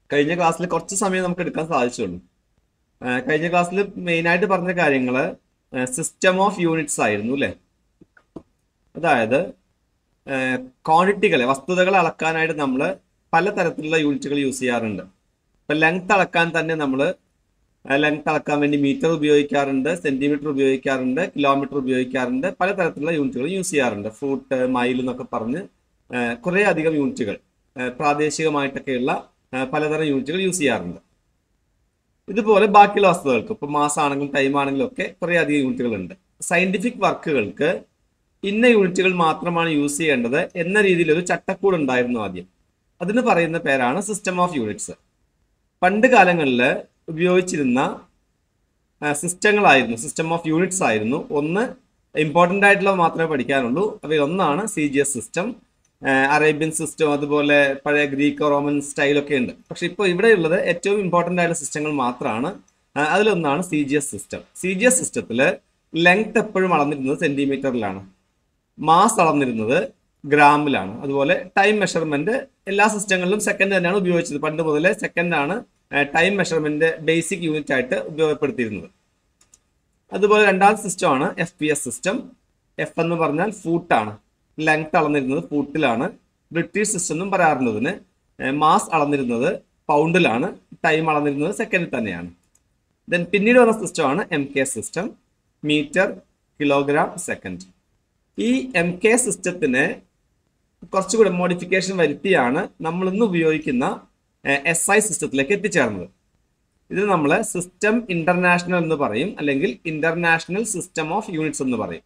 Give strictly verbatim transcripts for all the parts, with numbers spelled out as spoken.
കഴിഞ്ഞ ക്ലാസ്സിൽ കുറച്ച് സമയം നമുക്ക് എടുക്കാൻ സാധിച്ചുള്ളൂ. കഴിഞ്ഞ ക്ലാസ്സിൽ മെയിനായിട്ട് പറഞ്ഞ കാര്യങ്ങൾ സിസ്റ്റം ഓഫ് യൂണിറ്റ്സ് ആയിരുന്നു അല്ലേ. അതായത് ക്വാണ്ടിറ്റികളെ വസ്തുതകളെ അളക്കാനായിട്ട് നമ്മൾ പലതരത്തിലുള്ള യൂണിറ്റുകൾ യൂസ് ചെയ്യാറുണ്ട്. ഇപ്പം ലെങ്ത് അളക്കാൻ തന്നെ നമ്മൾ ലെങ്ത് അളക്കാൻ വേണ്ടി മീറ്റർ ഉപയോഗിക്കാറുണ്ട്, സെന്റിമീറ്റർ ഉപയോഗിക്കാറുണ്ട്, കിലോമീറ്റർ ഉപയോഗിക്കാറുണ്ട്, പലതരത്തിലുള്ള യൂണിറ്റുകൾ യൂസ് ചെയ്യാറുണ്ട്. ഫൂട്ട്, മൈൽ എന്നൊക്കെ പറഞ്ഞ് കുറേ അധികം യൂണിറ്റുകൾ പ്രാദേശികമായിട്ടൊക്കെയുള്ള പലതരം യൂണിറ്റുകൾ യൂസ് ചെയ്യാറുണ്ട്. ഇതുപോലെ ബാക്കിയുള്ള വസ്തുക്കൾക്ക് ഇപ്പോൾ മാസം ആണെങ്കിലും ടൈം ആണെങ്കിലും ഒക്കെ കുറേ അധികം യൂണിറ്റുകളുണ്ട്. സയന്റിഫിക് വർക്കുകൾക്ക് ഇന്ന യൂണിറ്റുകൾ മാത്രമാണ് യൂസ് ചെയ്യേണ്ടത് എന്ന രീതിയിൽ ഒരു ചട്ടക്കൂട് ഉണ്ടായിരുന്നു ആദ്യം. അതിന് പറയുന്ന പേരാണ് സിസ്റ്റം ഓഫ് യൂണിറ്റ്സ്. പണ്ട് കാലങ്ങളിൽ ഉപയോഗിച്ചിരുന്ന സിസ്റ്റങ്ങളായിരുന്നു, സിസ്റ്റം ഓഫ് യൂണിറ്റ്സ് ആയിരുന്നു. ഒന്ന് ഇമ്പോർട്ടൻ്റ് ആയിട്ടുള്ളത് മാത്രമേ പഠിക്കാനുള്ളൂ. അവയിൽ ഒന്നാണ് C G S system, Arabian system, അതുപോലെ പഴയ ഗ്രീക്ക് റോമൻ സ്റ്റൈലൊക്കെ ഉണ്ട്. പക്ഷെ ഇപ്പോൾ ഇവിടെയുള്ളത് ഏറ്റവും ഇമ്പോർട്ടൻ്റ് ആയിട്ടുള്ള സിസ്റ്റങ്ങൾ മാത്രമാണ്. അതിലൊന്നാണ് C G S system. C G S സിസ്റ്റത്തിൽ ലെങ്ത് എപ്പോഴും അളന്നിരുന്നത് സെന്റിമീറ്ററിലാണ്, മാസ് അളന്നിരുന്നത് ഗ്രാമിലാണ്. അതുപോലെ ടൈം മെഷർമെന്റ് എല്ലാ സിസ്റ്റങ്ങളിലും സെക്കൻഡ് തന്നെയാണ് ഉപയോഗിച്ചത്. പണ്ട് മുതലേ സെക്കൻഡാണ് ടൈം മെഷർമെന്റ് ബേസിക് യൂണിറ്റ് ആയിട്ട് ഉപയോഗപ്പെടുത്തിയിരുന്നത്. അതുപോലെ രണ്ടാമത്തെ സിസ്റ്റമാണ് F P S system. F എന്ന് പറഞ്ഞാൽ ഫൂട്ടാണ്, ലെങ്ത് അളന്നിരുന്നത് ഫൂട്ടിലാണ്. ബ്രിട്ടീഷ് സിസ്റ്റം എന്നും പറയാറുള്ളതിന് മാസ് അളന്നിരുന്നത് പൗണ്ടിലാണ്, ടൈം അളന്നിരുന്നത് സെക്കൻഡിൽ തന്നെയാണ്. ദെൻ പിന്നീട് വന്ന സിസ്റ്റമാണ് M K system, metre, kilogram, second. ഈ എം കെ സിസ്റ്റത്തിന് കുറച്ചുകൂടെ മോഡിഫിക്കേഷൻ വരുത്തിയാണ് നമ്മൾ ഇന്ന് ഉപയോഗിക്കുന്ന എസ് ഐ സിസ്റ്റത്തിലേക്ക് എത്തിച്ചേർന്നത്. ഇത് നമ്മൾ സിസ്റ്റം ഇന്റർനാഷണൽ എന്ന് പറയും, അല്ലെങ്കിൽ ഇന്റർനാഷണൽ സിസ്റ്റം ഓഫ് യൂണിറ്റ്സ് എന്ന് പറയും.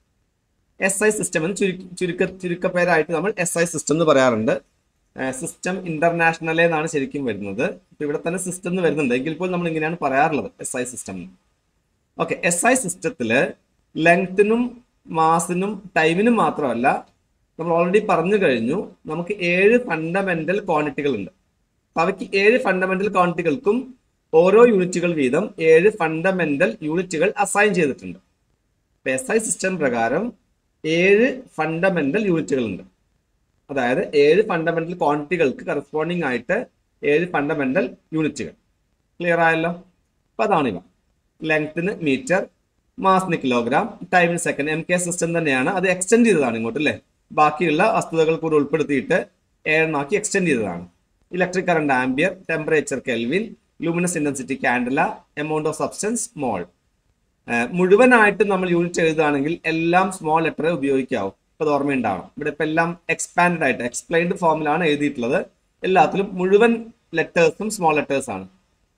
എസ് ഐ സിസ്റ്റം എന്ന് ചുരുക്ക ചുരുക്ക ചുരുക്കപ്പേരായിട്ട് നമ്മൾ എസ് ഐ സിസ്റ്റം എന്ന് പറയാറുണ്ട്. സിസ്റ്റം ഇന്റർനാഷണൽ എന്നാണ് ശരിക്കും വരുന്നത്. ഇവിടെ തന്നെ സിസ്റ്റം എന്ന് വരുന്നുണ്ട്, എങ്കിൽ പോലും നമ്മൾ ഇങ്ങനെയാണ് പറയാറുള്ളത്, S I system. Okay, S I സിസ്റ്റത്തിൽ ലെങ്ത്തിനും മാസിനും ടൈമിനും മാത്രമല്ല, നമ്മൾ ഓൾറെഡി പറഞ്ഞു കഴിഞ്ഞു, നമുക്ക് ഏഴ് ഫണ്ടമെന്റൽ ക്വാണ്ടിറ്റികൾ ഉണ്ട്. അപ്പൊ അവയ്ക്ക് ഏഴ് ഫണ്ടമെന്റൽ ക്വാണ്ടിറ്റികൾക്കും ഓരോ യൂണിറ്റുകൾ വീതം ഏഴ് ഫണ്ടമെന്റൽ യൂണിറ്റുകൾ അസൈൻ ചെയ്തിട്ടുണ്ട്. എസ് ഐ സിസ്റ്റം പ്രകാരം ഏഴ് ഫണ്ടമെന്റൽ യൂണിറ്റുകൾ ഉണ്ട്. അതായത് ഏഴ് ഫണ്ടമെന്റൽ ക്വാണ്ടിറ്റികൾക്ക് കറസ്പോണ്ടിങ് ആയിട്ട് ഏഴ് ഫണ്ടമെന്റൽ യൂണിറ്റുകൾ. ക്ലിയർ ആയല്ലോ? അപ്പൊ അതാണ് ഇവ. ലെങ്ത്തിന് മീറ്റർ, മാസിന് കിലോഗ്രാം, ടൈമിന് സെക്കൻഡ്. എം കെ സിസ്റ്റം തന്നെയാണ്, അത് എക്സ്റ്റെൻഡ് ചെയ്തതാണ് ഇങ്ങോട്ട് അല്ലേ. ബാക്കിയുള്ള വസ്തുതകൾ കൂടെ ഉൾപ്പെടുത്തിയിട്ട് ഏഴെണ്ണാക്കി എക്സ്റ്റെൻഡ് ചെയ്തതാണ്. Electric current ampere, temperature kelvin, luminous intensity candela, amount of substance mole. മുഴുവനായിട്ട് നമ്മൾ യൂണിറ്റ് എഴുതുകയാണെങ്കിൽ എല്ലാം സ്മോൾ ലെറ്ററെ ഉപയോഗിക്കാവും. ഇപ്പൊ അത് ഓർമ്മയുണ്ടാവണം. ഇവിടെ ഇപ്പൊ എല്ലാം എക്സ്പാൻഡ് ആയിട്ട് എക്സ്പ്ലെയിൻഡ് ഫോമിലാണ് എഴുതിയിട്ടുള്ളത്. എല്ലാത്തിലും മുഴുവൻ ലെറ്റേഴ്സും സ്മോൾ ലെറ്റേഴ്സ് ആണ്.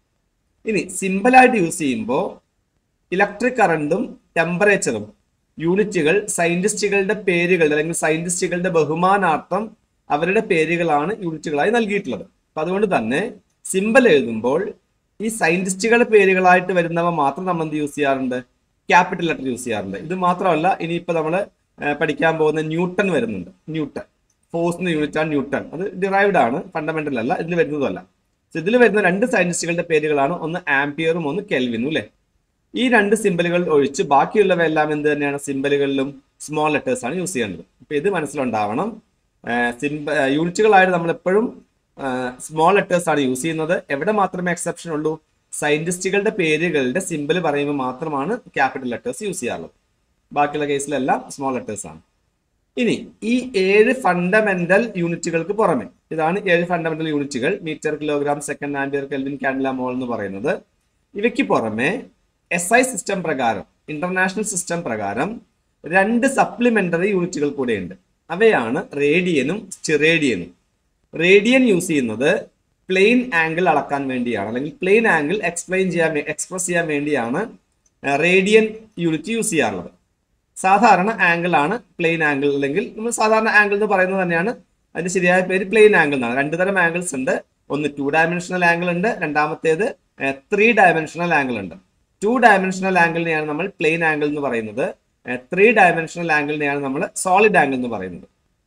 ഇനി സിമ്പിളായിട്ട് യൂസ് ചെയ്യുമ്പോൾ ഇലക്ട്രിക് കറണ്ടും ടെമ്പറേച്ചറും യൂണിറ്റുകൾ സയന്റിസ്റ്റുകളുടെ പേരുകൾ, അല്ലെങ്കിൽ സയന്റിസ്റ്റുകളുടെ ബഹുമാനാർത്ഥം അവരുടെ പേരുകളാണ് യൂണിറ്റുകളായി നൽകിയിട്ടുള്ളത്. അപ്പൊ അതുകൊണ്ട് തന്നെ സിമ്പിൾ എഴുതുമ്പോൾ ഈ സയന്റിസ്റ്റുകളുടെ പേരുകളായിട്ട് വരുന്നവ മാത്രം നമ്മൾ എന്ത് യൂസ് ചെയ്യാറുണ്ട്? ക്യാപിറ്റൽ ലെറ്റർ യൂസ് ചെയ്യാറുണ്ട്. ഇത് മാത്രമല്ല, ഇനിയിപ്പോൾ നമ്മൾ പഠിക്കാൻ പോകുന്ന ന്യൂട്ടൺ വരുന്നുണ്ട്. ന്യൂട്ടൺ ഫോഴ്സിന്റെ യൂണിറ്റ് ആണ് ന്യൂട്ടൺ. അത് ഡിറൈവ്ഡ് ആണ്, ഫണ്ടമെന്റൽ അല്ല, ഇതിൽ വരുന്നതല്ല. ഇതിൽ വരുന്ന രണ്ട് സയന്റിസ്റ്റുകളുടെ പേരുകളാണ്, ഒന്ന് ആംപിയറും ഒന്ന് കെൽവിനും അല്ലേ. ഈ രണ്ട് സിമ്പലുകൾ ഒഴിച്ച് ബാക്കിയുള്ളവയെല്ലാം എന്ത് തന്നെയാണ്? സിമ്പലുകളിലും സ്മോൾ ലെറ്റേഴ്സ് ആണ് യൂസ് ചെയ്യേണ്ടത്. അപ്പൊ ഇത് മനസ്സിലുണ്ടാവണം. സിംബ യൂണിറ്റുകളായിട്ട് നമ്മൾ എപ്പോഴും സ്മോൾ ലെറ്റേഴ്സ് ആണ് യൂസ് ചെയ്യുന്നത്. എവിടെ മാത്രമേ എക്സെപ്ഷൻ ഉള്ളൂ? സയന്റിസ്റ്റുകളുടെ പേരുകളുടെ സിമ്പിൾ പറയുമ്പോൾ മാത്രമാണ് ക്യാപിറ്റൽ ലെറ്റേഴ്സ് യൂസ് ചെയ്യാറുള്ളത്. ബാക്കിയുള്ള കേസിലെല്ലാം സ്മോൾ ലെറ്റേഴ്സ് ആണ്. ഇനി ഈ ഏഴ് ഫണ്ടമെന്റൽ യൂണിറ്റുകൾക്ക് പുറമെ, ഇതാണ് ഏഴ് ഫണ്ടമെന്റൽ യൂണിറ്റുകൾ, metre, kilogram, second, ampere, kelvin, candela, mole എന്ന് പറയുന്നത്. ഇവയ്ക്ക് പുറമെ എസ് ഐ സിസ്റ്റം പ്രകാരം, ഇന്റർനാഷണൽ സിസ്റ്റം പ്രകാരം രണ്ട് സപ്ലിമെന്ററി യൂണിറ്റുകൾ കൂടെയുണ്ട്. അവയാണ് റേഡിയനും സ്റ്റിറേഡിയനും. റേഡിയൻ യൂസ് ചെയ്യുന്നത് പ്ലെയിൻ ആംഗിൾ അളക്കാൻ വേണ്ടിയാണ്, അല്ലെങ്കിൽ പ്ലെയിൻ ആംഗിൾ എക്സ്പ്ലെയിൻ ചെയ്യാൻ എക്സ്പ്രസ് ചെയ്യാൻ വേണ്ടിയാണ് റേഡിയൻ യൂണിറ്റ് യൂസ് ചെയ്യാറുള്ളത്. സാധാരണ ആംഗിൾ ആണ് പ്ലെയിൻ ആംഗിൾ, അല്ലെങ്കിൽ നമ്മൾ സാധാരണ ആംഗിൾ എന്ന് പറയുന്നത് തന്നെയാണ് അതിന്റെ ശരിയായ പേര് പ്ലെയിൻ ആംഗിൾ എന്നാണ്. രണ്ടു തരം ആംഗിൾസ് ഉണ്ട്. ഒന്ന് ടു ഡയമെൻഷണൽ ആംഗിൾ ഉണ്ട്, രണ്ടാമത്തേത് ത്രീ ഡയമെൻഷണൽ ആംഗിൾ ഉണ്ട്. ടു ഡയമെൻഷണൽ ആംഗിളിനെയാണ് നമ്മൾ പ്ലെയിൻ ആംഗിൾ എന്ന് പറയുന്നത്. ത്രീ ഡയമെൻഷണൽ ആംഗിളിനെയാണ് നമ്മൾ സോളിഡ് ആംഗിൾ എന്ന് പറയുന്നത്.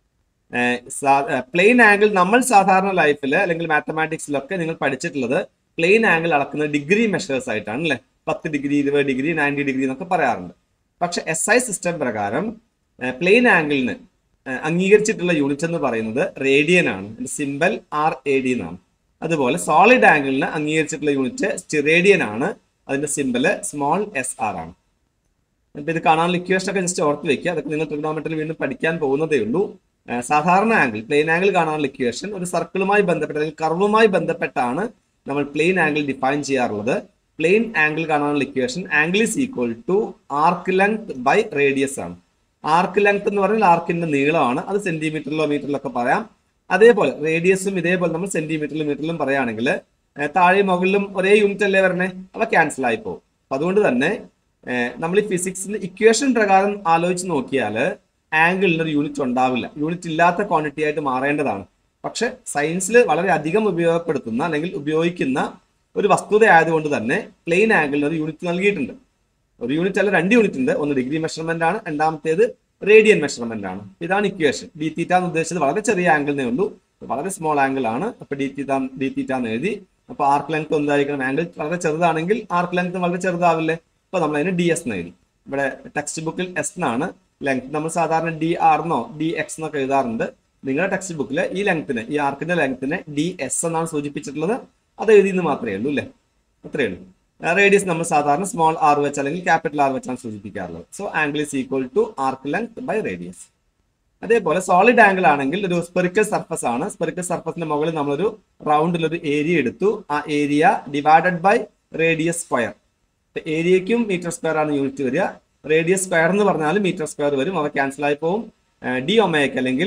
പ്ലെയിൻ ആംഗിൾ നമ്മൾ സാധാരണ ലൈഫിൽ അല്ലെങ്കിൽ മാത്തമാറ്റിക്സിലൊക്കെ നിങ്ങൾ പഠിച്ചിട്ടുള്ളത് പ്ലെയിൻ ആംഗിൾ അളക്കുന്ന ഡിഗ്രി മെഷേഴ്സ് ആയിട്ടാണ് അല്ലേ. പത്ത് ഡിഗ്രി, ഇരുപത് ഡിഗ്രി, നയൻറ്റി ഡിഗ്രി എന്നൊക്കെ പറയാറുണ്ട്. പക്ഷെ എസ് ഐ സിസ്റ്റം പ്രകാരം പ്ലെയിൻ ആംഗിളിന് അംഗീകരിച്ചിട്ടുള്ള യൂണിറ്റ് എന്ന് പറയുന്നത് റേഡിയൻ ആണ്. സിമ്പൽ ആർ എ ഡി എന്നാണ്. അതുപോലെ സോളിഡ് ആംഗിളിന് അംഗീകരിച്ചിട്ടുള്ള യൂണിറ്റ് സ്റ്റിറേഡിയൻ ആണ്. അതിന്റെ സിമ്പല് സ്മോൾ എസ് ആർ ആണ്. അപ്പൊ ഇത് കാണാനുള്ള ഇക്വേഷൻ ഒക്കെ ജസ്റ്റ് ഓർത്ത് വെക്കുക. അതൊക്കെ നിങ്ങൾ ട്രിഗണോമെട്രിയിൽ വീണ്ടും പഠിക്കാൻ പോകുന്നതേ ഉള്ളൂ. സാധാരണ ആംഗിൾ, പ്ലെയിൻ ആംഗിൾ കാണാനുള്ള ഇക്വേഷൻ ഒരു സർക്കിളുമായി ബന്ധപ്പെട്ട് അല്ലെങ്കിൽ കർവുമായി ബന്ധപ്പെട്ടാണ് നമ്മൾ പ്ലെയിൻ ആംഗിൾ ഡിഫൈൻ ചെയ്യാറുള്ളത്. പ്ലെയിൻ ആംഗിൾ കാണാനുള്ള equation angle is equal to arc length by radius ആണ്. ആർക്ക് ലെങ്ത് എന്ന് പറഞ്ഞാൽ ആർക്കിന്റെ നീളമാണ്. അത് സെന്റിമീറ്ററിലോ മീറ്ററിലൊക്കെ പറയാം. അതേപോലെ റേഡിയസും ഇതേപോലെ നമ്മൾ സെന്റിമീറ്ററിലും മീറ്ററിലും പറയുകയാണെങ്കിൽ താഴെ മുകളിലും ഒരേ യൂണിറ്റ് അല്ലേ വരണേ, അവ ക്യാൻസൽ ആയി പോകും. അപ്പൊ അതുകൊണ്ട് തന്നെ നമ്മൾ ഈ ഫിസിക്സിന്റെ ഇക്വേഷൻ പ്രകാരം ആലോചിച്ച് നോക്കിയാൽ ആംഗിളിന് ഒരു യൂണിറ്റ് ഉണ്ടാവില്ല. യൂണിറ്റ് ഇല്ലാത്ത ക്വാണ്ടിറ്റി ആയിട്ട് മാറേണ്ടതാണ്. പക്ഷെ സയൻസിൽ വളരെ അധികം ഉപയോഗപ്പെടുത്തുന്ന അല്ലെങ്കിൽ ഉപയോഗിക്കുന്ന ഒരു വസ്തുത ആയതുകൊണ്ട് തന്നെ പ്ലെയിൻ ആംഗിളിന് ഒരു യൂണിറ്റ് നൽകിയിട്ടുണ്ട്. ഒരു യൂണിറ്റ് അല്ല, രണ്ട് യൂണിറ്റ് ഉണ്ട്. ഒന്ന് ഡിഗ്രി മെഷർമെന്റ് ആണ്, രണ്ടാമത്തേത് റേഡിയൻ മെഷർമെന്റ് ആണ്. ഇതാണ് ഇക്വേഷൻ. ഡി തീറ്റ എന്ന് ഉദ്ദേശിച്ചത് വളരെ ചെറിയ ആംഗിളിനേ ഉള്ളൂ, വളരെ സ്മോൾ ആംഗിൾ ആണ്. അപ്പൊ ഡി തീറ്റ ഡി തീറ്റ എന്ന് എഴുതി. അപ്പൊ ആർക്ക് ലെങ്ത് എന്തായിരിക്കണം? ആംഗിൾ വളരെ ചെറുതാണെങ്കിൽ ആർക്ക് ലെങ്ത് വളരെ ചെറുതാവില്ലേ? അപ്പൊ നമ്മൾ അതിന് ഡി എസ് എന്ന് എഴുതി. ഇവിടെ ടെക്സ്റ്റ് ബുക്കിൽ എസ് എന്നാണ് ലെങ്ത്. നമ്മൾ സാധാരണ ഡി ആർന്നോ ഡി എക്സ് എന്നൊക്കെ എഴുതാറുണ്ട്. നിങ്ങളുടെ ടെക്സ്റ്റ് ബുക്കിൽ ഈ ലെങ്ത്തിന്, ഈ ആർക്കിന്റെ ലെങ്ത്തിന് ഡി എസ് എന്നാണ് സൂചിപ്പിച്ചിട്ടുള്ളത്. അത് എഴുതിയെന്ന് മാത്രമേ ഉള്ളൂ അല്ലേ? അത്രയേ ഉള്ളൂ. റേഡിയസ് നമ്മൾ സാധാരണ സ്മോൾ ആർ വെച്ച് അല്ലെങ്കിൽ ക്യാപിറ്റൽ ആർ വെച്ചാണ് സൂചിപ്പിക്കാറുള്ളത്. So angle is equal to arc length by radius. അതേപോലെ സോളിഡ് ആംഗിൾ ആണെങ്കിൽ ഒരു സ്പെറിക്കൽ സർഫസ് ആണ്. സ്പെറിക്കൽ സർഫസിന്റെ മുകളിൽ നമ്മളൊരു റൗണ്ടിലൊരു ഏരിയ എടുത്തു. ആ area divided by radius square. ഏരിയയ്ക്കും മീറ്റർ സ്ക്വയർ ആണ് യൂണിറ്റ് വരിക. റേഡിയസ് സ്ക്വയർ എന്ന് പറഞ്ഞാൽ മീറ്റർ സ്ക്വയർ വരും. അവ ക്യാൻസൽ ആയി പോകും. ഡി ഒമേക്ക് അല്ലെങ്കിൽ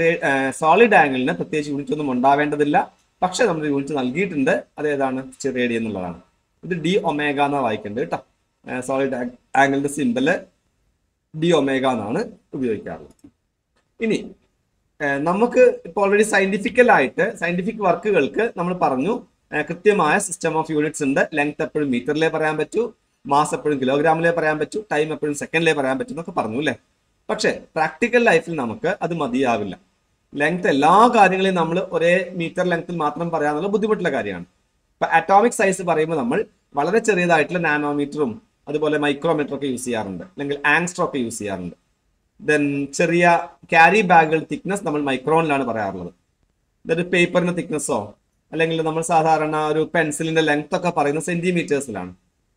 സോളിഡ് ആംഗിളിന് പ്രത്യേകിച്ച് യൂണിറ്റ് ഒന്നും ഉണ്ടാവേണ്ടതില്ല. പക്ഷെ നമ്മൾ യൂണിറ്റ് നൽകിയിട്ടുണ്ട്. അതേതാണ്? സ്റ്റിറേഡിയൻ എന്നുള്ളതാണ്. ഇത് ഡി ഒമേഗ എന്നാണ് വായിക്കേണ്ടത് കേട്ടോ. സോളിഡ് ആംഗിളിന്റെ സിമ്പല് ഡി ഒമേഗ എന്നാണ് ഉപയോഗിക്കാറുള്ളത്. ഇനി നമുക്ക് ഇപ്പോൾ ഓൾറെഡി സയന്റിഫിക്കലായിട്ട് സയന്റിഫിക് വർക്കുകൾക്ക് നമ്മൾ പറഞ്ഞു കൃത്യമായ സിസ്റ്റം ഓഫ് യൂണിറ്റ്സ് ഉണ്ട്. ലെങ്ത് എപ്പോഴും മീറ്ററിലേ പറയാൻ പറ്റൂ, മാസ് എപ്പോഴും കിലോഗ്രാമിലേ പറയാൻ പറ്റൂ, ടൈം എപ്പോഴും സെക്കൻഡിലേ പറയാൻ പറ്റൂ എന്നൊക്കെ പറഞ്ഞു അല്ലേ? പക്ഷെ പ്രാക്ടിക്കൽ ലൈഫിൽ നമുക്ക് അത് മതിയാവില്ല. ലെങ്ത് എല്ലാ കാര്യങ്ങളെയും നമ്മൾ ഒരേ മീറ്റർ ലെങ്ത്തിൽ മാത്രം പറയാനുള്ള ബുദ്ധിമുട്ടുള്ള കാര്യമാണ്. ഇപ്പൊ അറ്റോമിക് സൈസ് പറയുമ്പോൾ നമ്മൾ വളരെ ചെറിയതായിട്ടുള്ള നാനോമീറ്ററും അതുപോലെ മൈക്രോമീറ്റർ ഒക്കെ യൂസ് ചെയ്യാറുണ്ട്, അല്ലെങ്കിൽ ആങ്സ്ട്രോ ഒക്കെ യൂസ് ചെയ്യാറുണ്ട്. ദെൻ ചെറിയ ക്യാരി ബാഗുകൾ തിക്നെസ് നമ്മൾ മൈക്രോണിലാണ് പറയാറുള്ളത്. ഇതൊരു പേപ്പറിന്റെ തിക്നെസ്സോ അല്ലെങ്കിൽ നമ്മൾ സാധാരണ ഒരു പെൻസിലിന്റെ ലെങ്ത് ഒക്കെ പറയുന്ന സെന്റിമീറ്റേഴ്സിലാണ്.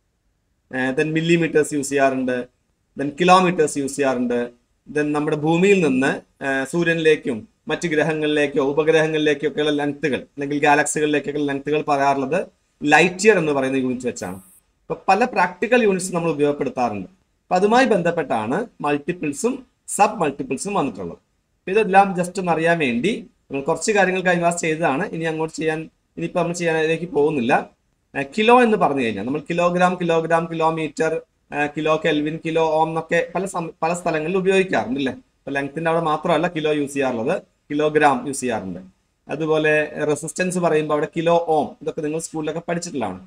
ദെൻ മില്ലിമീറ്റേഴ്സ് യൂസ് ചെയ്യാറുണ്ട്, ദെൻ കിലോമീറ്റേഴ്സ് യൂസ് ചെയ്യാറുണ്ട്. ദെൻ നമ്മുടെ ഭൂമിയിൽ നിന്ന് സൂര്യനിലേക്കും മറ്റ് ഗ്രഹങ്ങളിലേക്കോ ഉപഗ്രഹങ്ങളിലേക്കോ ഒക്കെയുള്ള ലെങ്ത്തുകൾ അല്ലെങ്കിൽ ഗാലക്സികളിലേക്കൊക്കെയുള്ള ലെങ്ത്തുകൾ പറയാറുള്ളത് ലൈറ്റ് ഇയർ എന്ന് പറയുന്ന യൂണിറ്റ് വെച്ചാണ്. അപ്പൊ പല പ്രാക്ടിക്കൽ യൂണിറ്റ്സ് നമ്മൾ ഉപയോഗപ്പെടുത്താറുണ്ട്. അപ്പൊ അതുമായി ബന്ധപ്പെട്ടാണ് മൾട്ടിപ്പിൾസും സബ് മൾട്ടിപ്പിൾസും വന്നിട്ടുള്ളത്. ഇതെല്ലാം ജസ്റ്റ് ഒന്ന് അറിയാൻ വേണ്ടി നമ്മൾ കുറച്ച് കാര്യങ്ങൾ കഴിഞ്ഞ ക്ലാസ് ചെയ്തതാണ്. ഇനി അങ്ങോട്ട് ചെയ്യാൻ ഇനിയിപ്പോൾ നമ്മൾ ചെയ്യാനതിലേക്ക് പോകുന്നില്ല. കിലോ എന്ന് പറഞ്ഞു കഴിഞ്ഞാൽ നമ്മൾ kilogram kilogram kilometre kilo kelvin kilo ohm എന്നൊക്കെ പല പല സ്ഥലങ്ങളിൽ ഉപയോഗിക്കാറുണ്ട് അല്ലേ? അപ്പൊ ലെങ്ത്തിന്റെ അവിടെ മാത്രമല്ല കിലോ യൂസ് ചെയ്യാറുള്ളത്, കിലോഗ്രാം യൂസ് ചെയ്യാറുണ്ട്. അതുപോലെ റെസിസ്റ്റൻസ് പറയുമ്പോൾ അവിടെ കിലോ ഓം, ഇതൊക്കെ നിങ്ങൾ സ്കൂളിലൊക്കെ പഠിച്ചിട്ടുള്ളതാണ്.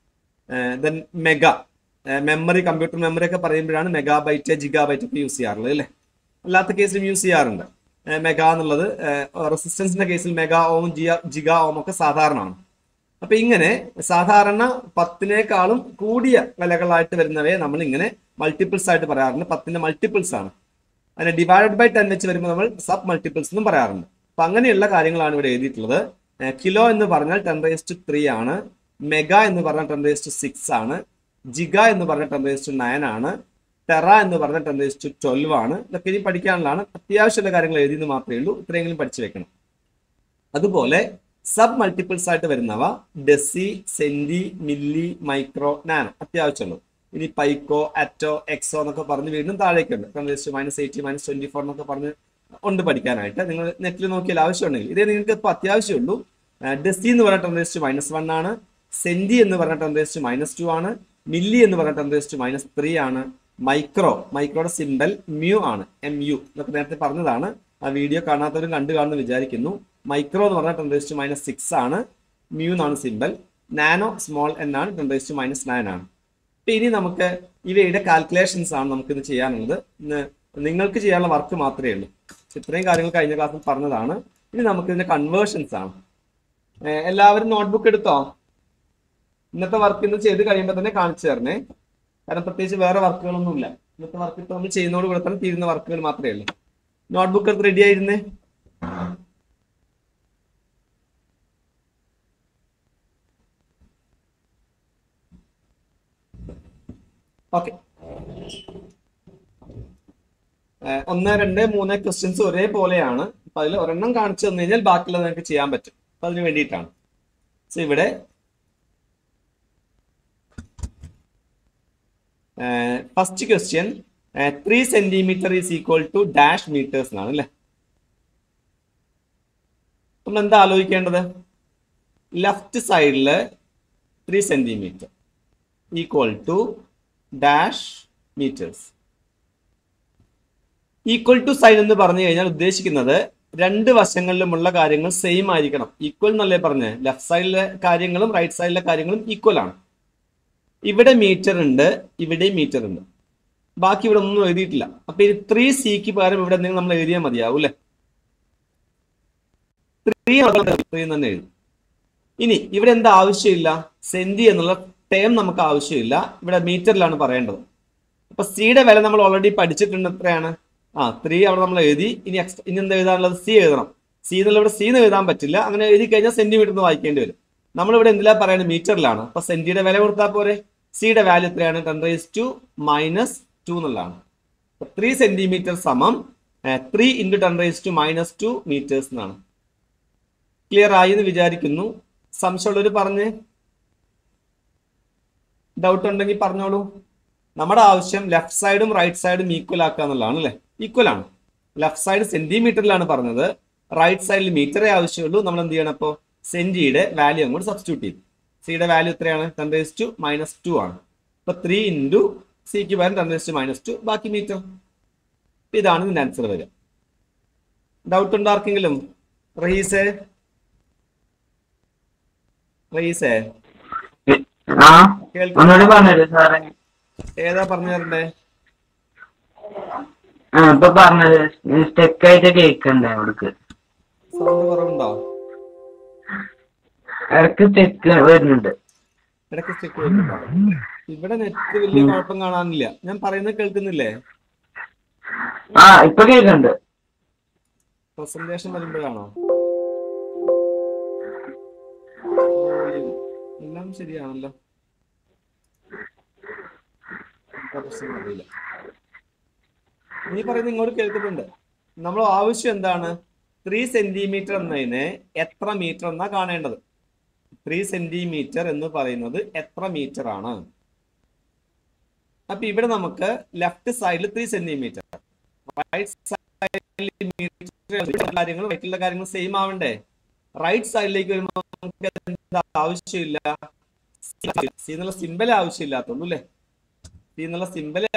Then mega, memory computer memory ഒക്കെ പറയുമ്പോഴാണ് മെഗാബൈറ്റ് ജിഗാബൈറ്റ് ഒക്കെ യൂസ് ചെയ്യാറുള്ളത് അല്ലേ? അല്ലാത്ത കേസിലും യൂസ് ചെയ്യാറുണ്ട്. മെഗാ എന്നുള്ളത് റെസിസ്റ്റൻസിന്റെ കേസിൽ മെഗാ ഓം ജിയ ജിഗാ ഓം ഒക്കെ സാധാരണമാണ്. അപ്പൊ ഇങ്ങനെ സാധാരണ പത്തിനേക്കാളും കൂടിയ വിലകളായിട്ട് വരുന്നവയെ നമ്മൾ ഇങ്ങനെ മൾട്ടിപ്പിൾസ് ആയിട്ട് പറയാറുണ്ട്. പത്തിന്റെ മൾട്ടിപ്പിൾസ് ആണ്. അതിനെ ഡിവൈഡഡ് ബൈ ടെൻ വെച്ച് വരുമ്പോൾ നമ്മൾ സബ് മൾട്ടിപ്പിൾസ് എന്നും പറയാറുണ്ട്. അപ്പൊ അങ്ങനെയുള്ള കാര്യങ്ങളാണ് ഇവിടെ എഴുതിയിട്ടുള്ളത്. കിലോ എന്ന് പറഞ്ഞാൽ ടെൻ റേസ് ടു ത്രീ ആണ്, മെഗാ എന്ന് പറഞ്ഞാൽ ടെൻ റേസ് ടു സിക്സ് ആണ്, ജിഗ എന്ന് പറഞ്ഞാൽ ടെൻ റേസ് ടു നയൻ ആണ്, ടെറ എന്ന് പറഞ്ഞാൽ ടെൻ റേസ് ടു ട്വൽവ് ആണ്. ഇതൊക്കെ ഇനി പഠിക്കാനുള്ളതാണ്. അത്യാവശ്യമുള്ള കാര്യങ്ങൾ എഴുതിയെന്ന് മാത്രമേ ഉള്ളൂ. ഇത്രയെങ്കിലും പഠിച്ചു വെക്കണം. അതുപോലെ സബ് മൾട്ടിപ്പിൾസ് ആയിട്ട് വരുന്നവ deci, centi, milli, micro, nano അത്യാവശ്യമുള്ളൂ. ഇനി പൈക്കോ, അറ്റോ, എക്സോ എന്നൊക്കെ പറഞ്ഞ് വീണ്ടും താഴേക്കുണ്ട്. Ten raise to minus eighty minus twenty four എന്നൊക്കെ പറഞ്ഞ് ഉണ്ട് പഠിക്കാനായിട്ട്. നിങ്ങൾ നെറ്റിൽ നോക്കിയാൽ ആവശ്യമുണ്ടെങ്കിൽ ഇതേ നിങ്ങൾക്ക് ഇപ്പോൾ അത്യാവശ്യമുള്ളൂ. ഡെസി എന്ന് പറഞ്ഞാൽ ten raise to minus one ആണ്, സെന്റി എന്ന് പറഞ്ഞാൽ ten raise to minus two ആണ്, മില്ലി എന്ന് പറഞ്ഞാൽ ten raise to minus three ആണ്, മൈക്രോ, മൈക്രോയുടെ സിമ്പൽ മ്യൂ ആണ്, എം യു എന്നൊക്കെ നേരത്തെ പറഞ്ഞതാണ്. ആ വീഡിയോ കാണാത്തവരും കണ്ടു കാണുന്നു വിചാരിക്കുന്നു. മൈക്രോ എന്ന് പറഞ്ഞാൽ ten raise to minus six ആണ്, മ്യൂ എന്നാണ് സിമ്പൽ. നാനോ സ്മോൾ എൻ ആണ്, ten raise to minus nine ആണ്. അപ്പൊ ഇനി നമുക്ക് ഇവയുടെ കാൽക്കുലേഷൻസ് ആണ് നമുക്കിത് ചെയ്യാനുള്ളത്. ഇന്ന് നിങ്ങൾക്ക് ചെയ്യാനുള്ള വർക്ക് മാത്രമേ ഉള്ളൂ. ഇത്രയും കാര്യങ്ങൾ കഴിഞ്ഞ ക്ലാസ്സിൽ പറഞ്ഞതാണ്. ഇനി നമുക്ക് ഇതിന്റെ കൺവേർഷൻസ് ആണ്. എല്ലാവരും നോട്ട്ബുക്ക് എടുത്തോ? ഇന്നത്തെ വർക്ക് ഇന്ന് ചെയ്ത് കഴിയുമ്പോൾ തന്നെ കാണിച്ചു തരണേ. കാരണം പ്രത്യേകിച്ച് വേറെ വർക്കുകളൊന്നും ഇല്ല. ഇന്നത്തെ വർക്ക് ഇപ്പൊ നമ്മൾ ചെയ്യുന്നതോട് കൂടെ തന്നെ തീരുന്ന വർക്കുകൾ മാത്രമേ ഉള്ളൂ. നോട്ട്ബുക്ക് എടുത്ത് റെഡി ആയിരുന്നേ? ഓക്കെ, ഒന്ന് രണ്ട് മൂന്ന് ക്വസ്റ്റ്യൻസ് ഒരേപോലെയാണ്. അപ്പൊ അതിൽ ഒരെണ്ണം കാണിച്ചു തന്നു കഴിഞ്ഞാൽ ബാക്കിയുള്ളത് നിങ്ങൾക്ക് ചെയ്യാൻ പറ്റും. അപ്പൊ അതിന് വേണ്ടിയിട്ടാണ്. സോ ഇവിടെ first question three centimetre is equal to dash metres എന്നാണ് അല്ലേ. നമ്മൾ എന്താ ആലോചിക്കേണ്ടത്? ലെഫ്റ്റ് സൈഡില് three centimetre equal to dash metres. Equal to sign എന്ന് പറഞ്ഞു കഴിഞ്ഞാൽ ഉദ്ദേശിക്കുന്നത് രണ്ട് വശങ്ങളിലുമുള്ള കാര്യങ്ങൾ സെയിം ആയിരിക്കണം. ഈക്വൽ എന്നല്ലേ പറഞ്ഞത്? ലെഫ്റ്റ് സൈഡിലെ കാര്യങ്ങളും റൈറ്റ് സൈഡിലെ കാര്യങ്ങളും ഈക്വൽ ആണ്. ഇവിടെ മീറ്റർ ഉണ്ട്, ഇവിടെ മീറ്റർ ഉണ്ട്, ബാക്കി ഇവിടെ ഒന്നും എഴുതിയിട്ടില്ല. അപ്പൊ ഈ ത്രീ സിക്ക് പകരം ഇവിടെ എന്തെങ്കിലും നമ്മൾ എഴുതിയാൽ മതിയാവും അല്ലെ? ത്രീ ത്രീ തന്നെ എഴുതും. ഇനി ഇവിടെ എന്താ ആവശ്യമില്ല? സെന്റി എന്നുള്ള ടേം നമുക്ക് ആവശ്യമില്ല, ഇവിടെ മീറ്ററിലാണ് പറയേണ്ടത്. അപ്പൊ സിയുടെ വില നമ്മൾ ഓൾറെഡി പഠിച്ചിട്ടുണ്ട്. എത്രയാണ്? ആ ത്രീ അവിടെ നമ്മൾ എഴുതി. ഇനി എക്സ്ട്രാ ഇനി എന്താ എഴുതാനുള്ളത്? സി എഴുതണം. സി എന്നുള്ള ഇവിടെ സി എന്ന് എഴുതാൻ പറ്റില്ല, അങ്ങനെ എഴുതി കഴിഞ്ഞാൽ സെന്റിമീറ്റർ എന്ന് വായിക്കേണ്ടി വരും. നമ്മളിവിടെ എന്തിലാ പറയുന്നത്? മീറ്ററിലാണ്. അപ്പൊ സെന്റിയുടെ വില കൊടുത്താൽ പോരെ? സിയുടെ വാല്യൂ എത്രയാണ്? Ten raise to minus two എന്നുള്ളതാണ്. ത്രീ സെന്റിമീറ്റർ സമം three into ten raise to minus two metres എന്നാണ്. ക്ലിയർ ആയി എന്ന് വിചാരിക്കുന്നു. സംശയമുള്ളവർ പറഞ്ഞ്, ഡൗട്ട് ഉണ്ടെങ്കിൽ പറഞ്ഞോളൂ. നമ്മുടെ ആവശ്യം ലെഫ്റ്റ് സൈഡും റൈറ്റ് സൈഡും ഈക്വൽ ആക്കുക എന്നുള്ളതാണ് അല്ലേ? ഈക്വൽ ആണ്. ലെഫ്റ്റ് സൈഡ് സെന്റിമീറ്ററിലാണ് പറഞ്ഞത്, റൈറ്റ് സൈഡിൽ മീറ്ററേ ആവശ്യമുള്ളൂ. നമ്മൾ എന്ത് ചെയ്യണം? അപ്പോൾ സെന്റിയുടെ വാല്യൂ അങ്ങോട്ട് സബ്സ്റ്റിറ്റ്യൂട്ട് ചെയ്യും. സിയുടെ വാല്യൂ എത്രയാണ്? Ten raise to minus two ആണ്. അപ്പൊ ത്രീ ഇൻറ്റു സിക്ക് പകരം ten raise to minus two, ബാക്കി മീറ്റർ. ഇതാണ് ഇതിന്റെ ആൻസർ വരിക. ഡൗട്ട് ഉണ്ടോ ആർക്കെങ്കിലും? റഹീസേ റഹീസേ ഏതാ പറഞ്ഞു തരണ്ടേ? സൗണ്ട് കുറവുണ്ടോ? ഇടയ്ക്ക് സ്റ്റെക്ക് വരുന്നുണ്ടോ? ഇവിടെ നെറ്റ് വലിയ കുഴപ്പം കാണാനില്ല. ഞാൻ പറയുന്നത് കേൾക്കുന്നില്ലേ? ആ ഇപ്പൊ കേൾക്കുന്നുണ്ട്. പ്രസന്റേഷൻ വരുമ്പോഴാണോ? എല്ലാം ശരിയാണല്ലോ. അറിയില്ല. നീ പറയുന്നത് ഇങ്ങോട്ട് കേൾക്കുന്നുണ്ട്. നമ്മൾ ആവശ്യം എന്താണ്? ത്രീ സെന്റിമീറ്റർ എന്നതിന് എത്ര മീറ്റർ എന്നാ കാണേണ്ടത്. ത്രീ സെന്റിമീറ്റർ എന്ന് പറയുന്നത് എത്ര മീറ്റർ ആണ്? അപ്പൊ ഇവിടെ നമുക്ക് ലെഫ്റ്റ് സൈഡിൽ ത്രീ സെന്റിമീറ്റർ, റൈറ്റ് സൈഡിൽ കാര്യങ്ങൾ റൈറ്റിലുള്ള കാര്യങ്ങൾ സെയിം ആവണ്ടേ? റൈറ്റ് സൈഡിലേക്ക് വരുമ്പോൾ നമുക്ക് എന്താ ആവശ്യമില്ല? സി എന്നുള്ള സിമ്പൽ ആവശ്യമില്ലാത്തുള്ളൂ അല്ലെ? സി എന്നുള്ള സിമ്പൽ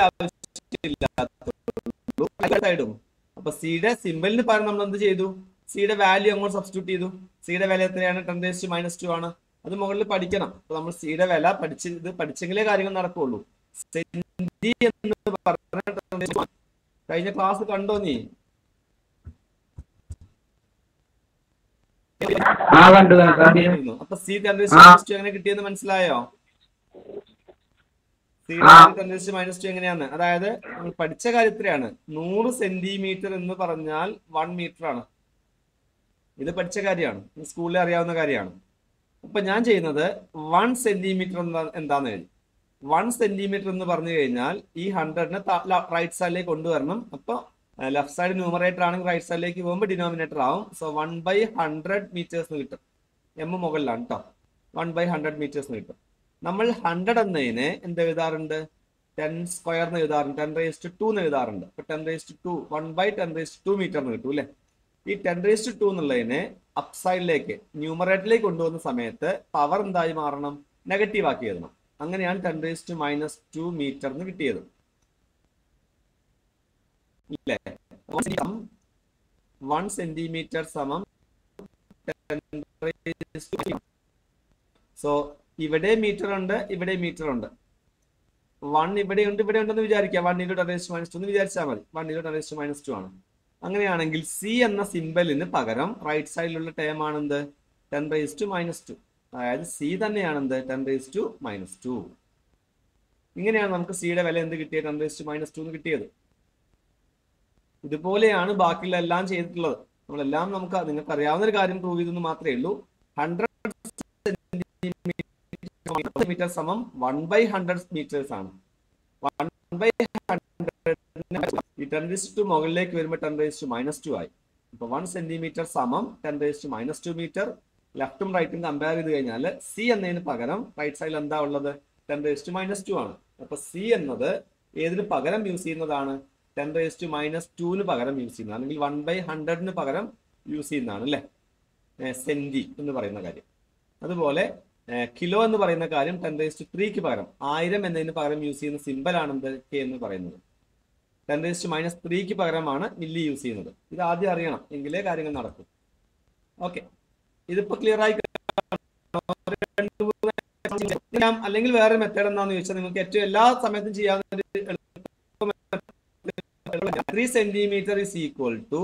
ആവശ്യമില്ലാത്തുള്ളൂ. അപ്പൊ സിയുടെ സിമ്പലിന് പകരം നമ്മൾ എന്ത് ചെയ്തു? സിയുടെ വാല്യൂ അങ്ങോട്ട് സബ്സ്റ്റിറ്റ്യൂട്ട് ചെയ്തു. സിയുടെ വില എത്രയാണ്? Ten raise to minus two ആണ്. അത് മുകളിൽ പഠിക്കണം. അപ്പൊ നമ്മൾ സിയുടെ വില പഠിച്ച് ഇത് പഠിച്ചെങ്കിലേ കാര്യങ്ങൾ നടക്കുള്ളൂ. സെന്റി എന്ന് പറഞ്ഞ കഴിഞ്ഞ ക്ലാസ് കണ്ടോ നീ? അപ്പൊ C ten raise to minus two എങ്ങനെ കിട്ടിയെന്ന് മനസ്സിലായോ? C ten raise to minus two എങ്ങനെയാണ്? അതായത് നമ്മൾ പഠിച്ച കാര്യത്തിലാണ്. നൂറ് സെന്റിമീറ്റർ എന്ന് പറഞ്ഞാൽ വൺ മീറ്റർ ആണ്. ഇത് പഠിച്ച കാര്യമാണ്, സ്കൂളിൽ അറിയാവുന്ന കാര്യമാണ്. അപ്പൊ ഞാൻ ചെയ്യുന്നത് വൺ സെന്റിമീറ്റർ എന്താ എന്താന്ന് എഴുതി. വൺ സെന്റിമീറ്റർ എന്ന് പറഞ്ഞു കഴിഞ്ഞാൽ ഈ ഹൺഡ്രഡിനെ റൈറ്റ് സൈഡിലേക്ക് കൊണ്ടുവരണം. അപ്പൊ ലെഫ്റ്റ് സൈഡ് ന്യൂമറേറ്റർ ആണെങ്കിൽ റൈറ്റ് സൈഡിലേക്ക് പോകുമ്പോൾ ഡിനോമിനേറ്റർ ആവും. So one by hundred metres കിട്ടും. എം മുകളിലാണ് കേട്ടോ. വൺ ബൈ ഹൺഡ്രഡ് മീറ്റേഴ്സ് കിട്ടും. നമ്മൾ ഹൺഡ്രഡ് എന്നതിനെ എന്ത് എഴുതാറുണ്ട്? ടെൻ സ്ക്വയർ എന്ന് എഴുതാറുണ്ട്. ടെൻ റേസ് ടു ടു എന്ന് എഴുതാറുണ്ട്. അപ്പൊ ten raise to two one by ten raise two metre എന്ന് കിട്ടും അല്ലെ? ഈ ടെൻ റേസ് ടു ടു എന്നുള്ളതിനെ അപ് സൈഡിലേക്ക് ന്യൂമറേറ്ററിലേക്ക് കൊണ്ടുവന്ന സമയത്ത് പവർ എന്തായി മാറണം? നെഗറ്റീവ് ആക്കി എഴുതണം. അങ്ങനെയാണ് ten raise to minus two metre എന്ന് കിട്ടിയത്. വൺ സെന്റിമീറ്റർ സമം സോ ഇവിടെ മീറ്റർ ഉണ്ട്, ഇവിടെ മീറ്റർ ഉണ്ട്. വൺ ഇവിടെ ഉണ്ട്, ഇവിടെ ഉണ്ടെന്ന് വിചാരിക്കാം. One into ten raise to minus two എന്ന് വിചാരിച്ചാൽ മതി. One into ten raise to minus two ആണ്. അങ്ങനെയാണെങ്കിൽ സി എന്ന സിമ്പലിന് പകരം റൈറ്റ് സൈഡിലുള്ള ടേം ആണെന്ത്? Ten raise to minus two. അതായത് സി തന്നെയാണെന്ത്? Ten raise to minus two. ഇങ്ങനെയാണ് നമുക്ക് സിയുടെ വില എന്ത് കിട്ടിയത്? Ten raise to minus two എന്ന് കിട്ടിയത്. ഇതുപോലെയാണ് ബാക്കിയുള്ള എല്ലാം ചെയ്തിട്ടുള്ളത്. നമ്മളെല്ലാം നമുക്ക് നിങ്ങൾക്ക് അറിയാവുന്ന ഒരു കാര്യം പ്രൂവ് ചെയ്തെന്ന് മാത്രമേ ഉള്ളൂ. ഹൺഡ്രഡ് സെന്റിമീറ്റർ സമം വൺ ബൈ ഹൺഡ്രഡ് മീറ്റേഴ്സ് ആണ്. വൺ ബൈ ഹൺഡ്രഡ് ഈ ടെൻ റേസ് ടു മുകളിലേക്ക് വരുമ്പോൾ ten raise to minus two ആയി. അപ്പൊ വൺ സെന്റിമീറ്റർ സമം ten raise to minus two metre. ലെഫ്റ്റും റൈറ്റും കമ്പയർ ചെയ്ത് കഴിഞ്ഞാൽ സി എന്നതിന് പകരം റൈറ്റ് സൈഡിൽ എന്താ ഉള്ളത്? Ten raise to minus two ആണ്. അപ്പൊ സി എന്നത് ഏതിന് പകരം യൂസ് ചെയ്യുന്നതാണ്? ടെൻ റേസ് ടു മൈനസ് ടുവിന് പകരം യൂസ് ചെയ്യുന്നത്, അല്ലെങ്കിൽ വൺ ബൈ ഹൺഡ്രഡിന് പകരം യൂസ് ചെയ്യുന്നതാണ് അല്ലേ സെന്റി എന്ന് പറയുന്ന കാര്യം. അതുപോലെ കിലോ എന്ന് പറയുന്ന കാര്യം ടെൻ റേസ് ടു ത്രീക്ക് പകരം ആയിരം എന്നതിന് പകരം യൂസ് ചെയ്യുന്ന സിമ്പൽ ആണ് എന്ത്? കെ എന്ന് പറയുന്നത്. ടെൻ റേസ് ടു മൈനസ് ത്രീക്ക് പകരമാണ് മില്ലി യൂസ് ചെയ്യുന്നത്. ഇത് ആദ്യം അറിയണം, എങ്കിലേ കാര്യങ്ങൾ നടക്കും. ഓക്കെ, ഇതിപ്പോ ക്ലിയർ ആയി. അല്ലെങ്കിൽ വേറെ മെത്തേഡ് എന്താണെന്ന് ചോദിച്ചാൽ നിങ്ങൾക്ക് ഏറ്റവും എല്ലാ സമയത്തും ചെയ്യാവുന്ന three centimetre is equal to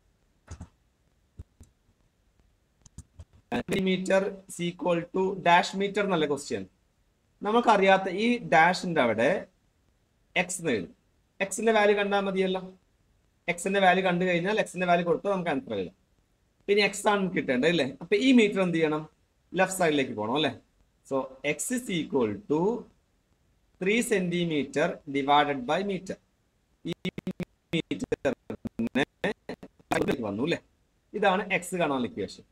metre equal to dash metre എന്നല്ല ക്വസ്റ്റ്യൻ. നമുക്കറിയാത്ത ഈ ഡാഷിന്റെ അവിടെ എക്സ് എന്ന് എഴുതും. എക്സിന്റെ വാല്യൂ കണ്ടാൽ മതിയല്ലോ. എക്സിന്റെ വാല്യൂ കണ്ടു കഴിഞ്ഞാൽ എക്സിന്റെ വാല്യൂ കൊടുത്താൽ നമുക്ക് ആൻസർ എഴുതാം. പിന്നെ എക്സ് ആണ് കിട്ടേണ്ടത് അല്ലേ? അപ്പൊ ഈ മീറ്റർ എന്ത് ചെയ്യണം? ലെഫ്റ്റ് സൈഡിലേക്ക് പോകണം അല്ലേ? So x is equal to three centimetre divided by metre. ഈ മീറ്റർ വന്നു അല്ലേ? ഇതാണ് എക്സ് കാണാനുള്ള ഇക്വേഷൻ.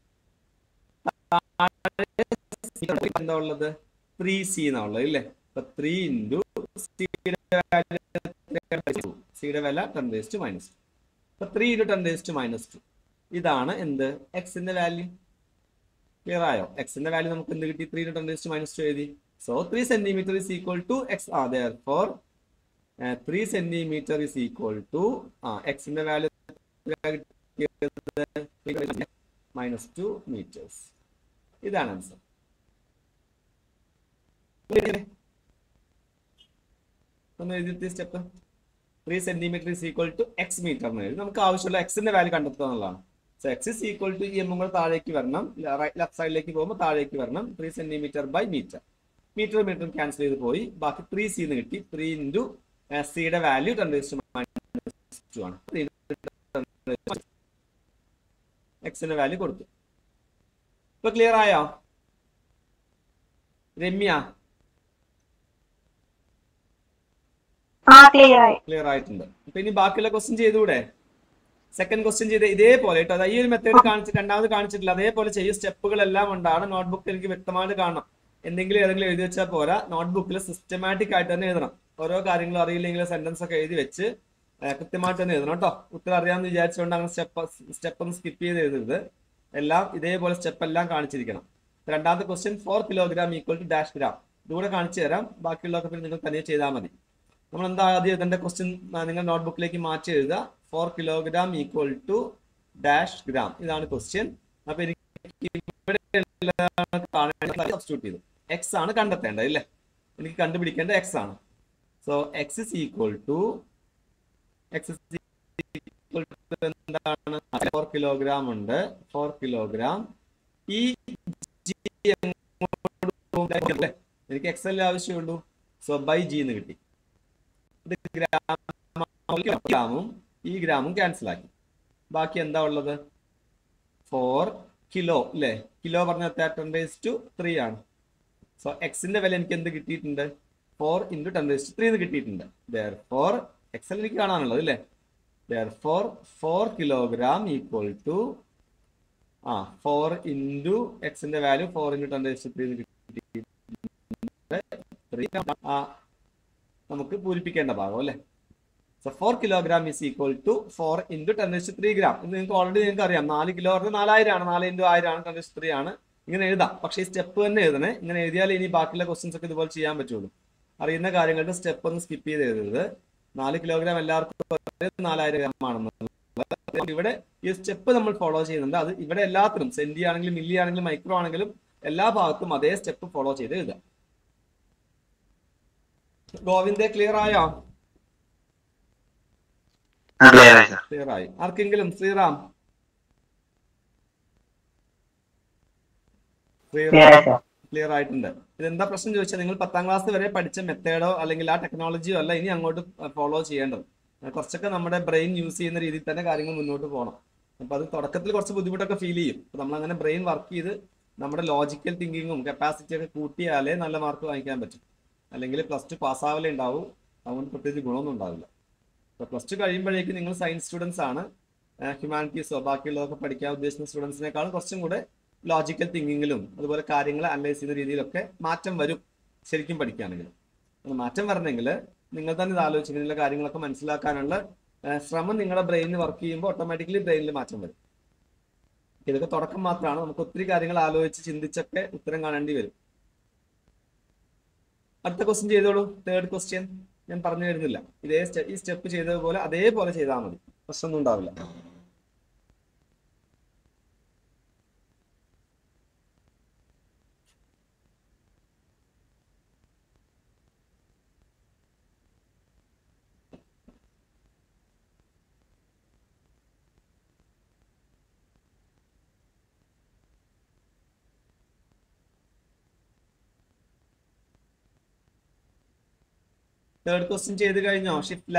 എന്താ ഉള്ളത്? ത്രീ സി എന്നാ ഉള്ളത് ഇല്ലേ? അപ്പൊ ത്രീ ഇൻറ്റു സിയുടെ വില ten raise to minus two. അപ്പൊ three into ten raise to minus two. ഇതാണ് എന്ത്? എക്സിന്റെ വാല്യൂ. ക്ലിയർ ആയോ? എക്സിന്റെ വാല്യൂ നമുക്ക് എന്ത് കിട്ടി? Three into ten raise to minus two എഴുതി. So three centimetre is equal to x. ആ therefore three centimetre is equal to ആ എക്സിന്റെ വാല്യൂ മൈനസ് ടു മീറ്റേഴ്സ്. ഇതാണ് ആൻസർ. ഒന്ന് എഴുതി step. Three centimetre is equal to x metre എന്ന് എഴുതി. നമുക്ക് ആവശ്യമുള്ള എക്സിന്റെ വാല്യൂ കണ്ടെത്തുക എന്നുള്ളതാണ്. So x is equal to ഈ എമ്മും കൂടെ താഴേക്ക് വരണം, ലെഫ്റ്റ് സൈഡിലേക്ക് പോകുമ്പോൾ താഴേക്ക് വരണം. Three centimetre by metre. Metre metre cancel ചെയ്ത് പോയി, ബാക്കി ത്രീ സി എന്ന് കിട്ടി. ത്രീ ഇൻറ്റു സിയുടെ value ten raise to minus two ആണ്. എക്സിന്റെ വാല്യൂ കൊടുത്തു. ഇപ്പൊ ക്ലിയർ ആയോ രമ്യ? ക്ലിയർ ആയിട്ടുണ്ട്. അപ്പൊ ഇനി ബാക്കിയുള്ള ക്വസ്റ്റ്യൻ ചെയ്തുകൂടെ? സെക്കൻഡ് ക്വസ്റ്റ്യൻ ചെയ്ത് ഇതേപോലെ കേട്ടോ. ഈ ഒരു മെത്തേഡ് കാണിച്ച് രണ്ടാമത് കാണിച്ചിട്ടില്ല, അതേപോലെ ചെയ്യും. സ്റ്റെപ്പുകളെല്ലാം കൊണ്ടാണ്. നോട്ട്ബുക്ക് എനിക്ക് വ്യക്തമായിട്ട് കാണണം. എന്തെങ്കിലും ഏതെങ്കിലും എഴുതി വെച്ചാൽ പോരാ, നോട്ട്ബുക്കിൽ സിസ്റ്റമാറ്റിക് ആയിട്ട് തന്നെ എഴുതണം. ഓരോ കാര്യങ്ങളും അറിയില്ലെങ്കിൽ സെന്റൻസ് ഒക്കെ എഴുതി വെച്ച് കൃത്യമായിട്ട് തന്നെ എഴുതണം കേട്ടോ. ഉത്തരം അറിയാമെന്ന് വിചാരിച്ചുകൊണ്ട് അങ്ങനെ സ്റ്റെപ്പ് സ്റ്റെപ്പ് ഒന്ന് സ്കിപ്പ് ചെയ്ത് എഴുതരുത്. എല്ലാം ഇതേപോലെ സ്റ്റെപ്പ് എല്ലാം കാണിച്ചിരിക്കണം. രണ്ടാമത്തെ question four kilogram equal to dash gram. ഇതുകൂടെ കാണിച്ചു തരാം. ബാക്കിയുള്ളതൊക്കെ പിന്നെ നിങ്ങൾ തനിയെ ചെയ്താൽ മതി. നമ്മൾ എന്താ ആദ്യം എഴുതേണ്ട ക്വസ്റ്റ്യൻ നിങ്ങൾ നോട്ട്ബുക്കിലേക്ക് മാറ്റി എഴുതുക. Four kilogram equal to dash gram. ഇതാണ് ക്വസ്റ്റ്യൻ. അപ്പൊ എനിക്ക് ഇവിടെ സബ്സ്റ്റിറ്റ്യൂട്ട് ചെയ്തു. എക്സ് ആണ് കണ്ടെത്തേണ്ടത് അല്ലേ? എനിക്ക് കണ്ടുപിടിക്കേണ്ട എക്സ് ആണ്. So x is equal to x equal to എന്താണ്? ഫോർ കിലോഗ്രാം ഉണ്ട്. ഫോർ കിലോഗ്രാം ഈ എനിക്ക് എക്സ് അല്ലേ ആവശ്യമുള്ളൂ. സോ ബൈ ജി എന്ന് കിട്ടി. ഇത് ഗ്രാമും ഈ ഗ്രാമും ക്യാൻസൽ ആക്കി. ബാക്കി എന്താ ഉള്ളത്? ഫോർ കിലോ അല്ലേ? കിലോ പറഞ്ഞ ടെൻ റേസ് ടു ത്രീ ആണ്. സോ എക്സിന്റെ വില എനിക്ക് എന്ത് കിട്ടിയിട്ടുണ്ട്? Four into ten raise to three എന്ന് കിട്ടിയിട്ടുണ്ട്. therefore എക്സ് എനിക്ക് കാണാനുള്ളത് അല്ലേ? therefore four kilogram equal to ആ ഫോർ ഇൻറ്റു എക്സിന്റെ value four into ten raise to three എന്ന് കിട്ടിയിട്ടുണ്ട്. ആ നമുക്ക് പൂരിപ്പിക്കേണ്ട ഭാഗം അല്ലേ? So four kilogram is equal to four into ten raise to three gram. ഇത് നിങ്ങൾക്ക് ഓൾറെഡി നിങ്ങൾക്ക് അറിയാം. നാല് കിലോ പറഞ്ഞാൽ നാലായിരം ആണ്. നാല് ഇൻറ്റു ആയിരം ആണ്. ടെൻ റേസ് ടു ത്രീ ആണ്. ഇങ്ങനെ എഴുതാം. പക്ഷേ ഈ സ്റ്റെപ്പ് തന്നെ എഴുതണേ. ഇങ്ങനെ എഴുതിയാൽ ഇനി ബാക്കിയുള്ള ക്വസ്റ്റ്യൻസ് ഒക്കെ ഇതുപോലെ ചെയ്യാൻ പറ്റുള്ളൂ. അറിയുന്ന കാര്യങ്ങളുടെ സ്റ്റെപ്പ് ഒന്ന് സ്കിപ്പ് ചെയ്ത് എഴുതരുത്. നാല് കിലോഗ്രാം എല്ലാവർക്കും നാലായിരം ഗ്രാം ആണെന്നുള്ളത് ഇവിടെ ഈ സ്റ്റെപ്പ് നമ്മൾ ഫോളോ ചെയ്യുന്നുണ്ട്. അത് ഇവിടെ എല്ലാത്തിനും സെന്റി ആണെങ്കിലും മില്ലി ആണെങ്കിലും മൈക്രോ ആണെങ്കിലും എല്ലാ ഭാഗത്തും അതേ സ്റ്റെപ്പ് ഫോളോ ചെയ്ത് എഴുതുക. ഗോവിന്ദേ ക്ലിയർ ആയോ? ക്ലിയർ ആയി. ആർക്കെങ്കിലും? ശ്രീറാം ക്ലിയർ ആയിട്ടുണ്ട്. ഇതെന്താ പ്രശ്നം ചോദിച്ചാൽ നിങ്ങൾ പത്താം ക്ലാസ് വരെ പഠിച്ച മെത്തേഡോ അല്ലെങ്കിൽ ആ ടെക്നോളജിയോ അല്ല ഇനി അങ്ങോട്ട് ഫോളോ ചെയ്യേണ്ടത്. കുറച്ചൊക്കെ നമ്മുടെ ബ്രെയിൻ യൂസ് ചെയ്യുന്ന രീതിയിൽ തന്നെ കാര്യങ്ങൾ മുന്നോട്ട് പോകണം. അപ്പൊ അത് തുടക്കത്തിൽ കുറച്ച് ബുദ്ധിമുട്ടൊക്കെ ഫീൽ ചെയ്യും. അപ്പൊ നമ്മൾ അങ്ങനെ ബ്രെയിൻ വർക്ക് ചെയ്ത് നമ്മുടെ ലോജിക്കൽ തിങ്കിങ്ങും കപ്പാസിറ്റി ഒക്കെ കൂട്ടിയാലേ നല്ല മാർക്ക് വാങ്ങിക്കാൻ പറ്റും. അല്ലെങ്കിൽ പ്ലസ് ടു പാസ്സാവലേ ഉണ്ടാവും. അതുകൊണ്ട് പ്രത്യേകിച്ച് ഗുണമൊന്നും ഉണ്ടാവില്ല. അപ്പോൾ പ്ലസ് ടു കഴിയുമ്പോഴേക്കും നിങ്ങൾ സയൻസ് സ്റ്റുഡൻസ് ആണ്, ഹ്യൂമാനിറ്റീസോ ബാക്കിയുള്ളതൊക്കെ പഠിക്കാൻ ഉദ്ദേശിക്കുന്ന സ്റ്റുഡൻസിനേക്കാളും കുറച്ചും കൂടെ ലോജിക്കൽ തിങ്കിങ്ങിലും അതുപോലെ കാര്യങ്ങൾ അനലൈസ് ചെയ്യുന്ന രീതിയിലൊക്കെ മാറ്റം വരും ശരിക്കും പഠിക്കുകയാണെങ്കിൽ. അത് മാറ്റം വരണമെങ്കിൽ നിങ്ങൾ തന്നെ ഇത് ആലോചിച്ച് ഇങ്ങനെയുള്ള കാര്യങ്ങളൊക്കെ മനസ്സിലാക്കാനുള്ള ശ്രമം നിങ്ങളുടെ ബ്രെയിനിൽ വർക്ക് ചെയ്യുമ്പോൾ ഓട്ടോമാറ്റിക്കലി ബ്രെയിനിൽ മാറ്റം വരും. ഇതൊക്കെ തുടക്കം മാത്രമാണ്. നമുക്ക് ഒത്തിരി കാര്യങ്ങൾ ആലോചിച്ച് ചിന്തിച്ചൊക്കെ ഉത്തരം കാണേണ്ടി വരും. അടുത്ത ക്വസ്റ്റ്യൻ ചെയ്തോളൂ. തേർഡ് ക്വസ്റ്റ്യൻ ഞാൻ പറഞ്ഞു തരുന്നില്ല. ഇതേ ഈ സ്റ്റെപ്പ് ചെയ്തതുപോലെ അതേപോലെ ചെയ്താൽ മതി, പ്രശ്നമൊന്നും ഉണ്ടാവില്ല. തേർഡ് ക്വസ്റ്റ്യൻ ചെയ്ത് കഴിഞ്ഞോ ഷിഫ്ല?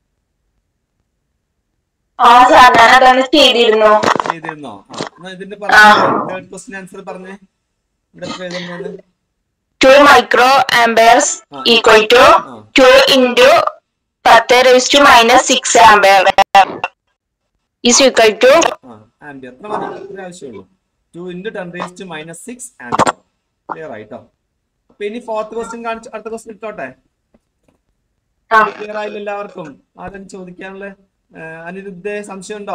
ചെയ്തിരുന്നോ? ചെയ്തിരുന്നോ? ആ ഇതിന്റെ തേർഡ് ക്വസ്റ്റ്യൻ ആൻസർ പറഞ്ഞേ. ഇവിടെ എത്ര എഴുതുന്നത്? two micro amperes equal to two into ten raised to minus six ampere is equal to ampere. എത്ര മതി? ഇത്ര ആവശ്യമുള്ളൂ. two into ten raised to minus six ampere. Clear ആയിട്ടോ? അപ്പൊ ഇനി ഫോർത്ത് ക്വസ്റ്റ്യൻ കാണിച്ചു അടുത്ത ക്വസ്റ്റ്യൻ ഇട്ടോട്ടെ. ക്ലിയർ ആയില്ല എല്ലാവർക്കും? ആരും ചോദിക്കാനുള്ള അനിരുദ്ധേ സംശയം ഉണ്ടോ?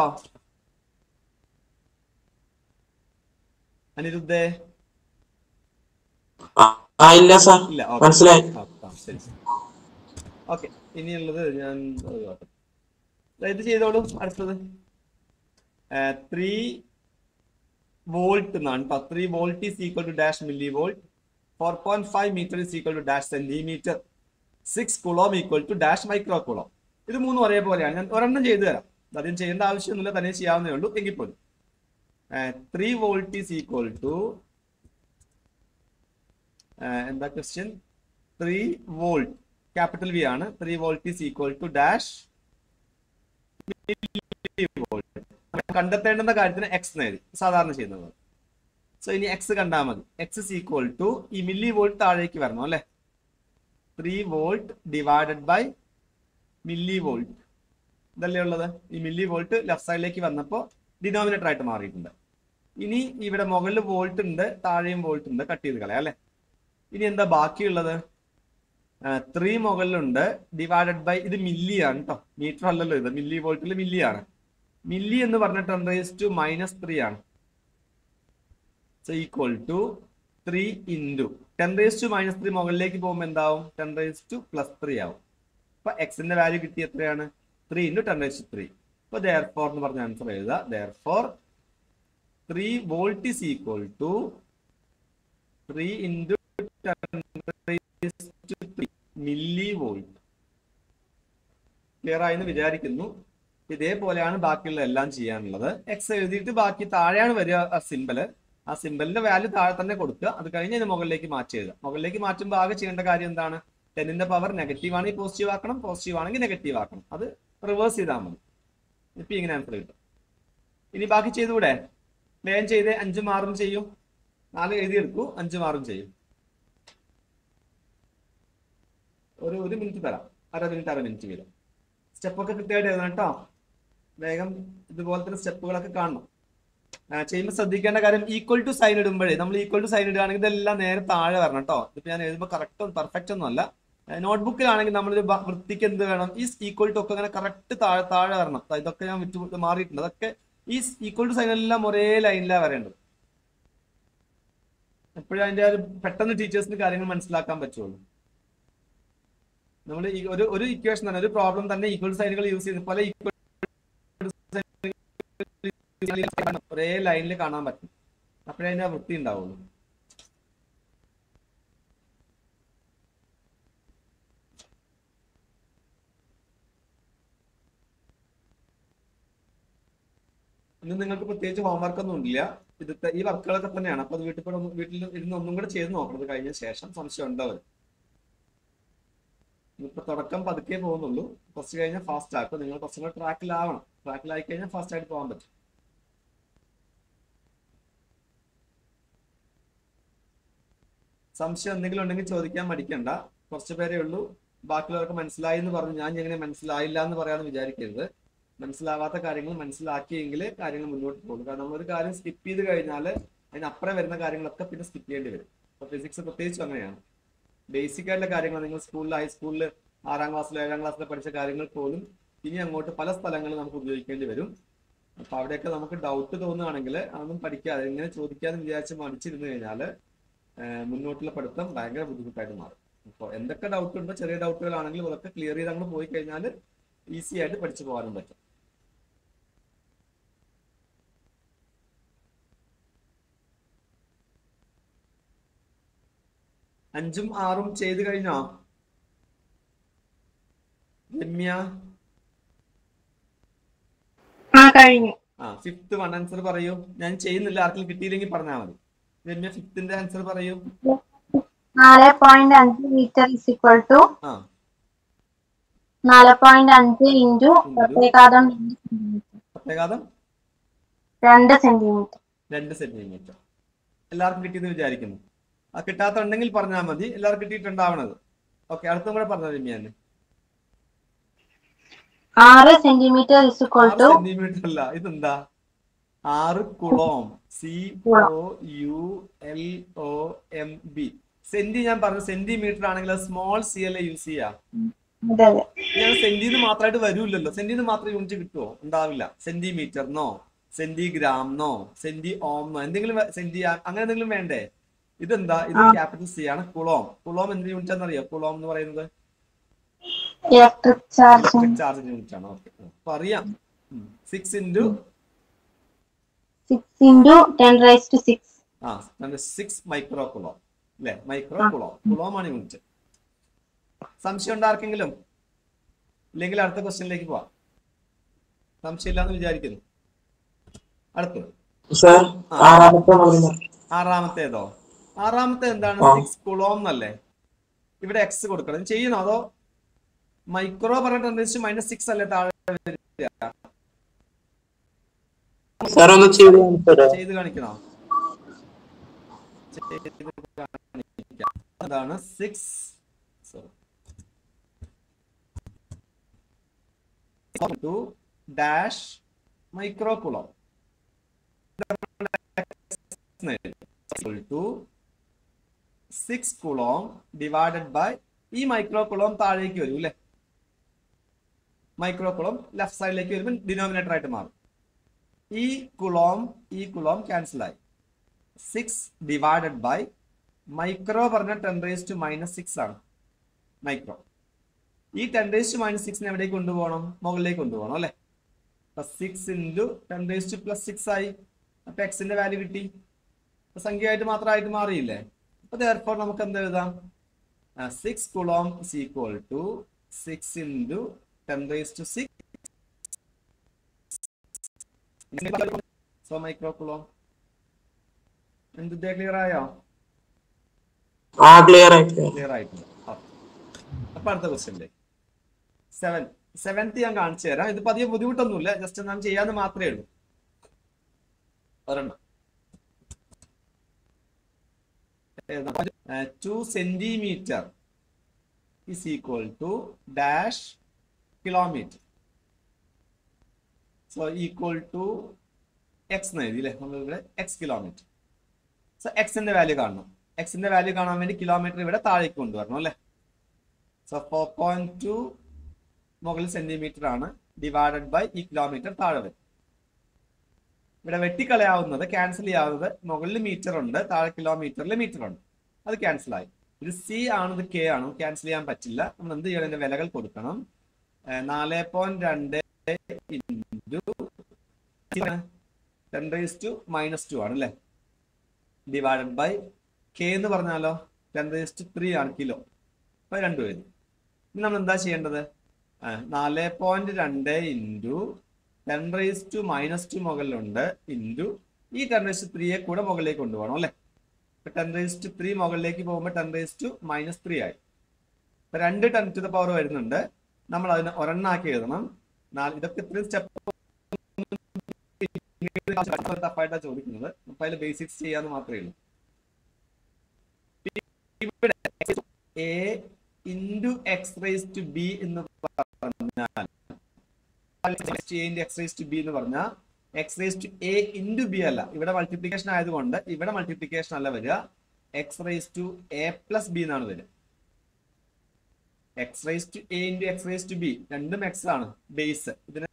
അനിരുദ്ധേ? ഇല്ല. ശരി. ഓക്കെ, ഇനിയുള്ളത് ഞാൻ ഇത് ചെയ്തോളൂ. അടുത്തത് ത്രീ വോൾട്ട് എന്നാണ് കേട്ടോ. Three volt is equal to dash milli volt, four point five metre is equal to dash centimetre, six coulomb equal to dash micro coulomb. ഇത് മൂന്നും ഒരേപോലെയാണ്. ഞാൻ ഒരെണ്ണം ചെയ്തു തരാം, അധികം ചെയ്യേണ്ട ആവശ്യമൊന്നുമില്ല, തന്നെ ചെയ്യാവുന്നേ ഉള്ളൂ. എങ്കിൽ പോലും three volt is equal to എന്താ question? Three volt capital V ആണ്. Three volt is equal to dash volt. കണ്ടെത്തേണ്ടുന്ന കാര്യത്തിന് എക്സ് നേടി സാധാരണ ചെയ്യുന്നത്. സോ ഇനി എക്സ് കണ്ടാൽ മതി. എക്സ് ഇസ് ഈക്വൽ ടു ഈ മില്ലി വോൾട്ട് താഴേക്ക് വരണം അല്ലെ. Three volt divided by milli volt ഇതല്ലേ ഉള്ളത്. ഈ മില്ലി വോൾട്ട് ലെഫ്റ്റ് സൈഡിലേക്ക് വന്നപ്പോൾ ഡിനോമിനേറ്റർ ആയിട്ട് മാറിയിട്ടുണ്ട്. ഇനി ഇവിടെ മുകളിൽ വോൾട്ട് ഉണ്ട്, താഴെയും വോൾട്ട് ഉണ്ട്, കട്ട് ചെയ്ത് കളയാം അല്ലെ. ഇനി എന്താ ബാക്കിയുള്ളത്? ത്രീ മുകളിലുണ്ട് ഡിവൈഡഡ് ബൈ, ഇത് മില്ലി ആണ് കേട്ടോ, മീറ്റർ അല്ലല്ലോ ഇത്, മില്ലി വോൾട്ടിൽ മില്ലി ആണ്. മില്ലി എന്ന് പറഞ്ഞ ten raise to minus three ആണ്. So equal to three into ten raise to minus three മുകളിലേക്ക് പോകുമ്പോൾ എന്താവും? Ten raise to plus three ആവും. അപ്പൊ എക്സിന്റെ വാല്യൂ കിട്ടി എത്രയാണ്? Three into ten raise to three. അപ്പൊ ദെയർ ഫോർ എന്ന് പറഞ്ഞ ആൻസർ എഴുതുക. Therefore three volt is equal to three into milli volt. Clear ആയെന്ന് വിചാരിക്കുന്നു. ഇതേപോലെയാണ് ബാക്കിയുള്ള എല്ലാം ചെയ്യാനുള്ളത്. എക്സ് എഴുതിയിട്ട് ബാക്കി താഴെയാണ് വരിക ആ സിമ്പല്. ആ സിമ്പലിന്റെ വാല്യൂ താഴെ തന്നെ കൊടുക്കുക. അത് കഴിഞ്ഞ് അതിന് മുകളിലേക്ക് മാറ്റി എഴുതുക. മുകളിലേക്ക് മാറ്റുമ്പോൾ ആകെ ചെയ്യേണ്ട കാര്യം എന്താണ്? ടെന്നിന്റെ പവർ നെഗറ്റീവ് ആണെങ്കിൽ പോസിറ്റീവ് ആക്കണം, പോസിറ്റീവ് ആണെങ്കിൽ നെഗറ്റീവ് ആക്കണം. അത് റിവേഴ്സ് ചെയ്താൽ മതി. ഇപ്പൊ ഇങ്ങനെ ആൻസർ കിട്ടും. ഇനി ബാക്കി ചെയ്തുകൂടെ? വേഗം ചെയ്തേ. അഞ്ചും ആറും ചെയ്യും. നാല് എഴുതിയെടുക്കൂ, അഞ്ചും ആറും ചെയ്യും. ഒരു ഒരു മിനിറ്റ് തരാം, അര മിനിറ്റ് അര മിനിറ്റ് വീതം. സ്റ്റെപ്പൊക്കെ കൃത്യമായിട്ട് എഴുതണം കേട്ടോ. വേഗം ഇതുപോലെ തന്നെ സ്റ്റെപ്പുകളൊക്കെ കാണണം. ചെയ്യുമ്പോൾ ശ്രദ്ധിക്കേണ്ട കാര്യം, ഈക്വൽ ടു സൈൻ ഇടുമ്പോഴേ നമ്മൾ ഈക്വൽ ടു സൈൻ ഇടുകയാണെങ്കിൽ ഇതെല്ലാം നേരെ താഴെ വരണം കേട്ടോ. ഇപ്പൊ ഞാൻ എഴുതുമ്പോൾ കറക്റ്റ് പെർഫെക്റ്റ് ഒന്നും അല്ല. നോട്ട്ബുക്കിലാണെങ്കിൽ നമ്മളൊരു വൃത്തിക്ക് എന്ത് വേണം? ഈ ഈക്വൽ ടു ഒക്കെ അങ്ങനെ കറക്റ്റ് താഴെ താഴെ വരണം. ഇതൊക്കെ ഞാൻ വിട്ടു മാറിയിട്ടുണ്ട്. അതൊക്കെ ഈ ഈക്വൽ ടു സൈൻ എല്ലാം ഒരേ ലൈനിലാണ് വരേണ്ടത്. എപ്പോഴും അതിന്റെ ഒരു പെട്ടെന്ന് ടീച്ചേഴ്സിന് കാര്യങ്ങൾ മനസ്സിലാക്കാൻ പറ്റുള്ളൂ. നമ്മൾ ഒരു ഒരു ഇക്വേഷൻ തന്നെ, ഒരു പ്രോബ്ലം തന്നെ ഈക്വൽ സൈനുകൾ യൂസ് ചെയ്ത് പല ഈക്വൽ ഒരേ ലൈനിൽ കാണാൻ പറ്റും. അപ്പോഴേ അതിന്റെ വൃത്തി ഉണ്ടാവുള്ളൂ. ഇന്ന് നിങ്ങൾക്ക് പ്രത്യേകിച്ച് ഹോംവർക്ക് ഒന്നും ഇല്ല. ഇത് ഈ വർക്കുകളൊക്കെ തന്നെയാണ്. അപ്പൊ അത് വീട്ടിൽ വീട്ടിൽ ഇരുന്ന് ഒന്നും കൂടെ ചെയ്ത് നോക്കണം. കഴിഞ്ഞ ശേഷം സംശയം ഉണ്ടാവും. ഇപ്പൊ തുടക്കം പതുക്കെ പോകുന്നുള്ളൂ. കുറച്ച് കഴിഞ്ഞാൽ ഫാസ്റ്റ് ആക്കും. നിങ്ങൾ കുറച്ചും കൂടെ ട്രാക്കിലാവണം. ട്രാക്കിലായി കഴിഞ്ഞാൽ ഫാസ്റ്റ് ആയിട്ട് പോകാൻ പറ്റും. സംശയം എന്തെങ്കിലും ഉണ്ടെങ്കിൽ ചോദിക്കാൻ മടിക്കണ്ട. കുറച്ച് പേരേ ഉള്ളൂ. ബാക്കിയുള്ളവർക്ക് മനസ്സിലായി എന്ന് പറഞ്ഞു ഞാൻ എങ്ങനെ മനസ്സിലായില്ല എന്ന് പറയാമെന്ന് വിചാരിക്കരുത്. മനസ്സിലാവാത്ത കാര്യങ്ങൾ മനസ്സിലാക്കിയെങ്കിൽ കാര്യങ്ങൾ മുന്നോട്ട് പോകും. കാരണം നമ്മളൊരു കാര്യം സ്കിപ്പ് ചെയ്ത് കഴിഞ്ഞാൽ അതിനപ്പുറം വരുന്ന കാര്യങ്ങളൊക്കെ പിന്നെ സ്കിപ്പ് ചെയ്യേണ്ടി വരും. അപ്പോൾ ഫിസിക്സ് പ്രത്യേകിച്ചും അങ്ങനെയാണ്. ബേസിക് ആയിട്ടുള്ള കാര്യങ്ങൾ നിങ്ങൾ സ്കൂളിൽ ഹൈസ്കൂളിൽ ആറാം ക്ലാസ്സിൽ ഏഴാം ക്ലാസ്സിൽ പഠിച്ച കാര്യങ്ങൾ പോലും ഇനി അങ്ങോട്ട് പല സ്ഥലങ്ങളിൽ നമുക്ക് ഉപയോഗിക്കേണ്ടി വരും. അപ്പൊ അവിടെയൊക്കെ നമുക്ക് ഡൗട്ട് തോന്നുകയാണെങ്കിൽ അതൊന്നും പഠിക്കാതെ ഇങ്ങനെ ചോദിക്കാതെ വിചാരിച്ച് മടിച്ചിരുന്നു കഴിഞ്ഞാൽ മുന്നോട്ടുള്ള പഠിത്തം ഭയങ്കര ബുദ്ധിമുട്ടായിട്ട് മാറും. അപ്പോൾ എന്തൊക്കെ ഡൗട്ട് ഉണ്ടോ ചെറിയ ഡൗട്ടുകളാണെങ്കിലും അതൊക്കെ ക്ലിയർ ചെയ്ത് അങ്ങ് പോയി കഴിഞ്ഞാൽ ഈസി ആയിട്ട് പഠിച്ചു പോകാനും പറ്റും. അഞ്ചും ആറും ചെയ്ത് കഴിഞ്ഞോ രമ്യ? ആ ഫിഫ്ത്ത് വൺ ആൻസർ പറയൂ. ഞാൻ ചെയ്യുന്നില്ല, ആർക്കും കിട്ടിയില്ലെങ്കിൽ പറഞ്ഞാൽ മതി. രമ്യ ഫിഫ്ത്തിന്റെ ആൻസർ പറയൂ. നാല് പോയിന്റ് അഞ്ച് മീറ്റർ ഇസ് ഈക്വൽ ടു നാല് പോയിന്റ് അഞ്ച് ഇൻറ്റു പ്രത്യേകാതം പ്രത്യേകാതം രണ്ട് സെന്റിമീറ്റർ രണ്ട് സെന്റിമീറ്റർ. എല്ലാവർക്കും കിട്ടിയെന്ന് വിചാരിക്കുന്നു. ആ കിട്ടാത്തുണ്ടെങ്കിൽ പറഞ്ഞാൽ മതി. എല്ലാവർക്കും കിട്ടിയിട്ടുണ്ടാവണത്. ഓക്കെ, അടുത്തും കൂടെ പറഞ്ഞ രമ്യാന്ന്. ആറ് centimetre is equal to centimetre അല്ല, ഇതെന്താ? ആറ് coulomb. C O U L O M B. Centi ഞാൻ പറഞ്ഞു സെന്റിമീറ്റർ ആണെങ്കിൽ സ്മോൾ സി അല്ലേ യൂസ് ചെയ്യാ. ഞാൻ സെന്റിന്ന് മാത്രമായിട്ട് വരൂല്ലല്ലോ. സെന്റിന്ന് മാത്രം യൂണിറ്റ് കിട്ടുമോ? ഉണ്ടാവില്ല. സെന്റിമീറ്ററിനോ സെന്റിഗ്രാംന്നോ സെന്റി ഓംന്നോ എന്തെങ്കിലും സെന്റി അങ്ങനെ എന്തെങ്കിലും വേണ്ടേ? ഇതെന്താ? ഇത് ക്യാപിറ്റൽ സി ആണ്. കുളോം. കുളോം എന്ത് യൂണിറ്റ് ആണെന്നറിയോ? കുളോം എന്ന് പറയുന്നത് ഇലക്ട്രിക് ചാർജ് ചാർജ് യൂണിറ്റ് ആണ്. ഓക്കെ, അപ്പൊ അറിയാം. Six into six into ten raise to six ആ സിക്സ് മൈക്രോ കുളോം അല്ലെ? Micro coulomb. കുളോമാണ് യൂണിറ്റ്. സംശയം ഉണ്ട് ആർക്കെങ്കിലും? ഇല്ലെങ്കിൽ അടുത്ത ക്വസ്റ്റ്യനിലേക്ക് പോവാം. സംശയം ഇല്ലാന്ന് വിചാരിക്കുന്നു. അടുത്തത് ആറാമത്തേതോ? ആറാമത്തെ എന്താണ്? സിക്സ് കുളോം എന്നല്ലേ? ഇവിടെ എക്സ് കൊടുക്കണം. ചെയ്യണോ അതോ മൈക്രോ പറഞ്ഞിട്ട് മൈനസ് സിക്സ് അല്ലേ താഴെ ചെയ്ത് കാണിക്കണോ? അതാണ് six dash micro coulomb six coulomb divided by ഈ മൈക്രോ കുളോം താഴേക്ക് വരും അല്ലെ? മൈക്രോ കുളോം ലെഫ്റ്റ് സൈഡിലേക്ക് വരുമ്പോൾ ഡിനോമിനേറ്റർ ആയിട്ട് മാറും. ഈ കുളോം ഈ കുളോം ക്യാൻസൽ ആയി. സിക്സ് ഡിവൈഡഡ് ബൈ മൈക്രോ പറഞ്ഞ ten raise to minus six ആണ് മൈക്രോ. ഈ ടെൻ റേസ് ടു മൈനസ് സിക്സിനെ എവിടേക്ക് കൊണ്ടുപോകണം? മുകളിലേക്ക് കൊണ്ടുപോകണം അല്ലെ? Six into ten raise to plus six ആയി. അപ്പൊ എക്സിന്റെ വാല്യൂ കിട്ടി. സംഖ്യയായിട്ട് മാത്രമായിട്ട് മാറിയില്ലേ? അപ്പൊ therefore നമുക്ക് എന്ത് എഴുതാം? Six coulomb is equal to six into ten raised to six. So micro coulomb. എന്തിന്റെ ക്ലിയർ ആയോ? ക്ലിയർ ആയിട്ടുണ്ട്. അപ്പൊ അടുത്ത ക്വസ്റ്റ്യൻ സെവൻ സെവൻത്ത് ഞാൻ കാണിച്ചു തരാം. ഇത് പതിയെ ബുദ്ധിമുട്ടൊന്നുമില്ല, ജസ്റ്റ് നാം ചെയ്യാന്ന് മാത്രമേ ഉള്ളൂ. ഒരെണ്ണം two centimetre is equal to dash kilometer. So equal to x എന്ന് എഴുതി അല്ലേ? നമ്മൾ ഇവിടെ എക്സ് കിലോമീറ്റർ. സോ എക്സിന്റെ വാല്യൂ കാണണം. എക്സിന്റെ വാല്യൂ കാണാൻ വേണ്ടി കിലോമീറ്റർ ഇവിടെ താഴേക്ക് കൊണ്ടുവരണം അല്ലെ? സോ ഫോർ പോയിന്റ് ടു മുകളിൽ സെന്റിമീറ്റർ ആണ് ഡിവൈഡഡ് ബൈ ഈ കിലോമീറ്റർ താഴെ വരും. ഇവിടെ വെട്ടിക്കളയാവുന്നത് ക്യാൻസൽ ചെയ്യാവുന്നത് മുകളിൽ മീറ്റർ ഉണ്ട്, താഴെ കിലോമീറ്ററിൽ മീറ്റർ ഉണ്ട്. അത് ക്യാൻസൽ ആയി. ഇത് സി ആണ്, ഇത് കെ ആണ്. ക്യാൻസൽ ചെയ്യാൻ പറ്റില്ല. നമ്മൾ എന്ത് ചെയ്യണം? ഇതിന്റെ വിലകൾ കൊടുക്കണം. നാല് പോയിന്റ് രണ്ട് into ten raise to minus two ആണ് അല്ലെ? ഡിവൈഡഡ് ബൈ കെ എന്ന് പറഞ്ഞാലോ ടെൻ റേസ് ടു ത്രീ ആണ് കിലോ. അപ്പൊ രണ്ടു പേര്. ഇനി നമ്മൾ എന്താ ചെയ്യേണ്ടത്? നാല് പോയിന്റ് രണ്ട് into ten raise to minus two മുകളിലുണ്ട് ഇൻറ്റു ഈ ടെൻ റേസ് ടു ത്രീയെ കൂടെ മുകളിലേക്ക് കൊണ്ടുപോകണം അല്ലെ? ടെൻ റേസ് ടു ത്രീ മുകളിലേക്ക് പോകുമ്പോൾ ten raise to minus three ആയി. ഇപ്പൊ രണ്ട് ടെൻ ടു ദ പവർ വരുന്നുണ്ട്. നമ്മൾ അതിനെ ഒരെണ്ണാക്കി എഴുതണം. ഇതൊക്കെ ഇത്രയും സ്റ്റെപ്പ് ടഫായിട്ടാണ് ചോദിക്കുന്നത്. അപ്പൊ അതിൽ ബേസിക്സ് ചെയ്യാന്ന് മാത്രമേ ഉള്ളൂ. ഇവിടെ A into x raise to B എന്ന് പറഞ്ഞാൽ എക്സ് റേസ് ടു ബി എന്ന് പറഞ്ഞാൽ x raise to A into B അല്ല, ഇവിടെ മൾട്ടിപ്ലിക്കേഷൻ ആയതുകൊണ്ട് ഇവിടെ മൾട്ടിപ്ലിക്കേഷൻ അല്ല വരിക, x raise to A plus B എന്നാണ് വരിക. X raise to A into x raise to B രണ്ടും എക്സ് ആണ് ബേസ്. ഇതിന്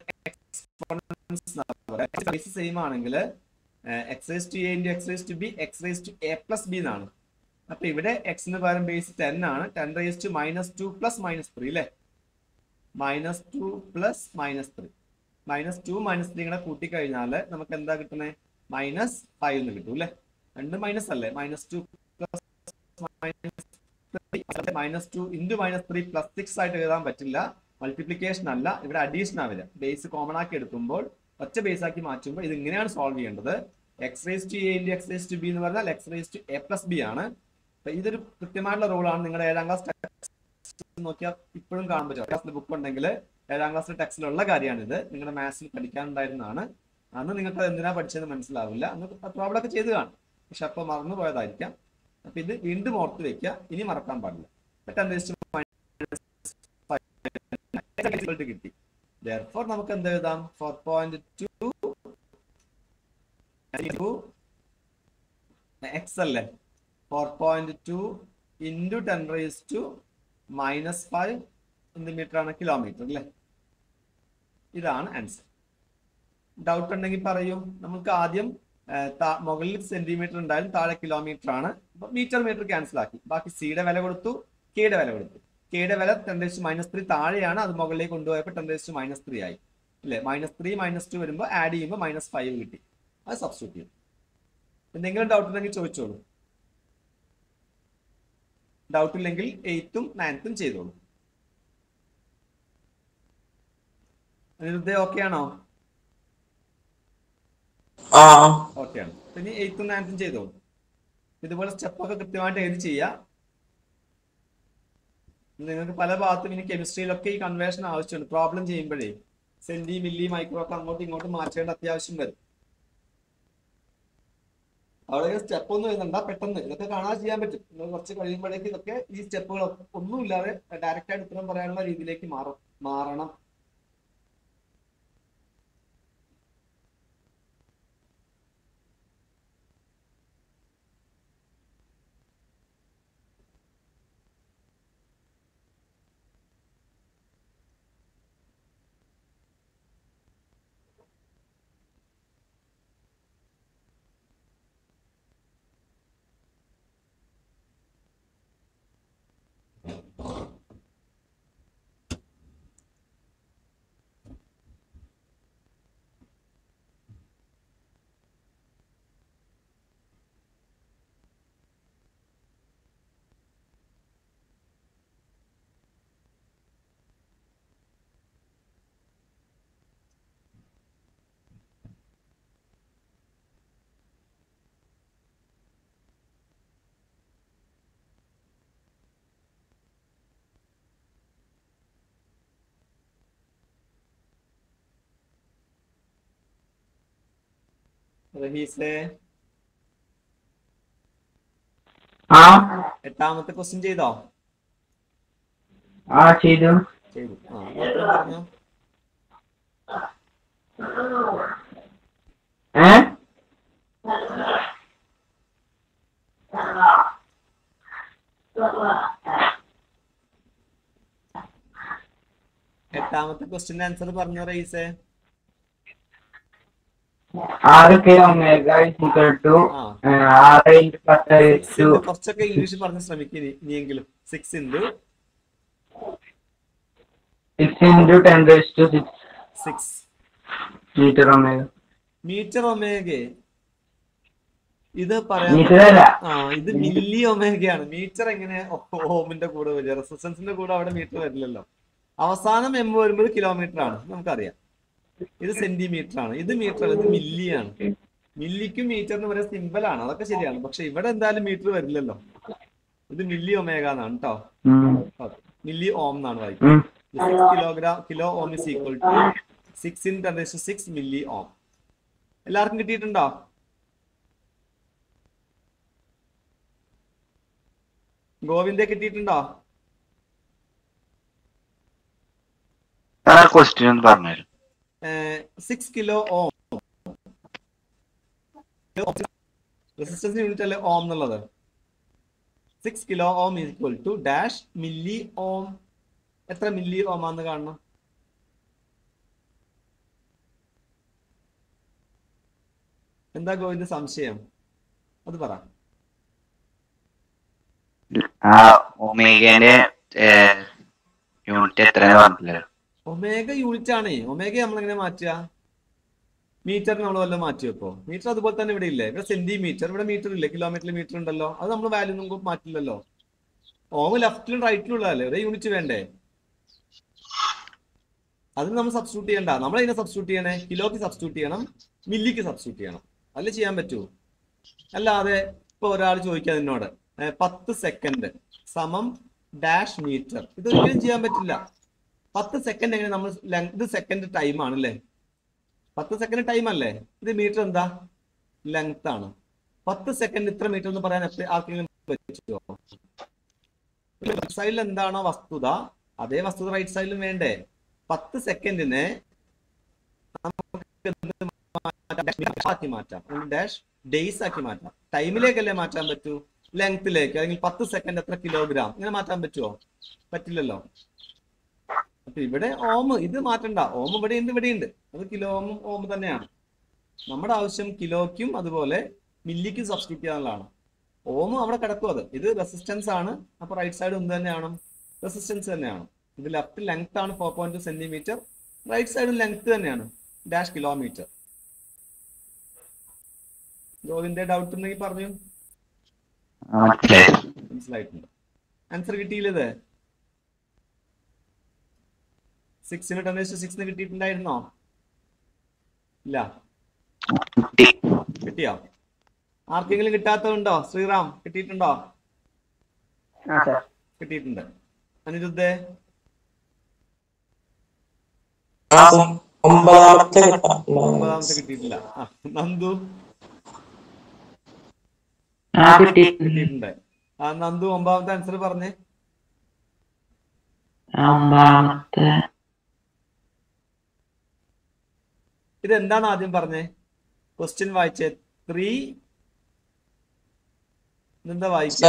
ബേസ് സെയിം ആണെങ്കിൽ x raise to A into x raise to B x raise to A plus B എന്നാണ്. അപ്പൊ ഇവിടെ എക്സിന് പകരം ബേസ് ടെൻ ആണ്. Ten raise to minus two plus minus three അല്ലേ, minus two plus minus three, minus two minus three കൂടെ കൂട്ടിക്കഴിഞ്ഞാൽ നമുക്ക് എന്താ കിട്ടുന്നത്? മൈനസ് ഫൈവ് എന്ന് കിട്ടും അല്ലേ. രണ്ട് മൈനസ് അല്ലേ, minus two plus minus two into minus three plus six ആയിട്ട് എഴുതാൻ പറ്റില്ല, മൾട്ടിപ്ലിക്കേഷൻ അല്ല, ഇവിടെ അഡീഷൻ ആവില്ല. ബേസ് കോമൺ ആക്കി എടുക്കുമ്പോൾ ഒറ്റ ബേസ് ആക്കി മാറ്റുമ്പോൾ ഇത് ഇങ്ങനെയാണ് സോൾവ് ചെയ്യേണ്ടത്. X raise to A into x raise to B എന്ന് പറഞ്ഞാൽ x raise to A plus B ആണ്. അപ്പൊ ഇതൊരു കൃത്യമായിട്ടുള്ള റൂളാണ്. നിങ്ങളുടെ ഏഴാം ക്ലാസ് ടെക്സ്റ്റ് നോക്കിയാൽ ഇപ്പോഴും കാണാൻ പറ്റും. ക്ലാസ്സിൽ ബുക്ക് ഉണ്ടെങ്കിൽ ഏഴാം ക്ലാസ്സിലെ ടെക്സ്റ്റിലുള്ള കാര്യമാണിത്. നിങ്ങളുടെ മാത്സിൽ പഠിക്കാനുണ്ടായിരുന്നതാണ്. അന്ന് നിങ്ങൾക്ക് അത് എന്തിനാ പഠിച്ചതെന്ന് മനസ്സിലാവില്ല, അന്ന് പ്രോബ്ലം ഒക്കെ ചെയ്ത് കാണും, പക്ഷെ അപ്പോൾ മറന്നു പോയതായിരിക്കാം. അപ്പൊ ഇത് വീണ്ടും ഓർത്ത് വെക്കുക, ഇനി മറക്കാൻ പാടില്ല. കിട്ടി. Therefore നമുക്ക് എന്ത് എഴുതാം? ഫോർ പോയിന്റ് ടു എക്സ് അല്ലേ, four point two into ten raise to minus five എന്ത് മീറ്റർ ആണ്? കിലോമീറ്റർ അല്ലേ. ഇതാണ് ആൻസർ. ഡൗട്ട് ഉണ്ടെങ്കിൽ പറയൂ. നമുക്ക് ആദ്യം മുകളിൽ സെന്റിമീറ്റർ ഉണ്ടായാലും താഴെ കിലോമീറ്റർ ആണ്. അപ്പൊ മീറ്റർ മീറ്റർ ക്യാൻസൽ ആക്കി, ബാക്കി സിയുടെ വില കൊടുത്തു, കെയുടെ വില കൊടുത്തു. കെയുടെ വില ടെൻ റേസ് മൈനസ് ത്രീ താഴെയാണ്, അത് മുകളിലേക്ക് കൊണ്ടുപോയപ്പോൾ ടെൻ റേസ് മൈനസ് ത്രീ ആയി അല്ലേ. മൈനസ് ത്രീ മൈനസ് ടു വരുമ്പോൾ ആഡ് ചെയ്യുമ്പോൾ മൈനസ് ഫൈവ് കിട്ടി. അത് സബ്സ്റ്റിറ്റ്യൂട്ട് ചെയ്യും. എന്തെങ്കിലും ഡൗട്ട് ഉണ്ടെങ്കിൽ ചോദിച്ചോളൂ. ഡൗട്ട് ഇല്ലെങ്കിൽ എയ്ത്തും നയൻത്തും ചെയ്തോളൂ. അനിരുദ്ധ ഓക്കെ ആണോ? ഓക്കെ ആണ്. ഇനി എയ്ത്തും നയൻത്തും ചെയ്തോളൂ. ഇതുപോലെ സ്റ്റെപ്പൊക്കെ കൃത്യമായിട്ട് എഴുതി ചെയ്യാം. നിങ്ങൾക്ക് പല ഭാഗത്തും ഇനി കെമിസ്ട്രിയിലൊക്കെ ഈ കൺവേർഷൻ ആവശ്യമുണ്ട്. പ്രോബ്ലം ചെയ്യുമ്പോഴേ സെന്റി മില്ലി മൈക്രോ ഒക്കെ അങ്ങോട്ടും ഇങ്ങോട്ടും മാറ്റേണ്ട അത്യാവശ്യം വരും. അവിടെ സ്റ്റെപ്പ് ഒന്നും എഴുതണ്ട, പെട്ടെന്ന് ഇതൊക്കെ കാണാതെ ചെയ്യാൻ പറ്റും. നിങ്ങൾ കുറച്ച് കഴിയുമ്പോഴേക്ക് ഇതൊക്കെ ഈ സ്റ്റെപ്പുകൾ ഒന്നുമില്ലാതെ ഡയറക്റ്റ് ആയിട്ട് ഉത്തരം പറയാനുള്ള രീതിയിലേക്ക് മാറും മാറണം റഹീസേ. ആ എട്ടാമത്തെ ക്വസ്റ്റ്യൻ ചെയ്തോ? ആ ചെയ്തു ചെയ്തു. ആ ഉത്തരം പറഞ്ഞോ. ഏ എട്ടാമത്തെ ക്വസ്റ്റ്യന്റെ ആൻസർ പറഞ്ഞോ റഹീസേ. ആറൊക്കെ ഒമേഗ ഈക്വൽ ടു ആറ് ഇൻറ്റു പത്ത് ടു കുറച്ചൊക്കെ ഇംഗ്ലീഷ് പറഞ്ഞ് ശ്രമിക്കും ഇനിയെങ്കിലും. Six into six into ten raise to six six metre omega. Metre omega ഇത് പറയാം. മീറ്റർ അല്ല, ആ ഇത് മില്ലി ഒമേഗയാണ്. മീറ്റർ എങ്ങനെ ഓമിന്റെ കൂടെ വരിക? റെസിസ്റ്റൻസിന്റെ കൂടെ അവിടെ മീറ്റർ വരില്ലല്ലോ. അവസാനം എം വരുമ്പോൾ കിലോമീറ്റർ ആണ്, നമുക്കറിയാം. ഇത് സെന്റിമീറ്റർ ആണ്, ഇത് മീറ്റർ അല്ല, ഇത് മില്ലി ആണ്. മില്ലിക്കും മീറ്ററിന് വരെ സിമ്പിൾ ആണ്, അതൊക്കെ ശരിയാണ്. പക്ഷെ ഇവിടെ എന്തായാലും മീറ്റർ വരില്ലല്ലോ. ഇത് മില്ലി ഒമേഗ എന്നാണ് കേട്ടോ. മില്ലി ഓം എന്നാണ് വായിക്കുന്നത്. Six kilogram kilo ohm is equal to six in ten raise to six milli ohm. എല്ലാവർക്കും കിട്ടിയിട്ടുണ്ടോ? ഗോവിന്ദ കിട്ടിയിട്ടുണ്ടോ? ക്വസ്റ്റ്യൻ ഒന്ന് പറഞ്ഞു. Six kilo ohm resistance unit അല്ലേ ഓം എന്നുള്ളത്. Six kilo ohm is equal to dash milli ohm. എത്ര milli ഓം ആണെന്ന് കാണണം. എന്താ ഗോവിന്ദ് സംശയം? അത് പറ. ആ ഒമേഗന്റെ യൂണിറ്റ് എത്ര പറഞ്ഞില്ല. ഒമേഗ യൂണിറ്റ് ആണ്. ഒമേഗ നമ്മൾ എങ്ങനെ മാറ്റുക? മീറ്റർ നമ്മൾ വല്ലതും മാറ്റി വെക്കോ? മീറ്റർ അതുപോലെ തന്നെ ഇവിടെ ഇല്ലേ? ഇവിടെ സെന്റിമീറ്റർ, ഇവിടെ മീറ്റർ ഇല്ലേ? കിലോമീറ്റർ മീറ്റർ ഉണ്ടല്ലോ. അത് നമ്മൾ വാല്യൂ നമുക്ക് മാറ്റില്ലല്ലോ. ഓം ലെഫ്റ്റിലും റൈറ്റിലും ഉള്ളതല്ലേ, ഒരേ യൂണിറ്റ് വേണ്ടേ? അതിന് നമ്മൾ സബ്സ്റ്റിറ്റ്യൂട്ട് ചെയ്യണ്ട. നമ്മൾ അതിനെ സബ്സ്റ്റിറ്റ്യൂട്ട് ചെയ്യണേ, കിലോക്ക് സബ്സ്റ്റിറ്റ്യൂട്ട് ചെയ്യണം, മില്ലിക്ക് സബ്സ്റ്റിറ്റ്യൂട്ട് ചെയ്യണം. അല്ലേ ചെയ്യാൻ പറ്റൂ. അല്ലാതെ ഇപ്പൊ ഒരാൾ ചോദിക്കുക എന്നോട് പത്ത് സെക്കൻഡ് സമം ഡാഷ് മീറ്റർ, ഇതൊരിക്കലും ചെയ്യാൻ പറ്റില്ല. പത്ത് സെക്കൻഡ് എങ്ങനെ നമ്മൾ ഇത് സെക്കൻഡ് ടൈം ആണ് അല്ലേ? പത്ത് സെക്കൻഡ് ടൈം അല്ലേ? ഇത് മീറ്റർ എന്താ? ലെങ്ത് ആണ്. പത്ത് സെക്കൻഡ് ഇത്ര മീറ്റർ എന്ന് പറയാൻ ആർക്കെങ്കിലും പറ്റുമോ? ലെഫ്റ്റ് സൈഡിൽ എന്താണോ വസ്തുത അതേ വസ്തുത റൈറ്റ് സൈഡിലും വേണ്ടേ? പത്ത് സെക്കൻഡിനെ ആക്കി മാറ്റാം, ഡാഷ് ഡേയ്സ് ആക്കി മാറ്റാം. ടൈമിലേക്കല്ലേ മാറ്റാൻ പറ്റൂ? ലെങ്ത്തിലേക്ക്. അല്ലെങ്കിൽ പത്ത് സെക്കൻഡ് എത്ര കിലോഗ്രാം ഇങ്ങനെ മാറ്റാൻ പറ്റുമോ? പറ്റില്ലല്ലോ. അപ്പൊ ഇവിടെ ഓം ഇത് മാറ്റണ്ട. ഓം ഇവിടെ ഉണ്ട്, ഇവിടെ ഉണ്ട്. അത് കിലോ ഓമും ഓം തന്നെയാണ്. നമ്മുടെ ആവശ്യം കിലോയ്ക്കും അതുപോലെ മില്ലിക്കും സബ്സ്റ്റിറ്റ്യൂട്ട് ചെയ്യാനുള്ളതാണ്. ഓം അവിടെ കിടക്കും. അത് ഇത് റെസിസ്റ്റൻസ് ആണ്. അപ്പൊ റൈറ്റ് സൈഡ് എന്ത് തന്നെയാണ്? റെസിസ്റ്റൻസ് തന്നെയാണ്. ഇത് ലെഫ്റ്റ് ലെങ്ത് ആണ് four point two centimetre, right side length തന്നെയാണ് ഡാഷ് കിലോമീറ്റർ. ഗോവിന്റെ ഡൗട്ട് ഉണ്ടെങ്കിൽ പറഞ്ഞു. മനസ്സിലായിട്ടുണ്ട്. ആൻസർ കിട്ടിയില്ലത്? സിക്സിന് ടെൻ ടു സിക്സിന് കിട്ടിയിട്ടുണ്ടായിരുന്നോ? ഇല്ല. കിട്ടിയോ? ആർക്കെങ്കിലും കിട്ടാത്തതുണ്ടോ? ശ്രീറാം കിട്ടിയിട്ടുണ്ടോ? കിട്ടിയിട്ടുണ്ട്. അനിരുദ്ധേ? ഒമ്പതാമത്തെ കിട്ടിയിട്ടില്ല. ആ നന്ദു കിട്ടിയിട്ടുണ്ട്. ആ നന്ദു ഒമ്പതാമത്തെ ആൻസർ പറഞ്ഞേ. ഇത് എന്താണ് ആദ്യം പറഞ്ഞേ? ക്വസ്റ്റ്യൻ വായിച്ചേ. ത്രീ എന്താ വായിച്ച?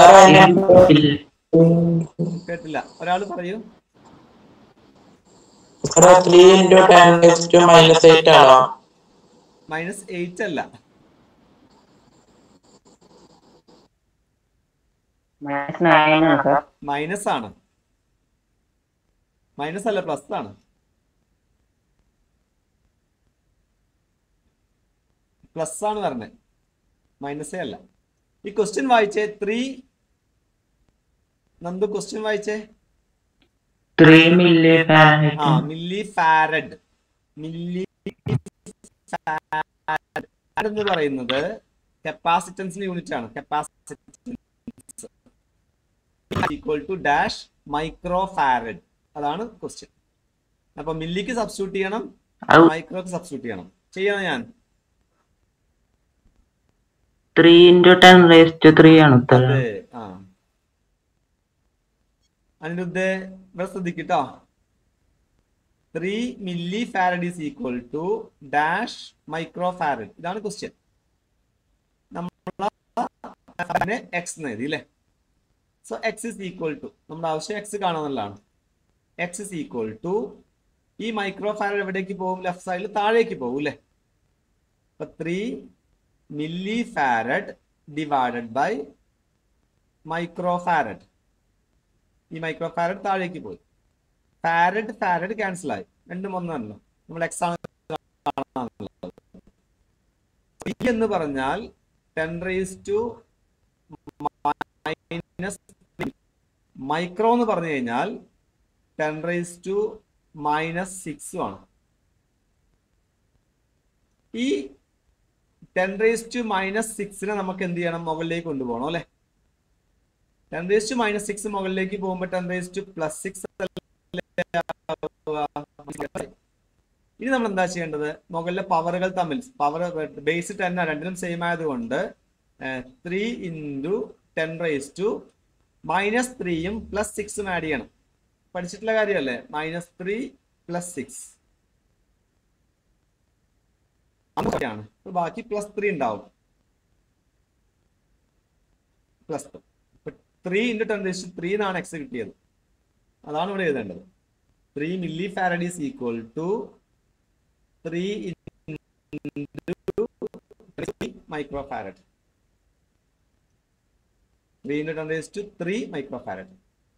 കേട്ടില്ല. ഒരാള് പറയൂ. മൈനസ് എയ്റ്റ് അല്ല, മൈനസ് ആണ്. മൈനസ് അല്ല, പ്ലസ് ആണ്. പ്ലസ് ആണ് പറഞ്ഞേ, മൈനസേ അല്ല. ഈ ക്വസ്റ്റ്യൻ വായിച്ചേ. ത്രീ നന്ദു ക്വസ്റ്റ്യൻ വായിച്ചേ. ആ മില്ലി ഫാരഡ്. മില്ലി ഫാരഡ് എന്ന് പറയുന്നത് കപ്പാസിറ്റൻസിന്റെ യൂണിറ്റ് ആണ്. Capacitance equal to dash micro farad. അതാണ് ക്വസ്റ്റ്യൻ. അപ്പൊ മില്ലിക്ക് സബ്സ്റ്റിറ്റ്യൂട്ട് ചെയ്യണം, മൈക്രോക്ക് സബ്സ്റ്റിറ്റ്യൂട്ട് ചെയ്യണം. ചെയ്യണം ഞാൻ. Three into ten raise to three ആണ് ഉത്തരം. ആ അനിരുദ്ധേ ഇവിടെ ശ്രദ്ധിക്കട്ടോ. Three milli farad is equal to dash micro farad. ഇതാണ് ക്വസ്റ്റ്യൻ. നമ്മൾ എക്സ് എഴുതി അല്ലേ? So x is equal to, നമ്മുടെ ആവശ്യം എക്സ് കാണാന്നുള്ളതാണ്. എക്സ് ഇസ് ഈക്വൽ ടു ഈ മൈക്രോ ഫാരഡ് എവിടേക്ക് പോകും? ലെഫ്റ്റ് സൈഡിൽ താഴേക്ക് പോകും അല്ലേ? അപ്പൊ three milli farad divided by micro farad. ഈ മൈക്രോ ഫാരഡ് താഴേക്ക് പോയി. ഫാരഡ് ഫാരഡ് ക്യാൻസൽ ആയി, രണ്ടും ഒന്നല്ലോ. നമ്മൾ എക്സ് ആണ് എന്ന് പറഞ്ഞാൽ ten raise to minus micro എന്ന് പറഞ്ഞു കഴിഞ്ഞാൽ ടെൻ റേസ് ടു മൈനസ് സിക്സും ആണ്. ഈ ടെൻ റേസ് ടു മൈനസ് സിക്സിനെ നമുക്ക് എന്ത് ചെയ്യണം? മുകളിലേക്ക് കൊണ്ടുപോകണം അല്ലെ? Ten raise to minus six മുകളിലേക്ക് പോകുമ്പോൾ ten raise to plus six. ഇനി നമ്മൾ എന്താ ചെയ്യേണ്ടത്? മുകളിലെ പവറുകൾ തമ്മിൽ, പവർ ബേസ് ടെൻ രണ്ടിനും സെയിം ആയതുകൊണ്ട് three into ten raise to minus ത്രീയും പ്ലസ് സിക്സും ആഡ് ചെയ്യണം. പഠിച്ചിട്ടുള്ള കാര്യമല്ലേ? മൈനസ് ത്രീ പ്ലസ് സിക്സ് ആണ്. ബാക്കി പ്ലസ് ത്രീ ഉണ്ടാവും. Plus three into ten raise to three എന്നാണ് എക്സ് കിട്ടിയത്. അതാണ് ഇവിടെ എഴുതേണ്ടത്. Three milli farad is equal to three micro farad. Three into ten raise to three micro farad.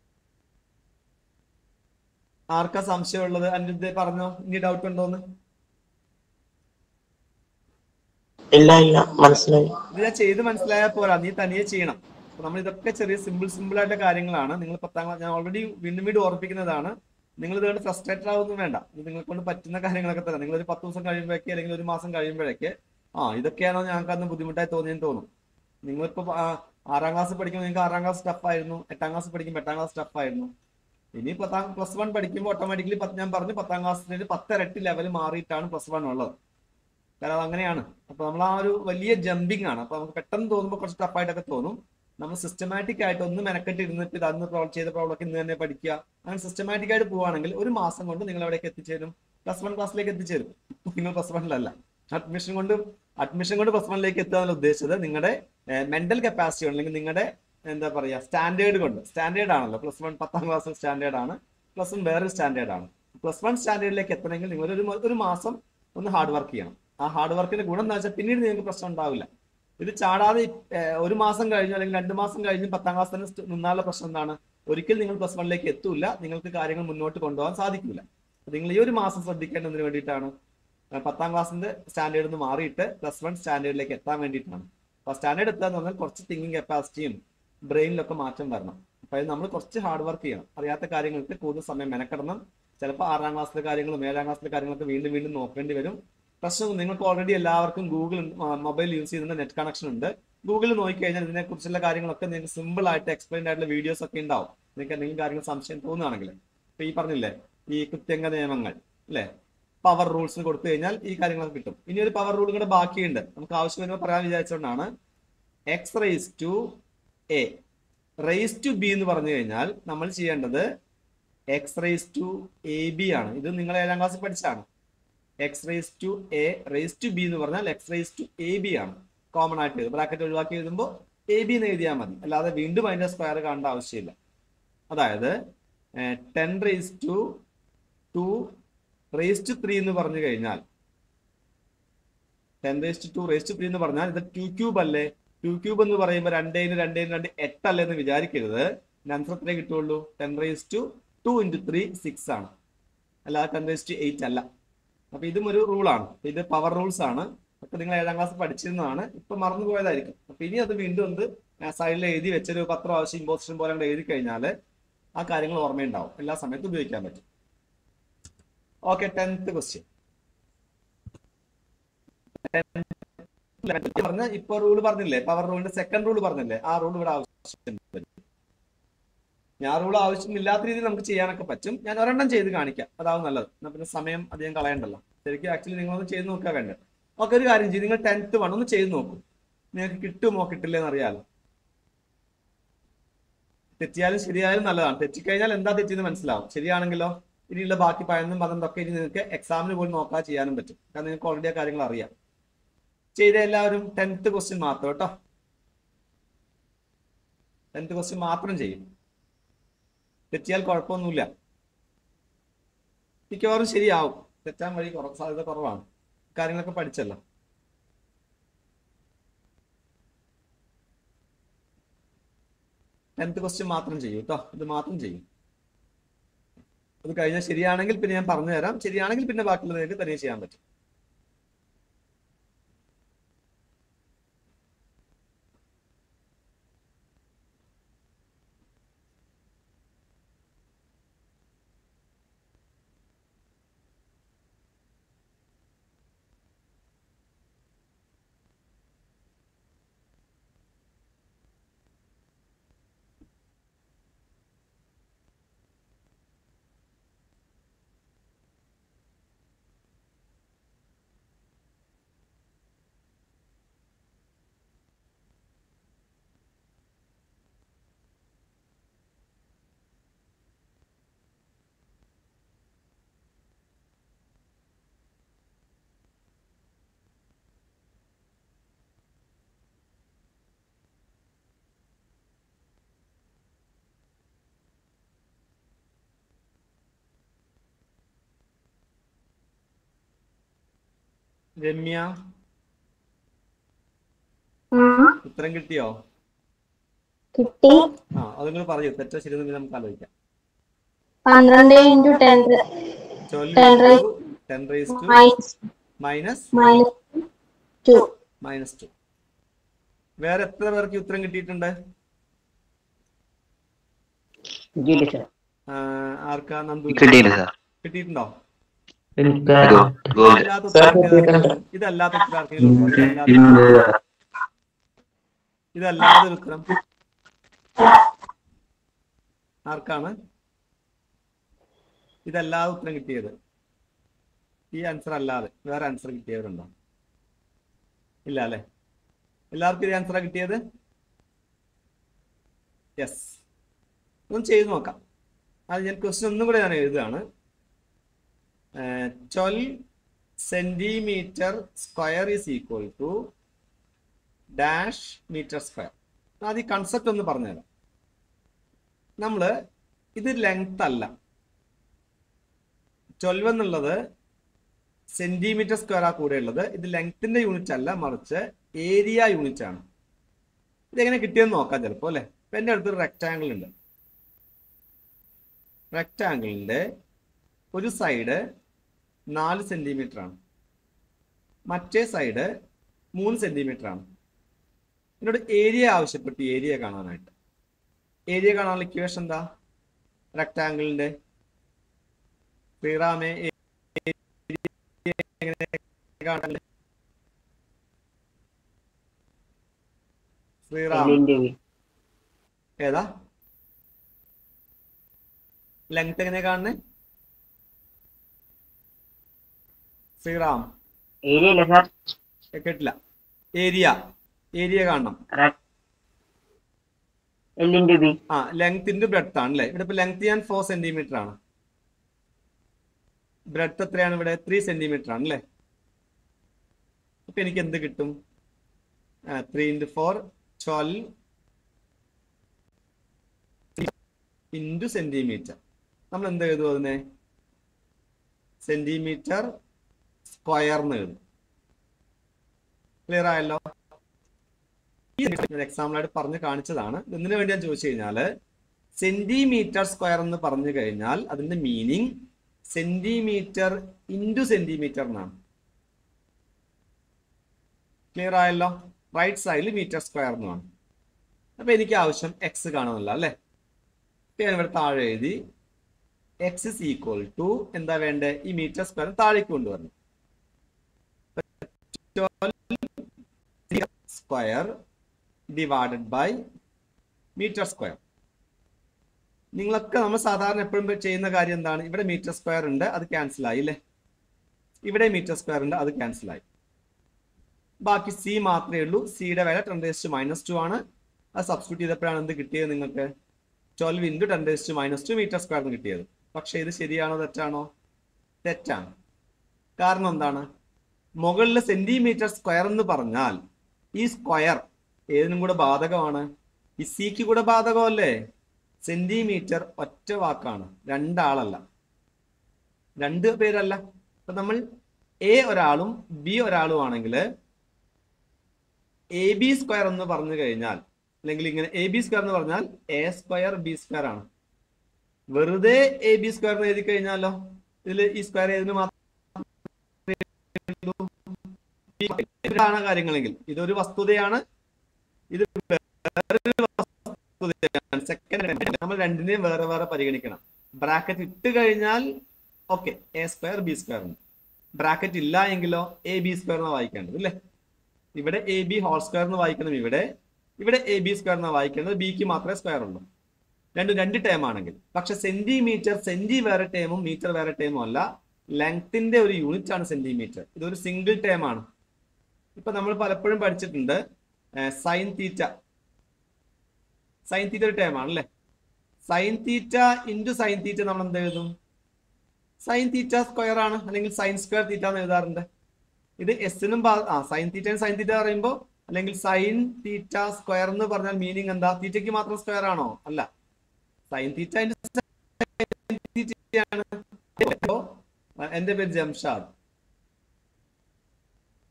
ആർക്കാ സംശയമുള്ളത്? അനിരുദ്ധ പറഞ്ഞോ, ഇനി ഡൗട്ട് ഉണ്ടോന്ന്? ഇല്ല ഇല്ല മനസ്സിലായി. ഇത് ഞാൻ ചെയ്ത് മനസ്സിലായാൽ പോരാ, നീ തനിയെ ചെയ്യണം. അപ്പൊ നമ്മൾ ഇതൊക്കെ ചെറിയ സിമ്പിൾ സിമ്പിൾ ആയിട്ട് കാര്യങ്ങളാണ്. നിങ്ങൾ പത്താം ക്ലാസ്, ഞാൻ ഓൾറെഡി വീണ്ടും വീണ്ടും ഓർപ്പിക്കുന്നതാണ്. നിങ്ങൾ ഇതുകൊണ്ട് ഫ്രസ്ട്രേറ്റഡ് ആവുന്നു വേണ്ട. ഇത് നിങ്ങളെ കൊണ്ട് പറ്റുന്ന കാര്യങ്ങളൊക്കെ തന്നെ. നിങ്ങൾ ഒരു പത്ത് ദിവസം കഴിയുമ്പോഴേക്ക് അല്ലെങ്കിൽ ഒരു മാസം കഴിയുമ്പോഴേക്ക് ആ ഇതൊക്കെയാണോ ഞങ്ങൾക്ക് അന്ന് ബുദ്ധിമുട്ടായി തോന്നിയെന്ന് തോന്നും. നിങ്ങളിപ്പോൾ ആറാം ക്ലാസ് പഠിക്കുമ്പോൾ നിങ്ങൾക്ക് ആറാം ക്ലാസ് ടഫ് ആയിരുന്നു, എട്ടാം ക്ലാസ് പഠിക്കുമ്പോൾ എട്ടാം ക്ലാസ് ടഫ് ആയിരുന്നു. ഇനി പത്താം പ്ലസ് വൺ പഠിക്കുമ്പോൾ ഓട്ടോമാറ്റിക്കലി ഞാൻ പറഞ്ഞു പത്താം ക്ലാസ്സിൽ പത്തിരട്ടി ലെവൽ മാറിയിട്ടാണ് പ്ലസ് വൺ ഉള്ളത്. കാരണം അത് അങ്ങനെയാണ്. അപ്പൊ നമ്മൾ ആ ഒരു വലിയ ജമ്പിങ് ആണ്. അപ്പൊ നമുക്ക് പെട്ടെന്ന് തോന്നുമ്പോൾ കുറച്ച് ടഫായിട്ടൊക്കെ തോന്നും. നമ്മൾ സിസ്റ്റമാറ്റിക് ആയിട്ട് ഒന്ന് മെനക്കെട്ട് ഇരുന്നിട്ട് ഇത് അന്ന് പ്രോബ്ലം ചെയ്ത പ്രോബ്ലം ഒക്കെ ഇന്ന് തന്നെ പഠിക്കുക. അങ്ങനെ സിസ്റ്റമാറ്റിക് ആയിട്ട് പോവുകയാണെങ്കിൽ ഒരു മാസം കൊണ്ട് നിങ്ങൾ എവിടേക്ക് എത്തിച്ചേരും? പ്ലസ് വൺ ക്ലാസ്സിലേക്ക് എത്തിച്ചേരും. നിങ്ങൾ പ്ലസ് വണ്ണിലല്ല. അഡ്മിഷൻ കൊണ്ട് അഡ്മിഷൻ കൊണ്ട് പ്ലസ് വണ്ണിലേക്ക് എത്തുക എന്നുള്ള ഉദ്ദേശിച്ചത് നിങ്ങളുടെ മെന്റൽ കപ്പാസിറ്റി അല്ലെങ്കിൽ നിങ്ങളുടെ എന്താ പറയുക സ്റ്റാൻഡേർഡ് കൊണ്ട്. സ്റ്റാൻഡേർഡ് ആണല്ലോ പ്ലസ് വൺ, പത്താം ക്ലാസ് സ്റ്റാൻഡേർഡ് ആണ്, പ്ലസ് വൺ വേറെ സ്റ്റാൻഡേർഡ് ആണ്. പ്ലസ് വൺ സ്റ്റാൻഡേർഡിലേക്ക് എത്തണമെങ്കിൽ നിങ്ങൾ ഒരു ഒരു മാസം ഒന്ന് ഹാർഡ് വർക്ക് ചെയ്യണം. ആ ഹാർഡ് വർക്കിന്റെ ഗുണം എന്താ വെച്ചാൽ പിന്നീട് നിങ്ങൾക്ക് പ്രശ്നം ഉണ്ടാവില്ല. ഇത് ചാടാതെ ഒരു മാസം കഴിഞ്ഞു അല്ലെങ്കിൽ രണ്ട് മാസം കഴിഞ്ഞ് പത്താം ക്ലാസ് തന്നെ നിന്നാലുള്ള പ്രശ്നം എന്താണ്? ഒരിക്കൽ നിങ്ങൾ പ്ലസ് വണ്ണിലേക്ക് എത്തൂല, നിങ്ങൾക്ക് കാര്യങ്ങൾ മുന്നോട്ട് കൊണ്ടുപോകാൻ സാധിക്കില്ല. നിങ്ങൾ ഈ ഒരു മാസം ശ്രദ്ധിക്കേണ്ടതിന് വേണ്ടിയിട്ടാണ്. പത്താം ക്ലാസ്സിന്റെ സ്റ്റാൻഡേർഡിൽ നിന്ന് മാറിയിട്ട് പ്ലസ് വൺ സ്റ്റാൻഡേർഡിലേക്ക് എത്താൻ വേണ്ടിയിട്ടാണ്. അപ്പൊ സ്റ്റാൻഡേർഡ് എത്തുക എന്ന് പറഞ്ഞാൽ കുറച്ച് തിങ്കിങ് കപ്പാസിറ്റിയും ബ്രെയിനിലൊക്കെ മാറ്റം വരണം. അപ്പൊ അത് നമ്മൾ കുറച്ച് ഹാർഡ് വർക്ക് ചെയ്യണം. അറിയാത്ത കാര്യങ്ങൾക്ക് കൂടുതൽ സമയം മെനക്കെടണം. ചിലപ്പോൾ ആറാം ക്ലാസ്സിലെ കാര്യങ്ങളും ഏഴാം ക്ലാസ്സിലെ കാര്യങ്ങളൊക്കെ വീണ്ടും വീണ്ടും നോക്കേണ്ടി വരും. പ്രശ്നം നിങ്ങൾക്ക് ഓൾറെഡി എല്ലാവർക്കും ഗൂഗിൾ മൊബൈൽ യൂസ് ചെയ്യുന്ന നെറ്റ് കണക്ഷൻ ഉണ്ട്. ഗൂഗിളിൽ നോക്കിക്കഴിഞ്ഞാൽ ഇതിനെക്കുറിച്ചുള്ള കാര്യങ്ങളൊക്കെ നിങ്ങൾക്ക് സിമ്പിൾ ആയിട്ട് എക്സ്പ്ലെയിൻ ആയിട്ടുള്ള വീഡിയോസ് ഒക്കെ ഉണ്ടാവും. നിങ്ങൾക്ക് എന്തെങ്കിലും കാര്യങ്ങൾ സംശയം തോന്നുകയാണെങ്കിൽ. ഇപ്പൊ ഈ പറഞ്ഞില്ലേ ഈ കൃത്യംഗ നിയമങ്ങൾ അല്ലെ, പവർ റൂൾസ് കൊടുത്തു കഴിഞ്ഞാൽ ഈ കാര്യങ്ങളൊക്കെ കിട്ടും. ഇനി ഒരു പവർ റൂൾ കൂടെ ബാക്കിയുണ്ട്, നമുക്ക് ആവശ്യം വരുമ്പോൾ പറയാൻ വിചാരിച്ചുകൊണ്ടാണ്. X raise to a raise to B എന്ന് പറഞ്ഞു കഴിഞ്ഞാൽ നമ്മൾ ചെയ്യേണ്ടത് x raise to a b ആണ്. ഇത് നിങ്ങൾ ഏഴാം ക്ലാസ്സിൽ പഠിച്ചാണ്. X raise to a raise to B എന്ന് പറഞ്ഞാൽ x raise to a b ആണ്. കോമൺ ആയിട്ട് ബ്രാക്കറ്റ് ഒഴിവാക്കി എഴുതുമ്പോൾ എ ബി എന്ന് എഴുതിയാൽ മതി. അല്ലാതെ വീണ്ടും അതിന്റെ സ്ക്വയർ കാണേണ്ട ആവശ്യമില്ല. അതായത് ten raise to two raise to three എന്ന് പറഞ്ഞു കഴിഞ്ഞാൽ ten raise to two raise to three എന്ന് പറഞ്ഞാൽ ഇത് ടു ക്യൂബ് അല്ലേ? ടു ക്യൂബ് എന്ന് പറയുമ്പോൾ രണ്ടേന് രണ്ടേന് രണ്ട് എട്ടല്ലേ എന്ന് വിചാരിക്കരുത്. ആൻസർ എത്രേ കിട്ടുള്ളൂ? Ten raise to two into three six ആണ്, അല്ലാതെ ടെൻ റേസ് ടു എയ്റ്റ് അല്ല. അപ്പൊ ഇതും ഒരു റൂളാണ്. ഇത് പവർ റൂൾസ് ആണ്. അപ്പൊ നിങ്ങൾ ഏഴാം ക്ലാസ് പഠിച്ചിരുന്നതാണ്, ഇപ്പൊ മറന്നു പോയതായിരിക്കും. അപ്പൊ ഇനി അത് വീണ്ടും ഒന്ന് സൈഡിൽ എഴുതി വെച്ചൊരു പത്ത് പ്രാവശ്യം ഇമ്പോസിഷൻ പോലെ അങ്ങോട്ട് എഴുതി കഴിഞ്ഞാൽ ആ കാര്യങ്ങൾ ഓർമ്മയുണ്ടാവും, എല്ലാ സമയത്തും ഉപയോഗിക്കാൻ പറ്റും. ഓക്കെ, ടെൻത്ത് ക്വസ്റ്റ്യൻ പറഞ്ഞ ഇപ്പൊ റൂൾ പറഞ്ഞില്ലേ, പവർ റൂളിന്റെ സെക്കൻഡ് റൂൾ പറഞ്ഞില്ലേ, ആ റൂൾ ഇവിടെ ആവശ്യം. ഞാൻ റൂൾ ആവശ്യമില്ലാത്ത രീതിയിൽ നമുക്ക് ചെയ്യാനൊക്കെ പറ്റും. ഞാൻ ഒരെണ്ണം ചെയ്ത് കാണിക്കാം, അതാവും നല്ലത്. എന്നാ പിന്നെ സമയം അധികം കളയണ്ടല്ലോ. ശരിക്കും ആക്ച്വലി നിങ്ങളൊന്ന് ചെയ്ത് നോക്കാൻ വേണ്ടത്. ഓക്കെ, ഒരു കാര്യം ചെയ്യും, നിങ്ങൾ ടെൻത്ത് വൺ ഒന്ന് ചെയ്ത് നോക്കും. നിങ്ങൾക്ക് കിട്ടുമോ കിട്ടില്ലെന്ന് അറിയാലോ. തെറ്റിയാലും ശരിയായാലും നല്ലതാണ്. തെറ്റിക്കഴിഞ്ഞാൽ എന്താ തെറ്റിയെന്ന് മനസ്സിലാവും. ശരിയാണെങ്കിലോ ഇനിയുള്ള ബാക്കി പതിനൊന്നും പന്ത്രണ്ടും ഒക്കെ ഇനി നിങ്ങൾക്ക് എക്സാമിന് പോലും നോക്കാതെ ചെയ്യാനും പറ്റും. കാരണം നിങ്ങൾക്ക് ഓൾറെഡി ആ കാര്യങ്ങൾ അറിയാം. ചെയ്ത എല്ലാവരും ടെൻത്ത് ക്വസ്റ്റ്യൻ മാത്രം കേട്ടോ, ടെൻത്ത് ക്വസ്റ്റ്യൻ മാത്രം ചെയ്യും. തെറ്റിയാൽ കുഴപ്പമൊന്നുമില്ല, മിക്കവാറും ശരിയാവും. തെറ്റാൻ വഴി കുറവ് സാധ്യത കുറവാണ്. കാര്യങ്ങളൊക്കെ പഠിച്ചല്ലോ. ടെൻത്ത് ക്വസ്റ്റ്യൻ മാത്രം ചെയ്യും കേട്ടോ, ഇത് മാത്രം ചെയ്യും. അത് കഴിഞ്ഞാൽ ശരിയാണെങ്കിൽ പിന്നെ ഞാൻ പറഞ്ഞു തരാം. ശരിയാണെങ്കിൽ പിന്നെ ബാക്കിയുള്ളത് നിങ്ങൾക്ക് തനിയെ ചെയ്യാൻ പറ്റും. രമ്യ ഉം. ഉത്തരം കിട്ടിയോ? കിട്ടി. ആ അത് നിങ്ങൾ പറയൂ, തെറ്റോ ശരിയെന്ന് നമുക്ക് ആലോചിക്കാം. പന്ത്രണ്ട് into ten twelve ten into raise ten raise to minus minus minus two. Minus two. വേറെ എത്ര പേർക്ക് ഉത്തരം കിട്ടിയിട്ടുണ്ട്? ആ, ആർക്കാ? നന്ദു കിട്ടിയില്ല സാർ. കിട്ടിയിട്ടുണ്ടോ? എനിക്ക് അല്ലാത്ത ഉത്തരം ഏതാ? ഇതല്ലാത്ത ഉത്തരം ആർക്കെങ്കിലും ഉണ്ടോ? ഇതല്ലാത്ത ഇതല്ലാതെ ഒരു ഉത്തരം ആർക്കാണ്? ഇതല്ലാതെ ഉത്തരം കിട്ടിയത്, ഈ ആൻസർ അല്ലാതെ വേറെ ആൻസർ കിട്ടിയവരുണ്ടോ? ഇല്ല അല്ലെ? എല്ലാവർക്കും ഇത് ആൻസറാ കിട്ടിയത്? യെസ്. ഒന്ന് ചെയ്ത് നോക്കാം. അത് ഞാൻ ക്വസ്റ്റ്യൻ ഒന്നും കൂടെ ഞാൻ എഴുതുകയാണ്. Twelve centimetre square is equal to dash metre square. അത് ഈ കൺസെപ്റ്റ് ഒന്ന് പറഞ്ഞുതരാം. നമ്മൾ ഇത് ലെങ്ത് അല്ല, ട്വൽവ് എന്നുള്ളത് സെന്റിമീറ്റർ സ്ക്വയർ ആ കൂടെ ഉള്ളത്. ഇത് ലെങ്ത്തിന്റെ യൂണിറ്റ് അല്ല, മറിച്ച് ഏരിയ യൂണിറ്റ് ആണ്. ഇതെങ്ങനെ കിട്ടിയെന്ന് നോക്കാം ചിലപ്പോൾ അല്ലെ. ഇപ്പൊ എൻ്റെ അടുത്തൊരു റെക്റ്റാങ്കിൾ ഉണ്ട്. റെക്റ്റാങ്കിളിന്റെ ഒരു സൈഡ് നാല് സെന്റിമീറ്റർ ആണ്, മറ്റേ സൈഡ് മൂന്ന് സെന്റിമീറ്റർ ആണ്. എന്നോട് ഏരിയ ആവശ്യപ്പെട്ടു, ഏരിയ കാണാനായിട്ട്. ഏരിയ കാണാനുള്ള ഇക്വേഷൻ എന്താ? റെക്റ്റാങ്കിളിന്റെ ശ്രീറാമേ ശ്രീറാം ഏതാ? ലെങ്ത് എങ്ങനെ കാണുന്നേ? ശ്രീറാം ഏരിയ സാർ കേട്ടില്ല. ഏരിയ ഏരിയ കാണണം. ആ ലെങ്ത്തിന്റെ ബ്രെഡ്ത്ത് ആണ് അല്ലേ? ഇവിടെ ഇപ്പൊ ലെങ്ത് ഞാൻ ഫോർ സെന്റിമീറ്റർ ആണ്, ബ്രെഡ്ത്ത് എത്രയാണ്? ഇവിടെ ത്രീ സെന്റിമീറ്റർ ആണ് അല്ലേ? അപ്പൊ എനിക്ക് എന്ത് കിട്ടും? Three into four twelve into centimetre. നമ്മൾ എന്ത് എഴുതും അതിനെ? സെന്റിമീറ്റർ സ്ക്വയർന്ന് എഴുതും. ക്ലിയർ ആയല്ലോ? എക്സാമ്പിൾ ആയിട്ട് പറഞ്ഞു കാണിച്ചതാണ്. ഇതിനു വേണ്ടി ഞാൻ ചോദിച്ചു കഴിഞ്ഞാല് സെന്റിമീറ്റർ സ്ക്വയർ എന്ന് പറഞ്ഞു കഴിഞ്ഞാൽ അതിന്റെ മീനിങ് സെന്റിമീറ്റർ ഇൻറ്റു സെന്റിമീറ്റർ എന്നാണ്. ക്ലിയർ ആയല്ലോ? റൈറ്റ് സൈഡിൽ മീറ്റർ സ്ക്വയർ എന്നാണ്. അപ്പൊ എനിക്ക് ആവശ്യം എക്സ് കാണുന്നില്ല അല്ലെ? ഞാൻ ഇവിടെ താഴെ എഴുതി എക്സ് ഇസ് ഈക്വൽ ടു എന്താ വേണ്ടേ? ഈ മീറ്റർ സ്ക്വയർ താഴേക്ക് കൊണ്ടുവരണം. Square divided by metre square. നിങ്ങളൊക്കെ നമ്മൾ സാധാരണ എപ്പോഴും ചെയ്യുന്ന കാര്യം എന്താണ്? ഇവിടെ മീറ്റർ സ്ക്വയർ ഉണ്ട്, അത് ക്യാൻസൽ ആയി അല്ലേ? ഇവിടെ മീറ്റർ സ്ക്വയർ ഉണ്ട്, അത് ക്യാൻസൽ ആയി. ബാക്കി സി മാത്രമേ ഉള്ളൂ. സിയുടെ വില ten raise to minus two ആണ്. അത് സബ്സ്റ്റിറ്റ്യൂട്ട് ചെയ്തപ്പോഴാണ് എന്ത് കിട്ടിയത് നിങ്ങൾക്ക്? Twelve into ten raise to minus two metre square എന്ന് കിട്ടിയത്. പക്ഷെ ഇത് ശരിയാണോ തെറ്റാണോ? തെറ്റാണ്. കാരണം എന്താണ്? മുകളിൽ സെന്റിമീറ്റർ സ്ക്വയർ എന്ന് പറഞ്ഞാൽ ഈ സ്ക്വയർ ഏതിനും കൂടെ ബാധകമാണ്? ഈ സിക്ക് കൂടെ ബാധകമല്ലേ? സെന്റിമീറ്റർ ഒറ്റ വാക്കാണ്, രണ്ടാളല്ല, രണ്ട് പേരല്ല. അപ്പൊ നമ്മൾ എ ഒരാളും ബി ഒരാളും ആണെങ്കിൽ എ ബി സ്ക്വയർ എന്ന് പറഞ്ഞു കഴിഞ്ഞാൽ, അല്ലെങ്കിൽ ഇങ്ങനെ എ ബി സ്ക്വയർ എന്ന് പറഞ്ഞാൽ എ സ്ക്വയർ ബി സ്ക്വയർ ആണ്. വെറുതെ എ ബി സ്ക്വയർ എന്ന് എഴുതി കഴിഞ്ഞാലോ ഇതിൽ ഈ സ്ക്വയർ ഏതിന് മാത്രം കാര്യങ്ങളെങ്കിൽ ഇതൊരു വസ്തുതയാണ്, ഇത് വേറൊരു വസ്തുതയാണ്. സെക്കൻഡ് നമ്മൾ രണ്ടിനെയും വേറെ വേറെ പരിഗണിക്കണം. ബ്രാക്കറ്റ് ഇട്ട് കഴിഞ്ഞാൽ okay a square b square ഉണ്ട്. ബ്രാക്കറ്റ് ഇല്ല എങ്കിലോ എ ബി സ്ക്വയർ എന്ന് വായിക്കേണ്ടത് അല്ലേ? ഇവിടെ എ ബി ഹോൾ സ്ക്വയർ എന്ന് വായിക്കണം, ഇവിടെ ഇവിടെ എ ബി സ്ക്വയർ എന്ന് വായിക്കേണ്ടത്. ബിക്ക് മാത്രമേ സ്ക്വയർ ഉള്ളൂ. രണ്ടും രണ്ട് ടേം ആണെങ്കിൽ. പക്ഷെ സെന്റിമീറ്റർ, സെന്റി വേറെ ടേമും മീറ്റർ വേറെ ടേമും അല്ല. ലെങ്ത്തിന്റെ ഒരു യൂണിറ്റ് ആണ് സെന്റിമീറ്റർ. ഇതൊരു സിംഗിൾ ടേം ആണ്. ഇപ്പൊ നമ്മൾ പലപ്പോഴും പഠിച്ചിട്ടുണ്ട് സൈൻ തീറ്റ. സൈൻ തീറ്റ ഒരു ടേം ആണ് അല്ലെ? Sine theta into sine theta നമ്മൾ എന്ത് എഴുതും? സൈൻ തീറ്റ സ്ക്വയർ ആണ്, അല്ലെങ്കിൽ സൈൻ സ്ക്വയർ തീറ്റ എന്ന് എഴുതാറുണ്ട്. ഇത് എസിനും ആ സൈൻ തീറ്റ സൈൻ തീറ്റ പറയുമ്പോൾ, അല്ലെങ്കിൽ സൈൻ തീറ്റ സ്ക്വയർ എന്ന് പറഞ്ഞാൽ മീനിങ് എന്താ? തീറ്റയ്ക്ക് മാത്രം സ്ക്വയർ ആണോ? അല്ല, സൈൻ തീറ്റ തീറ്റയാണ്. എന്റെ പേര് ജംഷാദ്.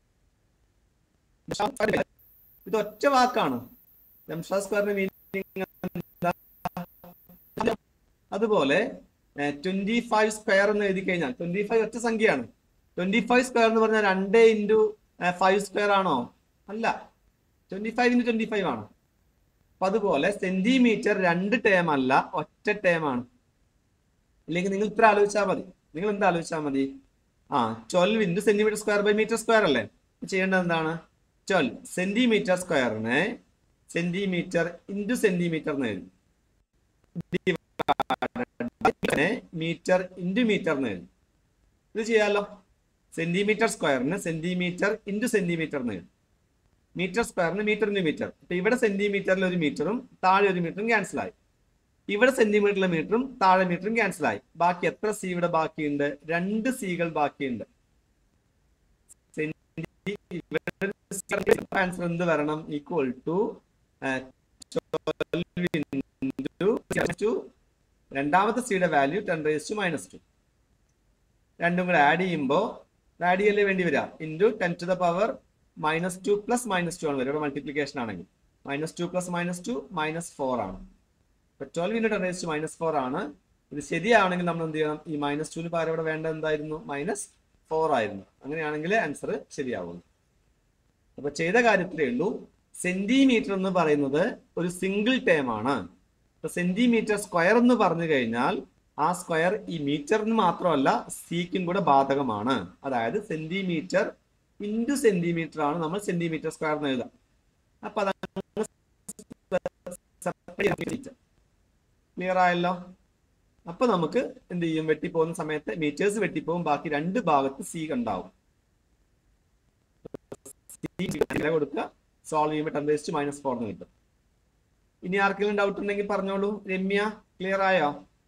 ഇത് ഒറ്റ വാക്കാണ്. ലംഷ സ്ക്വയറിന്റെ മീനിങ് അതുപോലെ ട്വന്റി ഫൈവ് സ്ക്വയർ എന്ന് എഴുതി കഴിഞ്ഞാൽ ട്വന്റി ഫൈവ് ഒറ്റ സംഖ്യയാണ്. ട്വന്റി ഫൈവ് സ്ക്വയർ എന്ന് പറഞ്ഞാൽ രണ്ട് ഇൻറ്റു ഫൈവ് സ്ക്വയർ ആണോ? അല്ല, twenty five into twenty five ആണ്. അപ്പൊ അതുപോലെ സെന്റിമീറ്റർ രണ്ട് ടേം അല്ല, ഒറ്റ ടേം ആണ്. ഇല്ലെങ്കിൽ നിങ്ങൾ ഇത്ര ആലോചിച്ചാൽ മതി. നിങ്ങൾ എന്താ ആലോചിച്ചാൽ മതി? ആ twelve into centimetre square by metre square അല്ലേ? ചെയ്യേണ്ടത് എന്താണ്? ട്വൽവ് സെന്റിമീറ്റർ സ്ക്വയറിനെ സെന്റിമീറ്റർ ഇൻറ്റു സെന്റിമീറ്റർ എന്ന് എഴുതി, മീറ്റർ ഇൻറ്റു മീറ്റർ എന്ന് എഴുതി. ഇത് ചെയ്യാമല്ലോ. സെന്റിമീറ്റർ സ്ക്വയറിന് സെന്റിമീറ്റർ ഇൻറ്റു സെന്റിമീറ്റർ എന്ന് എഴുതി, മീറ്റർ സ്ക്വയറിന് മീറ്റർ ഇൻറ്റു മീറ്റർ. അപ്പൊ ഇവിടെ സെന്റിമീറ്ററിൽ ഒരു മീറ്ററും താഴെ ഒരു മീറ്ററും ക്യാൻസൽ ആയി. ഇവിടെ സെന്റിമീറ്ററിലെ മീറ്ററും താഴെ മീറ്ററും ക്യാൻസൽ ആയി. ബാക്കി എത്ര സി ഇവിടെ ബാക്കിയുണ്ട്? രണ്ട് സികൾ ബാക്കിയുണ്ട്. ആൻസർ എന്ത് വരണം? ഈക്വൽ ടു രണ്ടാമത്തെ സിയുടെ value ten raise to minus two. രണ്ടും കൂടെ ആഡ് ചെയ്യുമ്പോൾ ആഡ് ചെയ്യല്ലേ വേണ്ടി വരിക. Into ten to the power minus two plus minus two ആണ് വരും. ഇവിടെ മൾട്ടിപ്ലിക്കേഷൻ ആണെങ്കിൽ minus two plus minus two minus four ആണ്. ഇപ്പൊ twelve into ten raise to minus four ആണ്. ഇത് ശരിയാണെങ്കിൽ നമ്മൾ എന്ത് ചെയ്യണം? ഈ മൈനസ് ടുവിന് പകരം ഇവിടെ വേണ്ട എന്തായിരുന്നു? മൈനസ് ഫോർ ആയിരുന്നു. അങ്ങനെയാണെങ്കിൽ ആൻസർ ശരിയാവുള്ളൂ. അപ്പൊ ചെയ്ത കാര്യത്തിലേ ഉള്ളൂ. സെന്റിമീറ്റർ എന്ന് പറയുന്നത് ഒരു സിംഗിൾ ടേം ആണ്. ഇപ്പൊ സെന്റിമീറ്റർ സ്ക്വയർ എന്ന് പറഞ്ഞു കഴിഞ്ഞാൽ ആ സ്ക്വയർ ഈ മീറ്ററിന് മാത്രമല്ല സിക്കും കൂടെ ബാധകമാണ്. അതായത് സെന്റിമീറ്റർ ഇൻറ്റു സെന്റിമീറ്റർ ആണ് നമ്മൾ സെന്റിമീറ്റർ സ്ക്വയർ എന്ന് എഴുതാം. അപ്പൊ അതാണ് ക്ലിയർ ആയല്ലോ. അപ്പൊ നമുക്ക് എന്ത് ചെയ്യും? വെട്ടിപ്പോകുന്ന സമയത്ത് മീറ്റേഴ്സ് വെട്ടിപ്പോകും, ബാക്കി രണ്ട് ഭാഗത്ത് സി ഉണ്ടാവും. കൊടുക്കുക, സോൾവ് ചെയ്യുമ്പോൾ ten raise to minus four എന്ന് കിട്ടും. ഇനി ആർക്കെങ്കിലും ഡൗട്ട് ഉണ്ടെങ്കിൽ പറഞ്ഞോളൂ. രമ്യ, ക്ലിയർ ആയോ?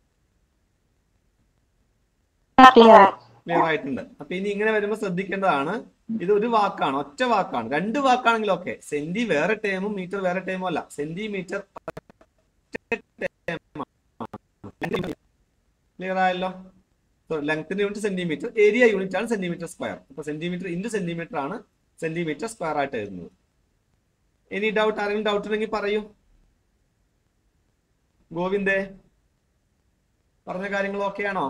ക്ലിയർ ആയിട്ടുണ്ട്. അപ്പൊ ഇനി ഇങ്ങനെ വരുമ്പോൾ ശ്രദ്ധിക്കേണ്ടതാണ്, ഇത് ഒരു വാക്കാണ്, ഒറ്റ വാക്കാണ്. രണ്ട് വാക്കാണെങ്കിൽ ഓക്കെ. സെന്റി വേറെ ടേമും മീറ്റർ വേറെ ടേമും അല്ല. സെന്റിമീറ്റർ ക്ലിയർ ആയല്ലോ. ലെങ്ത്തിന്റെ യൂണിറ്റ് സെന്റിമീറ്റർ, ഏരിയ യൂണിറ്റ് ആണ് സെന്റിമീറ്റർ സ്ക്വയർ. അപ്പൊ സെന്റിമീറ്റർ ഇൻറ്റു സെന്റിമീറ്റർ ആണ് സെന്റിമീറ്റർ സ്ക്വയർ ആയിട്ട് എഴുതുന്നത്. ഇനി ഡൗട്ട് ആരെങ്കിലും ഡൗട്ട് ഉണ്ടെങ്കിൽ പറയൂ. ഗോവിന്ദേ, പറഞ്ഞ കാര്യങ്ങൾ ഓക്കെ ആണോ?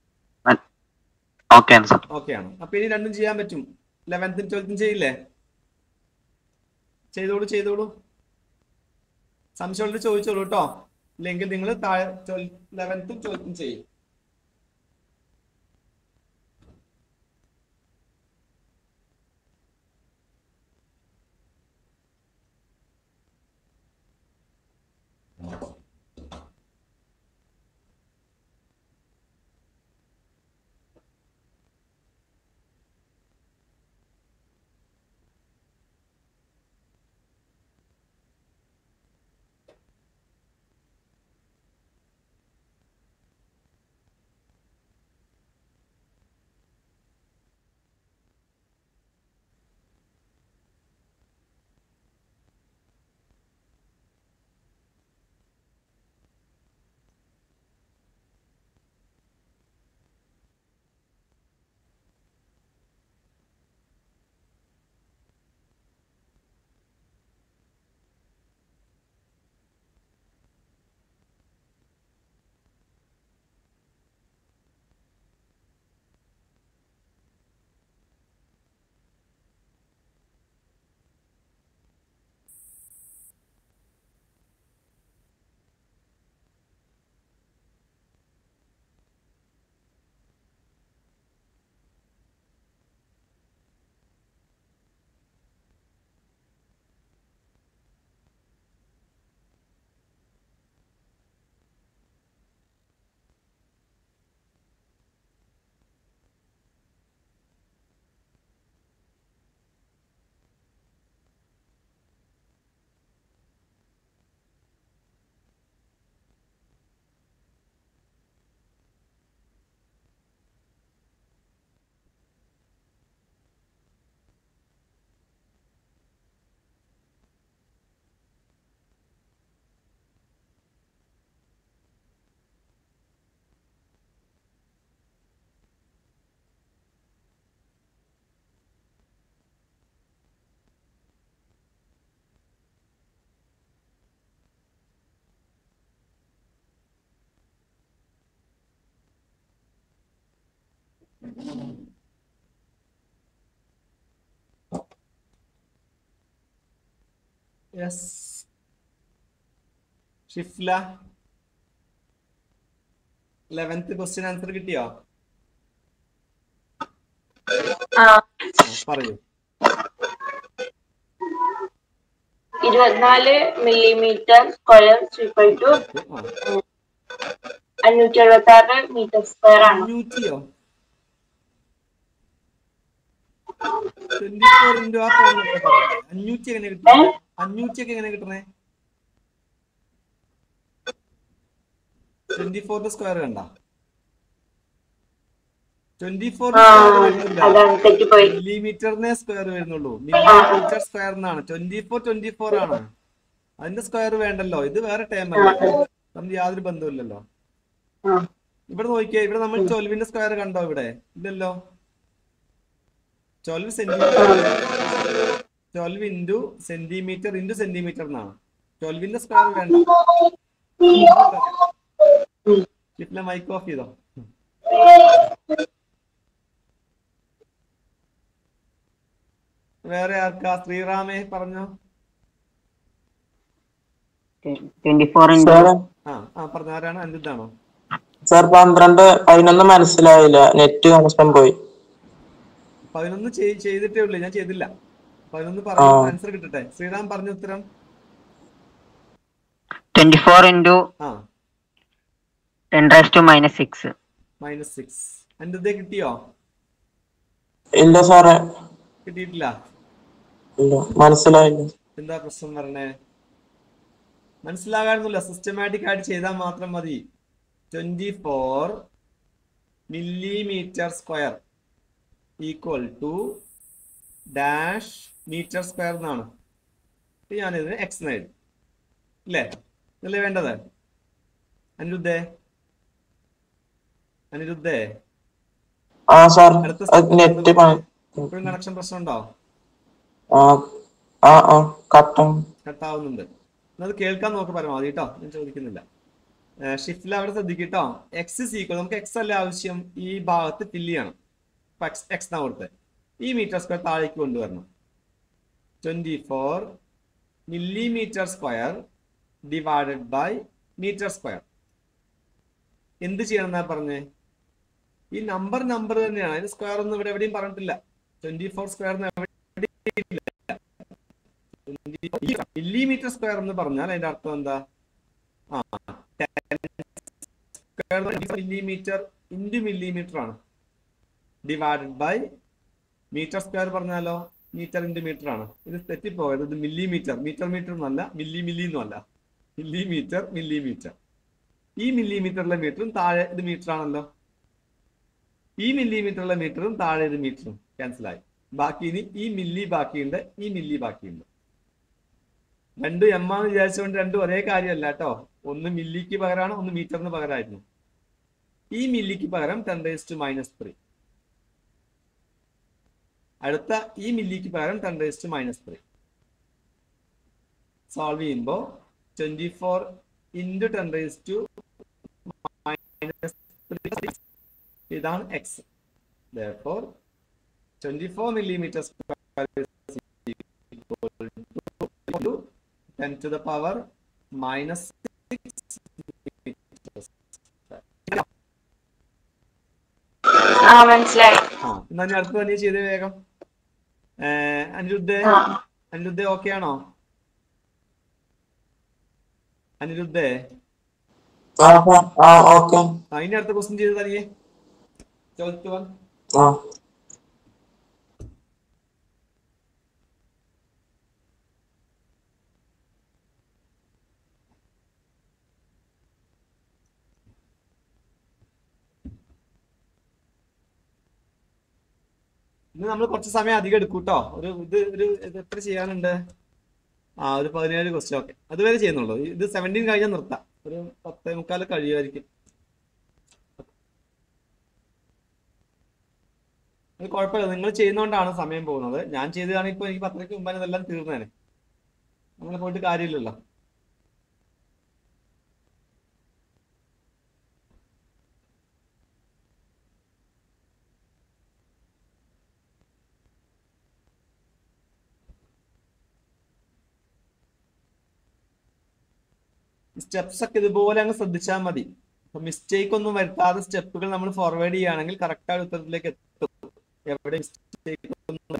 ഓക്കെ ആണ്. അപ്പൊ ഇനി രണ്ടും ചെയ്യാൻ പറ്റും. ലെവൻത്തും ട്വൽത്തും ചെയ്യില്ലേ? ചെയ്തോളൂ ചെയ്തോളൂ. സംശയമുള്ളത് ചോദിച്ചോളൂ കേട്ടോ. ഇല്ലെങ്കിൽ നിങ്ങൾ താഴെ ലെവൻത്തും ട്വൽത്തും ചെയ്യും. Yes Shifla eleventh question answer കിട്ടിയോ? ആ ആ, പറയൂ. ഇരുപത്തിനാല് മില്ലിമീറ്റർ സ്ക്വയർ ഈക്വൽ ടു ആ, അഞ്ഞൂറ്റി എഴുപത്തി ആറ് മീറ്റർ സ്ക്വയർ ആണ്. അഞ്ഞൂറ്റിയോ? ട്വന്റി ഫോർ ഇൻറ്റു ആ ഫോണിലൊക്കെ പറഞ്ഞേ. അഞ്ഞൂറ്റി എങ്ങനെ കിട്ടുന്നത്? അഞ്ഞൂറ്റി ഒക്കെ എങ്ങനെ കിട്ടണേ? ട്വന്റി ഫോറിന്റെ സ്ക്വയർ കണ്ട? ട്വന്റി ഫോറിന്റെ സ്ക്വയർ വരുന്നില്ല, അതാണ് തെറ്റിപ്പോയി. മില്ലിമീറ്ററിനെ സ്ക്വയർ വരുന്നുള്ളൂ. മില്ലിമീറ്റർ സ്ക്വയർ എന്നാണ്. ട്വന്റി ഫോർ ട്വന്റി ഫോർ ആണ്, അതിന്റെ സ്ക്വയർ വേണ്ടല്ലോ. ഇത് വേറെ ടൈം അല്ലേ, തമ്മിൽ യാതൊരു ബന്ധമില്ലല്ലോ. ഇവിടെ നോക്കിയേ, ഇവിടെ നമ്മൾ ട്വൽവിന്റെ സ്ക്വയർ കണ്ടോ? ഇവിടെ ഇല്ലല്ലോ. Twelve centimetre, twelve into centimetre into centimetre എന്നാണ്. ട്വൽവിന്റെ സ്ക്വയർ വേണ്ട. ഇല്ല, മൈക്ക് ഓഫ് ചെയ്തോ. വേറെ ആർക്കാ? ശ്രീറാമേ പറഞ്ഞോ. ട്വന്റി ഫോർ സാർ ആ ആ പറഞ്ഞോ. ആരാണ്? അനിരുദ്ധാണോ? സാർ പന്ത്രണ്ട് പതിനൊന്ന് മനസ്സിലായില്ല, നെറ്റ് കണക്ഷൻ പോയി. പതിനൊന്ന് ചെയ്- ചെയ്തിട്ടേ ഉള്ളൂ, ഞാൻ ചെയ്തില്ല. പതിനൊന്ന് പറഞ്ഞു ആൻസർ കിട്ടട്ടെ. ശ്രീറാം പറഞ്ഞ ഉത്തരം ട്വന്റി ഫോർ ഇൻറ്റു ആ ten raise to minus six. Minus six. അനിരുദ്ധേ കിട്ടിയോ? ഇല്ല സാറേ, കിട്ടിയിട്ടില്ല. ഇല്ല മനസ്സിലായില്ല. എന്താ പ്രശ്നം പറഞ്ഞേ? മനസ്സിലാകാനൊന്നുമില്ല, സിസ്റ്റമാറ്റിക് ആയിട്ട് ചെയ്താൽ മാത്രം മതി. Twenty four millimetre square equal to dash metre square എന്നാണ്. ഞാനിതിന് എക്സ് എന്ന് എഴുതി, ഇല്ലേ? ഇതല്ലേ വേണ്ടത്? അനിരുദ്ധേ, അനിരുദ്ധേ ആ സാർ, അടുത്ത നെറ്റ് ഇപ്പോഴും കണക്ഷൻ പ്രശ്നം ഉണ്ടോ? ആ ആ ആ കട്ടും കട്ടാവുന്നുണ്ട്. അത് കേൾക്കാൻ നോക്ക് പരമാവധി കേട്ടോ, ഞാൻ ചോദിക്കുന്നില്ല. ഷിഫ്റ്റിൽ അവിടെ ശ്രദ്ധിക്കട്ടോ. എക്സ് ഇസ് ഈക്വൽ, നമുക്ക് എക്സ് അല്ല ആവശ്യം, ഈ ഭാഗത്ത് ഫില്ല് ചെയ്യണം. എക്സ് എക്സ് എന്നാ കൊടുത്ത് ഈ മീറ്റർ സ്ക്വയർ താഴേക്ക് കൊണ്ടുവരണം. Twenty four millimetre square divided by metre square. എന്ത് ചെയ്യണം എന്നാ പറഞ്ഞേ? ഈ നമ്പർ നമ്പർ തന്നെയാണ്, അതിന് സ്ക്വയർ ഒന്നും ഇവിടെ എവിടെയും പറഞ്ഞിട്ടില്ല. Twenty four square millimetre square എന്ന് പറഞ്ഞാൽ അതിന്റെ അർത്ഥം എന്താ? ആ മില്ലിമീറ്റർ ഇൻറ്റു മില്ലിമീറ്റർ ആണ്. ഡിവൈഡഡ് ബൈ മീറ്റർ സ്ക്വയർ പറഞ്ഞാലോ മീറ്റർ ഇൻറ്റു മീറ്റർ ആണ്. ഇത് തെറ്റിപ്പോയത്. ഇത് മില്ലിമീറ്റർ, മീറ്റർ മീറ്റർ എന്നല്ല, മില്ലി മില്ലി എന്നും അല്ല. Millimetre millimetre. ഈ മില്ലിമീറ്ററിലെ മീറ്ററും താഴെ ഇത് മീറ്റർ ആണല്ലോ. ഈ മില്ലിമീറ്ററിലെ മീറ്ററും താഴെ ഇത് മീറ്ററും ക്യാൻസലായി. ബാക്കി ഇനി ഈ മില്ലി ബാക്കിയുണ്ട്, ഈ മില്ലി ബാക്കിയുണ്ട്. രണ്ടും എം ആന്ന് വിചാരിച്ചുകൊണ്ട് രണ്ടും ഒരേ കാര്യമല്ല കേട്ടോ. ഒന്ന് മില്ലിക്ക് പകരമാണ്, ഒന്ന് മീറ്ററിന് പകരമായിരുന്നു. ഈ മില്ലിക്ക് പകരം ten raise to minus three. അടുത്ത ഈ മില്ലിക്ക് പകരം ten raise to minus three. Solve ചെയ്യുമ്പോൾ twenty four into ten raise to minus three, ഇതാണ് x. therefore twenty-four millimeter square is equal to ten to the power minus six meters. ആ മനസ്സിലായി. ആ എന്നാ ഞാൻ അടുത്ത് തന്നെ ചെയ്തേ വേഗം. അനിരുദ്ധേ, അനിരുദ്ധേ ഓക്കെ ആണോ? അനിരുദ്ധേ അതിന്റെ അടുത്ത ക്വസ്റ്റ്യൻ ചെയ്ത് തനിയെ ചോദിച്ചു വൻ. ഇന്ന് നമ്മൾ കുറച്ച് സമയം അധികം എടുക്കും കേട്ടോ. ഒരു ഇത് ഒരു ഇത് എത്ര ചെയ്യാനുണ്ട്? ആ ഒരു പതിനേഴ് ക്വസ്റ്റ്യൻ. ഓക്കെ, അതുവരെ ചെയ്യുന്നുള്ളൂ. ഇത് സെവൻറ്റീൻ കഴിഞ്ഞാൽ നിർത്താം. ഒരു പത്തേ മുക്കാൽ കഴിയുമായിരിക്കും. അത് കുഴപ്പമില്ല, നിങ്ങൾ ചെയ്യുന്നതുകൊണ്ടാണ് സമയം പോകുന്നത്. ഞാൻ ചെയ്തതാണെങ്കിൽ ഇപ്പോൾ എനിക്ക് പത്രയ്ക്ക് മുമ്പേ ഇതെല്ലാം തീർന്നേനെ. അങ്ങനെ പോയിട്ട് കാര്യമില്ലല്ലോ. സ്റ്റെപ്സ് ഒക്കെ ഇതുപോലെ അങ്ങ് ശ്രദ്ധിച്ചാൽ മതി. അപ്പൊ മിസ്റ്റേക്ക് ഒന്നും വരുത്താതെ സ്റ്റെപ്പുകൾ നമ്മൾ ഫോർവേഡ് ചെയ്യുകയാണെങ്കിൽ കറക്റ്റായ ഉത്തരത്തിലേക്ക് എത്തും. എവിടെ മിസ്റ്റേക്ക് ഒന്നും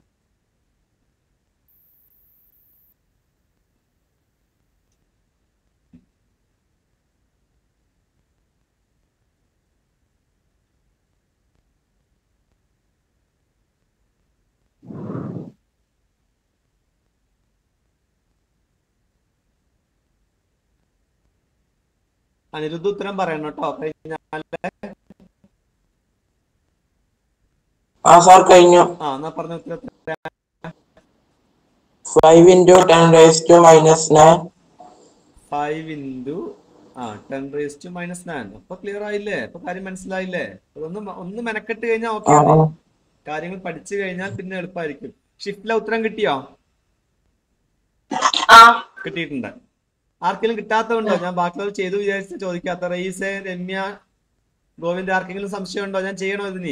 അനിരുദ്ധ ഉത്തരം പറയണം കേട്ടോ. കഴിഞ്ഞാല് ആ സാർ കഴിഞ്ഞു. ആ എന്നാ പറഞ്ഞ ഉത്തരം five into ten raise to minus nine. Five into ആ ten raise to minus nine. അപ്പൊ ക്ലിയർ ആയില്ലേ? അപ്പൊ കാര്യം മനസ്സിലായില്ലേ? അതൊന്ന് ഒന്ന് മെനക്കെട്ട് കഴിഞ്ഞാൽ ഓക്കെ ആണ്. കാര്യങ്ങൾ പഠിച്ചു കഴിഞ്ഞാൽ പിന്നെ എളുപ്പമായിരിക്കും. ഷിഫ്റ്റിലെ ഉത്തരം കിട്ടിയോ? കിട്ടിയിട്ടുണ്ട്. ആർക്കെങ്കിലും കിട്ടാത്തതുണ്ടോ? ഞാൻ ബാക്കിയുള്ളവർ ചെയ്തു വിചാരിച്ച് ചോദിക്കാത്ത. റയീസെ, രമ്യ, ഗോവിന്ദ്, ആർക്കെങ്കിലും സംശയം ഉണ്ടോ? ഞാൻ ചെയ്യണോ ഇതിന്?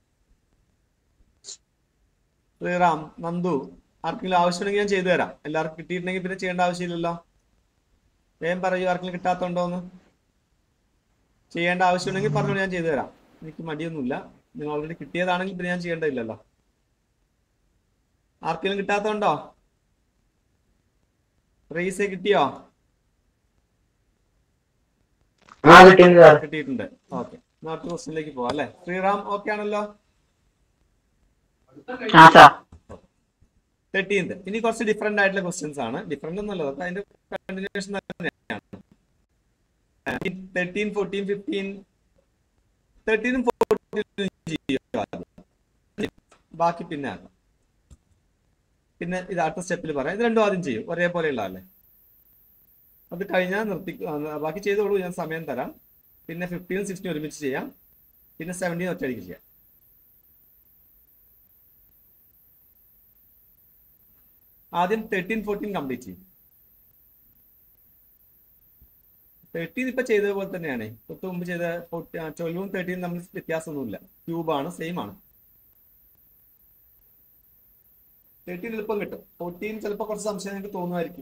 ശ്രീറാം, നന്ദു, ആർക്കെങ്കിലും ആവശ്യമുണ്ടെങ്കിൽ ഞാൻ ചെയ്തു തരാം. എല്ലാവർക്കും കിട്ടിയിട്ടുണ്ടെങ്കിൽ പിന്നെ ചെയ്യേണ്ട ആവശ്യമില്ലല്ലോ. വേഗം പറയൂ, ആർക്കെങ്കിലും കിട്ടാത്തതുണ്ടോന്ന്. ചെയ്യേണ്ട ആവശ്യമുണ്ടെങ്കിൽ പറഞ്ഞോളൂ, ഞാൻ ചെയ്തു തരാം. എനിക്ക് മടിയൊന്നുമില്ല. നിങ്ങൾ ഓൾറെഡി കിട്ടിയതാണെങ്കിൽ പിന്നെ ഞാൻ ചെയ്യേണ്ടതില്ലല്ലോ. ആർക്കെങ്കിലും കിട്ടാത്തതുണ്ടോ? റയീസെ കിട്ടിയോ? കിട്ടിയിട്ടുണ്ട്. ഓക്കെ, അടുത്ത ക്വസ്റ്റ്യനിലേക്ക് പോവാം അല്ലെ? ശ്രീറാം ഓക്കെ ആണല്ലോ? തേർട്ടീൻത്. ഇനി കുറച്ച് ഡിഫറെന്റ് ആയിട്ടുള്ള ക്വസ്റ്റ്യൻസ് ആണ്. ഡിഫറെന്റ് ഒന്നല്ല, അതൊക്കെ അതിന്റെ കണ്ടിന്യൂഷൻ തന്നെയാണ്. Thirteen, fourteen, fifteen. തേർട്ടീനും ഫോർട്ടീനും ബാക്കി പിന്നെ ആകാം. പിന്നെ ഇത് അടുത്ത സ്റ്റെപ്പിൽ പറയാം. ഇത് രണ്ടും ആദ്യം ചെയ്യും, ഒരേപോലെയുള്ള അല്ലേ. അത് കഴിഞ്ഞാൽ നിർത്തി, ബാക്കി ചെയ്തോളൂ, ഞാൻ സമയം തരാം. പിന്നെ ഫിഫ്റ്റീനും സിക്സ്റ്റീനും ഒരുമിച്ച് ചെയ്യാം. പിന്നെ സെവൻറ്റീൻ ഒറ്റയടിക്ക് ചെയ്യാം. ആദ്യം തേർട്ടീൻ ഫോർട്ടീൻ കംപ്ലീറ്റ് ചെയ്യും. തേർട്ടീൻ ഇപ്പൊ ചെയ്തതുപോലെ തന്നെയാണ്. തൊട്ട് മുമ്പ് ചെയ്ത ട്വൽവും തേർട്ടീനും തമ്മിൽ വ്യത്യാസമൊന്നുമില്ല. ക്യൂബാണ്, സെയിം ആണ്. തേർട്ടീൻ എളുപ്പം കിട്ടും. ഫോർട്ടീൻ ചിലപ്പോൾ കുറച്ച് സംശയം നിങ്ങൾക്ക് തോന്നുമായിരിക്കും.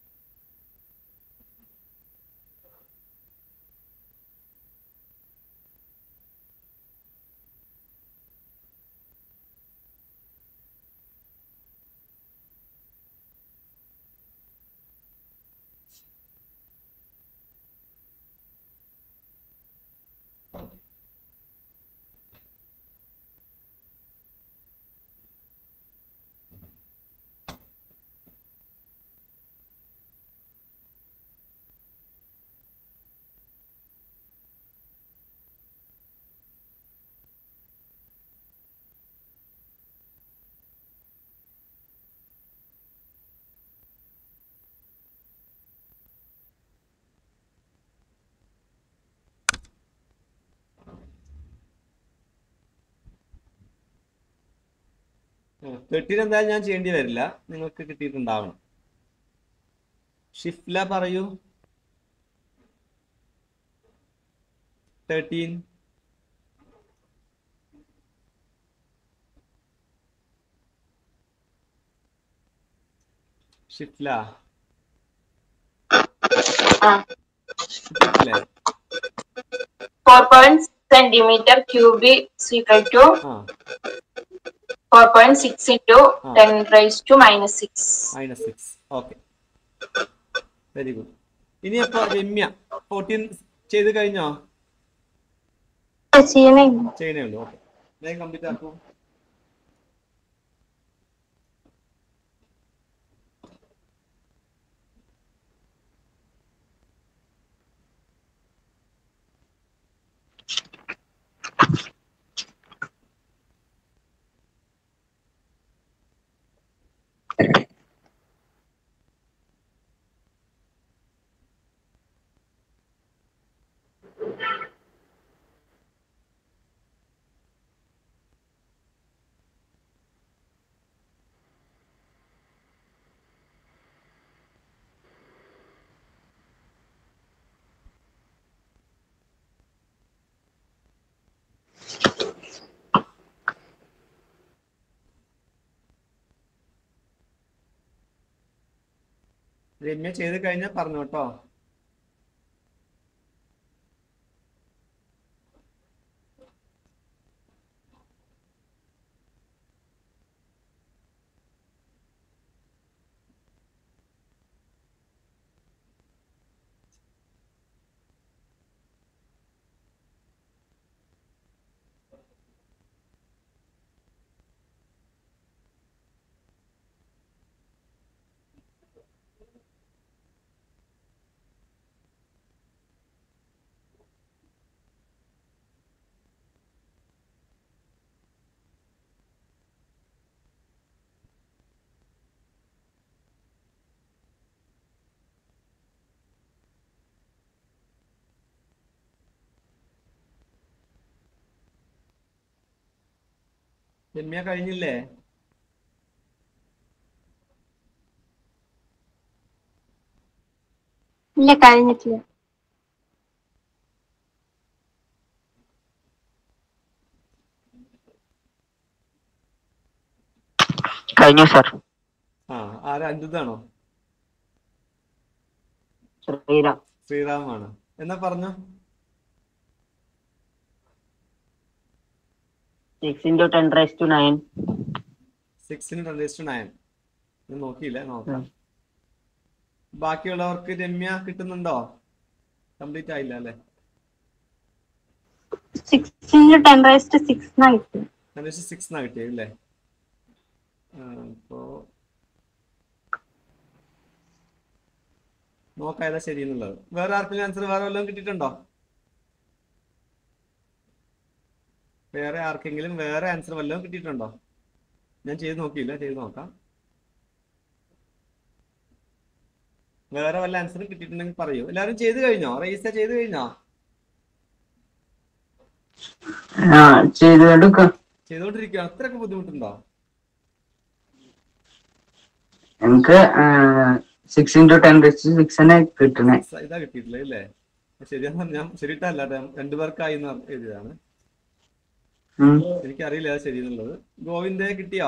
തേർട്ടീൻ എന്തായാലും ഞാൻ ചെയ്യേണ്ടി വരില്ല, നിങ്ങൾക്ക് കിട്ടിയിട്ടുണ്ടാവണം. ഷിഫ്ല പറയൂ. Thirteen. Shifla four point six centimeter cube is equal to four point six into ten raised to minus six. Minus six. Okay. Very good. ഇനി അപ്പൊ രമ്യ ഫോർട്ടീൻ ചെയ്ത് കഴിഞ്ഞോ? ചെയ്യണേ ഉള്ളൂ. ഓക്കെ, വേഗം കംപ്ലീറ്റ് ആക്കൂ. രമ്യ ചെയ്ത് കഴിഞ്ഞാൽ പറഞ്ഞു കേട്ടോ. രമ്യ കഴിഞ്ഞില്ലേ? ഇല്ല, കഴിഞ്ഞിട്ടില്ല. കഴിഞ്ഞു സാർ. ആ ആരാ? അനിരുദ്ധാണോ? ശ്രീറാം. ശ്രീറാമാണ്. എന്നാ പറഞ്ഞു. Six into ten raise to nine. സിക്സിന് ടെൻ റേസ് ടു നയൻ. നോക്കിയില്ല, നോക്കാം. ബാക്കിയുള്ളവർക്ക് രമ്യ കിട്ടുന്നുണ്ടോ? കംപ്ലീറ്റ് ആയില്ല അല്ലെ? Six into ten raise to six എന്നാ കിട്ടും. ടെൻ റേസ് ടു സിക്സ് എന്നാ കിട്ടിയത് അല്ലേ? അപ്പോ നോക്കാം ഏതാ ശരി എന്നുള്ളത്. വേറെ ആർക്കെങ്കിലും ആൻസർ വേറെ വല്ലതും കിട്ടിയിട്ടുണ്ടോ? വേറെ ആർക്കെങ്കിലും വേറെ ആൻസർ വല്ലതും കിട്ടിയിട്ടുണ്ടോ? ഞാൻ ചെയ്ത് നോക്കിയില്ല, ചെയ്ത് നോക്കാം. വേറെ വല്ല ആൻസറും കിട്ടിയിട്ടുണ്ടെങ്കിൽ പറയൂ. എല്ലാവരും ചെയ്ത് കഴിഞ്ഞോ? റൈസ ചെയ്ത് കഴിഞ്ഞോ? ചെയ്തോണ്ടിരിക്കുക. അത്രയൊക്കെ ബുദ്ധിമുട്ടുണ്ടോ? എനിക്ക് six into ten raised six തന്നെ കിട്ടണേ. ഇതാ കിട്ടിയിട്ടില്ല അല്ലേ? ശരിയാ, ഞാൻ ശരിയിട്ടല്ല, രണ്ടുപേർക്കായി എന്ന് എഴുതിയതാണ്. എനിക്കറിയില്ല അത് ശരിയെന്നുള്ളത്. ഗോവിന്ദ കിട്ടിയോ?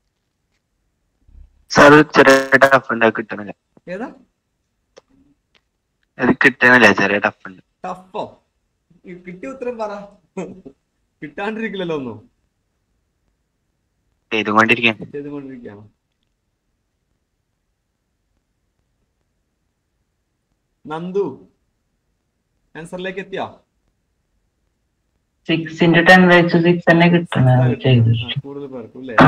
സാർ ചെറിയ ടഫ് ഉണ്ട്, കിട്ടണില്ല. ഏതാ? അത് കിട്ടണില്ല, ചെറിയ ടഫ് ഉണ്ട്. ടഫോ? കിട്ടിയ ഉത്തരം പറ. കിട്ടാണ്ടിരിക്കില്ലല്ലോ ഒന്നും. ചെയ്തുകൊണ്ടിരിക്കാൻ ചെയ്തുകൊണ്ടിരിക്കുകയാണോ? നന്ദു ആൻസറിലേക്ക് എത്തിയോ? Six into ten raise to six തന്നെ കിട്ടണ ചെയ്തു. കൂടുതൽ പേർക്കും അല്ലേ?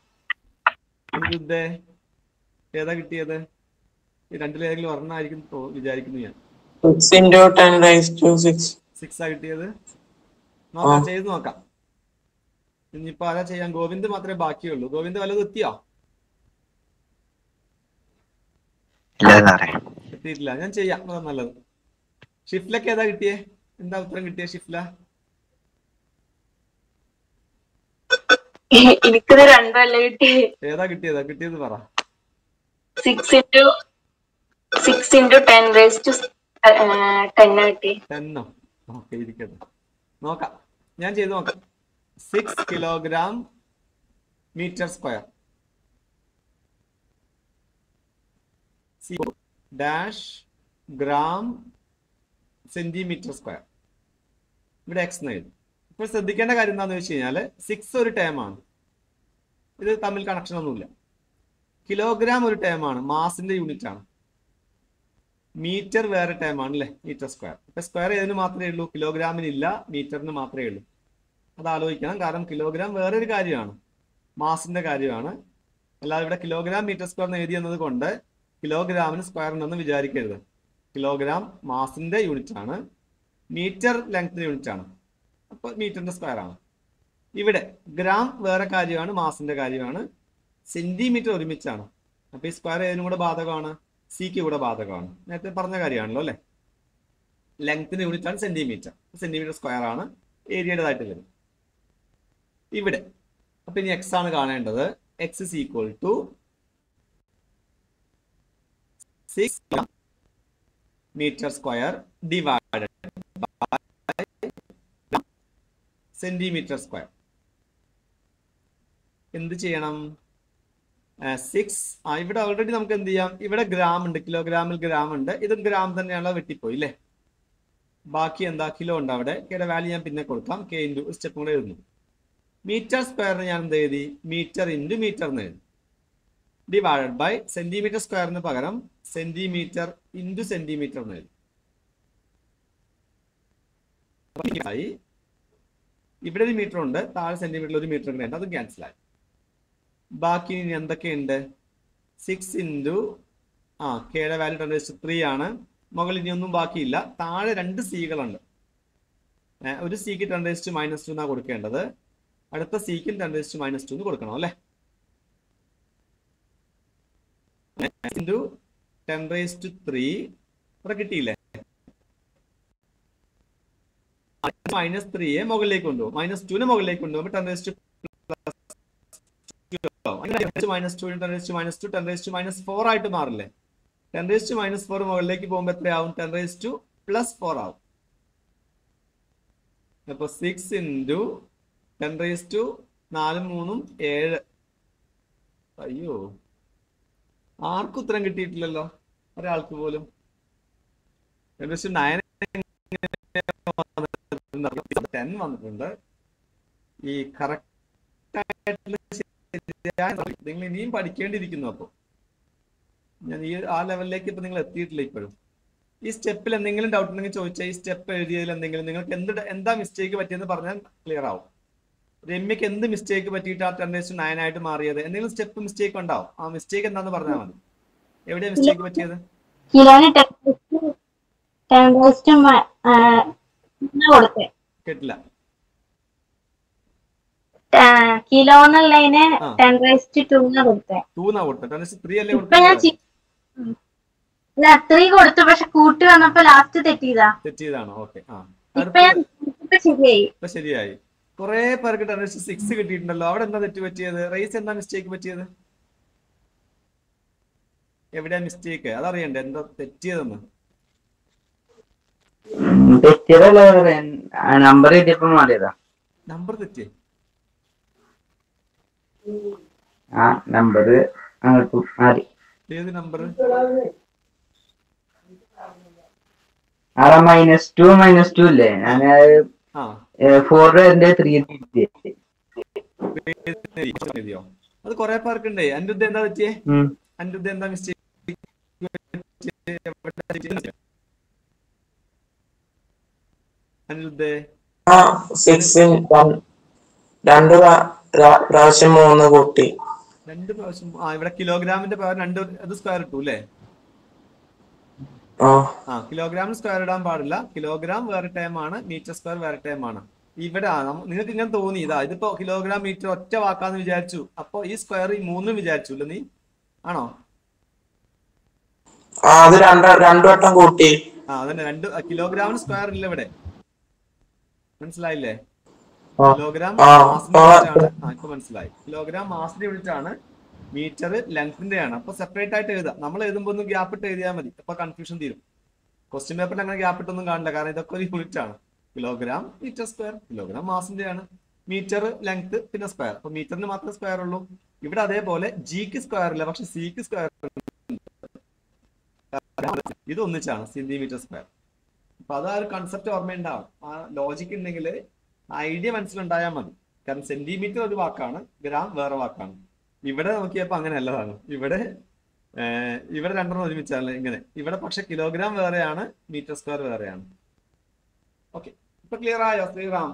ഏതാ കിട്ടിയത്? രണ്ടിലേതെങ്കിലും ഒരെണ്ണമായിരിക്കും വിചാരിക്കുന്നു ഞാൻ. Six into ten raise to six. Six ആ കിട്ടിയത്? നോക്കാം, ചെയ്ത് നോക്കാം. ഇനിയിപ്പോ ആരാ ചെയ്യാൻ? ഗോവിന്ദ് മാത്രമേ ബാക്കിയുള്ളൂ. ഗോവിന്ദ് വല്ലതും എത്തിയോ? എത്തിയിട്ടില്ല. ഞാൻ ചെയ്യാം, അതാ നല്ലത്. ഷിഫ്ലക്ക് ഏതാ കിട്ടിയേ? എന്താ ഉത്തരം കിട്ടിയ ഷിഫ്ല? എനിക്കിത് രണ്ടല്ല കിട്ടി. ഏതാ കിട്ടിയതാ? കിട്ടിയത് പറ. Six into six into ten raise to ten കിട്ടി. ടെന്നോ? ഓക്കെ, ഇരിക്കട്ടെ, നോക്കാം. ഞാൻ ചെയ്ത് നോക്കാം. Six kilogram metre square dash gram centimetre square. ഇവിടെ എക്സ് എന്ന് എഴുതും. ഇപ്പോൾ ശ്രദ്ധിക്കേണ്ട കാര്യം എന്താണെന്ന് വെച്ച് കഴിഞ്ഞാൽ സിക്സ് ഒരു ടേമാണ്, ഇത് തമ്മിൽ കണക്ഷൻ ഒന്നുമില്ല. കിലോഗ്രാം ഒരു ടേമാണ്, മാസിന്റെ യൂണിറ്റ് ആണ്. മീറ്റർ വേറെ ടേമാണ് അല്ലേ, മീറ്റർ സ്ക്വയർ. ഇപ്പൊ സ്ക്വയർ ഏതിന് മാത്രമേ ഉള്ളൂ? കിലോഗ്രാമിന് ഇല്ല, മീറ്ററിന് മാത്രമേ ഉള്ളൂ. അത് ആലോചിക്കണം. കാരണം കിലോഗ്രാം വേറൊരു കാര്യമാണ്, മാസിന്റെ കാര്യമാണ്. അല്ലാതെ ഇവിടെ കിലോഗ്രാം മീറ്റർ സ്ക്വയർ എന്ന് എഴുതി എന്നത് കൊണ്ട് കിലോഗ്രാമിന് സ്ക്വയർ ഉണ്ടെന്ന് വിചാരിക്കരുത്. കിലോഗ്രാം മാസിന്റെ യൂണിറ്റ് ആണ്, മീറ്റർ ലെങ്ത്തിന്റെ യൂണിറ്റ് ആണ്. അപ്പൊ മീറ്ററിന്റെ സ്ക്വയർ ആണ്. ഇവിടെ ഗ്രാം വേറെ കാര്യമാണ്, മാസിന്റെ കാര്യമാണ്. സെന്റിമീറ്റർ ഒരുമിച്ചാണ്. അപ്പൊ ഈ സ്ക്വയർ ഏതിനും കൂടെ ബാധകമാണ്? സിക്ക് കൂടെ ബാധകമാണ്. നേരത്തെ പറഞ്ഞ കാര്യമാണല്ലോ അല്ലെ? ലെങ്ത്തിന്റെ യൂണിറ്റ് ആണ് സെന്റിമീറ്റർ. സെന്റിമീറ്റർ സ്ക്വയർ ആണ്, ഏരിയയുടേതായിട്ട് വരും ഇവിടെ. അപ്പൊ ഇനി എക്സ് ആണ് കാണേണ്ടത്. X is equal to six metre square divided by centimetre square. എന്ത് ചെയ്യണം? സിക്സ് ആ ഇവിടെ ഓൾറെഡി നമുക്ക് എന്ത് ചെയ്യാം? ഇവിടെ ഗ്രാം ഉണ്ട്, കിലോഗ്രാമിൽ ഗ്രാം ഉണ്ട്. ഇതും ഗ്രാം തന്നെയാണല്ലോ, വെട്ടിപ്പോയി അല്ലേ? ബാക്കി എന്താ? കിലോ ഉണ്ട് അവിടെ. കെയുടെ വാല്യൂ ഞാൻ പിന്നെ കൊടുക്കാം. കെ ഇൻറ്റു സ്റ്റെപ്പ് കൂടെ എഴുതുന്നു. മീറ്റർ സ്ക്വയറിന് ഞാൻ എന്ത് എഴുതി? മീറ്റർ ഇൻറ്റു മീറ്റർ എന്ന് എഴുതി. ഡിവൈഡഡ് ബൈ സെന്റിമീറ്റർ സ്ക്വയറിന് പകരം സെന്റിമീറ്റർ ഇൻറ്റു സെന്റിമീറ്റർ എന്ന് എഴുതി. ഇവിടെ ഒരു മീറ്റർ ഉണ്ട്, താഴെ സെന്റിമീറ്ററിൽ ഒരു മീറ്റർ കൂടെ ഉണ്ട്, അത് ക്യാൻസൽ ആയി. ബാക്കി ഇനി എന്തൊക്കെയുണ്ട്? സിക്സ് ഇൻറ്റു ആ കെയുടെ value ten raise to three ആണ്. മുകളിൽ ഇനി ഒന്നും ബാക്കിയില്ല. താഴെ രണ്ട് സികളുണ്ട്. ഒരു സിക്ക് ten raise to minus two എന്നാണ് കൊടുക്കേണ്ടത്. അടുത്ത സിക്കും ten raise to minus two എന്ന് കൊടുക്കണം അല്ലേ? Into ten raise to three ഇവിടെ കിട്ടിയില്ലേ? മൈനസ് ത്രീയെ മുകളിലേക്ക് കൊണ്ടുപോകും, മൈനസ് ടുവിനെ മുകളിലേക്ക് കൊണ്ടുപോകുമ്പോൾ ten raise to minus two ten raise to minus two ten raise to minus four ആയിട്ട് മാറില്ലേ? Ten raise to minus four മുകളിലേക്ക് പോകുമ്പോൾ എത്രയാവും? Ten raise to plus four ആവും. അപ്പൊ six into ten raise to നാലും മൂന്നും ഏഴ്. അയ്യോ, ആർക്കും ഉത്തരം കിട്ടിയിട്ടില്ലല്ലോ, ഒരാൾക്ക് പോലും. Ten raise to nine ten വന്നിട്ടുണ്ട്. ഈ കറക്റ്റ് ആയിട്ടുള്ള നിങ്ങൾ ഇനിയും പഠിക്കേണ്ടിയിരിക്കുന്നു. അപ്പോൾ ഞാൻ ഈ ആ ലെവലിലേക്ക് ഇപ്പൊ നിങ്ങൾ എത്തിയിട്ടില്ല ഇപ്പോഴും. ഈ സ്റ്റെപ്പിൽ എന്തെങ്കിലും ഡൗട്ട് ഉണ്ടെങ്കിൽ ചോദിച്ചാൽ ഈ സ്റ്റെപ്പ് എഴുതിയതിൽ എന്തെങ്കിലും നിങ്ങൾക്ക് എന്ത് എന്താ മിസ്റ്റേക്ക് പറ്റിയെന്ന് പറഞ്ഞാൽ ക്ലിയർ ആവും. രമ്യക്ക് എന്ത് മിസ്റ്റേക്ക് പറ്റിയിട്ട് ആ ടെൻ റേസ് ടു നയൻ ആയിട്ട് മാറിയത്? എന്തെങ്കിലും സ്റ്റെപ്പ് മിസ്റ്റേക്ക് ഉണ്ടാവും. ആ മിസ്റ്റേക്ക് എന്താന്ന് പറഞ്ഞാൽ മതി. എവിടെയാ മിസ്റ്റേക്ക് പറ്റിയത്? കേട്ടില്ല. കിലോന്നുള്ളതിന് ടെൻ റേസ്റ്റ് ടു കൊടുത്തേ. ടൂന്നാ കൊടുത്തത്. ടെൻ റേസ് ത്രീ അല്ലേ ഇപ്പൊ കൊടുത്തത്? ഞാൻ ത്രീ കൊടുത്തു, പക്ഷെ കൂട്ടി വന്നപ്പോ ലാസ്റ്റ് തെറ്റിയതാ. തെറ്റിയതാണോ? ഓക്കെ. ആ ഇപ്പൊ ഞാൻ ശരിയായി. ഇപ്പൊ ശരിയായി. കുറെ പേർക്ക് ടെൻ റേസ് ടു സിക്സ് കിട്ടിയിട്ടുണ്ടല്ലോ. അവിടെ എന്താ തെറ്റ് പറ്റിയത്? റേസ് എന്താ മിസ്റ്റേക്ക് പറ്റിയത്? എവിടെയാ മിസ്റ്റേക്ക്? അതറിയണ്ടേ എന്താ തെറ്റിയതെന്ന്? തെറ്റിയതല്ല, നമ്പർ എഴുതിയപ്പോ മാറിയതാ. നമ്പർ തെറ്റിയേ? ആ നമ്പർ അങ്ങോട്ട് മാറി. ഏത് നമ്പർ? ആ മൈനസ് ടു മൈനസ് ടു ഇല്ലേ? ഞാൻ ഫോർ ത്രീ എഴുതിയോ? അത് കുറെ പേർക്കുണ്ടേ. അനിരുദ്ധ എന്താ പറ്റിയേ? അനിരുദ്ധ എന്താ മിസ്റ്റേക്ക്? അനിരുദ്ധേ രണ്ട് പ്രാവശ്യം മൂന്ന് കൂട്ടി. രണ്ട് പ്രാവശ്യം. ആ ഇവിടെ കിലോഗ്രാമിന്റെ പവർ രണ്ട് അത് സ്ക്വയർ ഇട്ടു അല്ലേ? ആ കിലോഗ്രാമിന് സ്ക്വയർ ഇടാൻ പാടില്ല. കിലോഗ്രാം വേറെ ടൈം ആണ്, മീറ്റർ സ്ക്വയർ വേറെ ടൈം ആണ്. ഇവിടെ നിങ്ങൾക്ക് ഇങ്ങനെ തോന്നി ഇതാ ഇതിപ്പോ കിലോഗ്രാം മീറ്റർ ഒറ്റ വാക്കാന്ന് വിചാരിച്ചു. അപ്പൊ ഈ സ്ക്വയർ ഈ മൂന്നും വിചാരിച്ചു അല്ലേ നീ? ആണോ? അത് രണ്ടു വട്ടം കൂട്ടി. ആ അതന്നെ, രണ്ട് കിലോഗ്രാമിന് സ്ക്വയർ ഇല്ല ഇവിടെ. മനസ്സിലായില്ലേ? കിലോഗ്രാം മാസിന്റെ യൂണിറ്റാണ്. ആ ഇപ്പൊ മനസ്സിലായി. കിലോഗ്രാം മാസിന്റെ യൂണിറ്റ് ആണ്, മീറ്റർ ലെങ്ത്തിന്റെ ആണ്. അപ്പൊ സെപ്പറേറ്റ് ആയിട്ട് എഴുതാം. നമ്മൾ എഴുതുമ്പോൾ ഒന്ന് ഗ്യാപ്പ് ഇട്ട് എഴുതിയാൽ മതി. അപ്പൊ കൺഫ്യൂഷൻ തീരും. ക്വസ്റ്റ്യൻ പേപ്പറിൽ അങ്ങനെ ഗ്യാപ്പ് ഇട്ടൊന്നും കാണില്ല, കാരണം ഇതൊക്കെ ഒരു യൂണിറ്റ് ആണ്. കിലോഗ്രാം മീറ്റർ സ്ക്വയർ, കിലോഗ്രാം മാസിന്റെ ആണ്, മീറ്റർ ലെങ്ത് പിന്നെ സ്ക്വയർ. അപ്പൊ മീറ്ററിന് മാത്രമേ സ്ക്വയർ ഉള്ളൂ. ഇവിടെ അതേപോലെ ജിക്ക് സ്ക്വയർ ഇല്ല, പക്ഷെ സിക്ക് സ്ക്വയർ ഇത് ഒന്നിച്ചാണ്, സെന്റിമീറ്റർ സ്ക്വയർ. അപ്പൊ അത് ആ ഒരു കൺസെപ്റ്റ് ഓർമ്മയുണ്ടാവും. ആ ലോജിക്ക് ഉണ്ടെങ്കിൽ ഐഡിയ മനസ്സിലുണ്ടായാൽ മതി. കാരണം സെന്റിമീറ്റർ ഒരു വാക്കാണ്, ഗ്രാം വേറെ വാക്കാണ്. ഇവിടെ നോക്കിയപ്പോ അങ്ങനെ അല്ലതാണ്. ഇവിടെ ഇവിടെ രണ്ടെണ്ണം ഒരുമിച്ചാണ് ഇങ്ങനെ. ഇവിടെ പക്ഷെ കിലോഗ്രാം വേറെയാണ്, മീറ്റർ സ്ക്വയർ വേറെയാണ്. ഓക്കെ, ഇപ്പൊ ക്ലിയർ ആയോ ശ്രീറാം?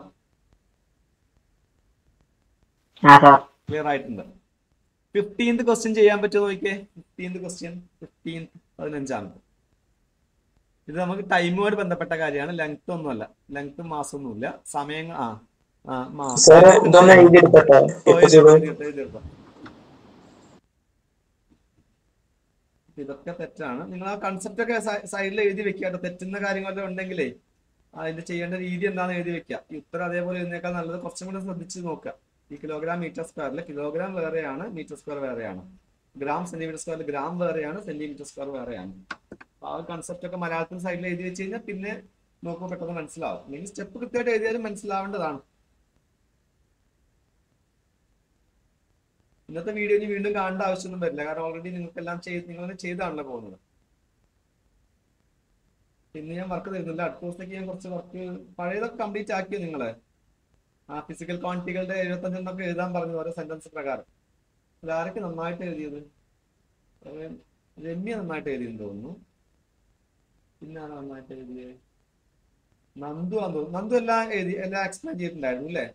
ക്ലിയർ ആയിട്ടുണ്ട്. ഫിഫ്റ്റീൻത് ക്വസ്റ്റ്യൻ ചെയ്യാൻ പറ്റുമോ നോക്കിയേ? ഫിഫ്റ്റീൻത് ക്വസ്റ്റ്യൻ, ഫിഫ്റ്റീൻത് പതിനഞ്ചാമത്. ഇത് നമുക്ക് ടൈമുമായിട്ട് ബന്ധപ്പെട്ട കാര്യമാണ്, ലെങ്ത് ഒന്നുമല്ല. ലെങ്ത് മാസമൊന്നുമില്ല, സമയം. ആ ഇതൊക്കെ തെറ്റാണ്. നിങ്ങൾ ആ കൺസെപ്റ്റ് ഒക്കെ സൈഡിൽ എഴുതി വെക്കുക. തെറ്റുന്ന കാര്യങ്ങളൊക്കെ ഉണ്ടെങ്കിലേ അതിന്റെ ചെയ്യേണ്ട രീതി എന്താണെന്ന് എഴുതി വെക്കുക. ഈ ഉത്തരം അതേപോലെ എഴുതിയേക്കാൾ നല്ലത് കുറച്ചും കൂടെ ശ്രദ്ധിച്ച് നോക്കുക. ഈ കിലോഗ്രാം മീറ്റർ സ്ക്വയറിൽ കിലോഗ്രാം വേറെയാണ്, മീറ്റർ സ്ക്വയർ വേറെയാണ്. ഗ്രാം സെന്റിമീറ്റർ സ്ക്വയറിൽ ഗ്രാം വേറെയാണ്, സെന്റിമീറ്റർ സ്ക്വയർ വേറെയാണ്. ആ ഒരു കൺസെപ്റ്റ് ഒക്കെ മലയാളത്തിൽ സൈഡിൽ എഴുതി വെച്ച് കഴിഞ്ഞാൽ പിന്നെ നോക്കുമ്പോൾ പെട്ടെന്ന് മനസ്സിലാവും. അല്ലെങ്കിൽ സ്റ്റെപ്പ് കൃത്യമായിട്ട് എഴുതിയാലും മനസ്സിലാവേണ്ടതാണ്. ഇന്നത്തെ വീഡിയോ ഇനി വീണ്ടും കാണേണ്ട ആവശ്യമൊന്നും വരില്ല, കാരണം ഓൾറെഡി നിങ്ങൾക്കെല്ലാം ചെയ്ത് നിങ്ങൾ ചെയ്താണല്ലോ പോകുന്നത്. പിന്നെ ഞാൻ വർക്ക് തരുന്നില്ല. അടുത്ത ദിവസത്തേക്ക് ഞാൻ കുറച്ച് വർക്ക് പഴയതൊക്കെ കംപ്ലീറ്റ് ആക്കിയോ നിങ്ങള്? ആ ഫിസിക്കൽ ക്വാണ്ടിറ്റികളുടെ എഴുപത്തഞ്ചെണ്ണൊക്കെ എഴുതാൻ പറഞ്ഞു ഓരോ സെന്റൻസ് പ്രകാരം. ആരൊക്കെ നന്നായിട്ട് എഴുതിയത്? രമ്യ നന്നായിട്ട് എഴുതിയെന്ന് തോന്നുന്നു. പിന്നെ ആരാ നന്നായിട്ട് എഴുതിയത്? നന്ദു ആണെന്ന് തോന്നുന്നു. നന്ദു എല്ലാം എഴുതി, എല്ലാം എക്സ്പ്ലെയിൻ ചെയ്തിട്ടുണ്ടായിരുന്നു അല്ലേ?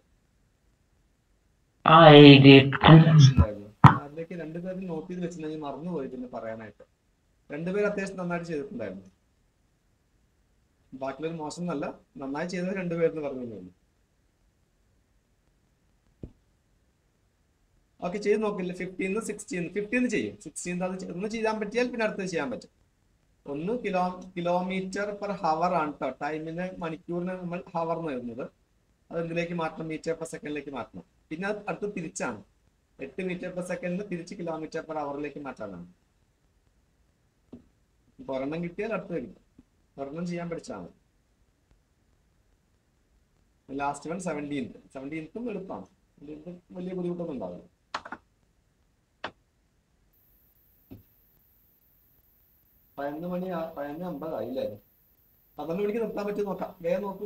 അതിലേക്ക് രണ്ടുപേരും നോട്ട് ചെയ്ത് വെച്ചിട്ടുണ്ടെങ്കിൽ മറന്നുപോയി പിന്നെ പറയാനായിട്ട്. രണ്ടുപേരും അത്യാവശ്യം നന്നായിട്ട് ചെയ്തിട്ടുണ്ടായിരുന്നു. ബാക്കിയുള്ളൊരു മോശം എന്നല്ല, നന്നായി ചെയ്തത് രണ്ടുപേരെന്ന് പറഞ്ഞു. ഓക്കെ, ചെയ്ത് നോക്കില്ല. ഫിഫ്റ്റീന്ന് സിക്സ്റ്റീൻ ഫിഫ്റ്റീന്ന് ചെയ്യും. സിക്സ്റ്റീൻ അത് ഒന്ന് ചെയ്യാൻ പറ്റിയാൽ പിന്നെ അടുത്തത് ചെയ്യാൻ പറ്റും. ഒന്ന് കിലോ കിലോമീറ്റർ പെർ ഹവർ ആണ് കേട്ടോ. ടൈമിന് മണിക്കൂറിന് നമ്മൾ ഹവർ എന്ന് വരുന്നത്. അത് എന്തിലേക്ക് മാറ്റണം? മീറ്റർ പെർ സെക്കൻഡിലേക്ക് മാറ്റണം. പിന്നെ അത് അടുത്ത് തിരിച്ചാണ്. എട്ട് മീറ്റർ പെർ സെക്കൻഡ് തിരിച്ച് കിലോമീറ്റർ പെർ അവറിലേക്ക് മാറ്റാനാണ്. ഇപ്പൊ ഒരെണ്ണം കിട്ടിയാൽ അടുത്ത് കിട്ടും. ഒരെണ്ണം ചെയ്യാൻ പഠിച്ചാൽ മതി. ലാസ്റ്റ് വൺ സെവൻറ്റീൻത്ത് സെവൻറ്റീൻത്തും എളുപ്പമാണ്. വലിയ ബുദ്ധിമുട്ടൊന്നും ഉണ്ടാവില്ല. പതിനൊന്ന് മണി പതിനൊന്ന് അമ്പതായി അല്ലേ? പന്ത്രണ്ട് മണിക്ക് നിർത്താൻ പറ്റും നോക്കാം. വേഗം നോക്കൂ.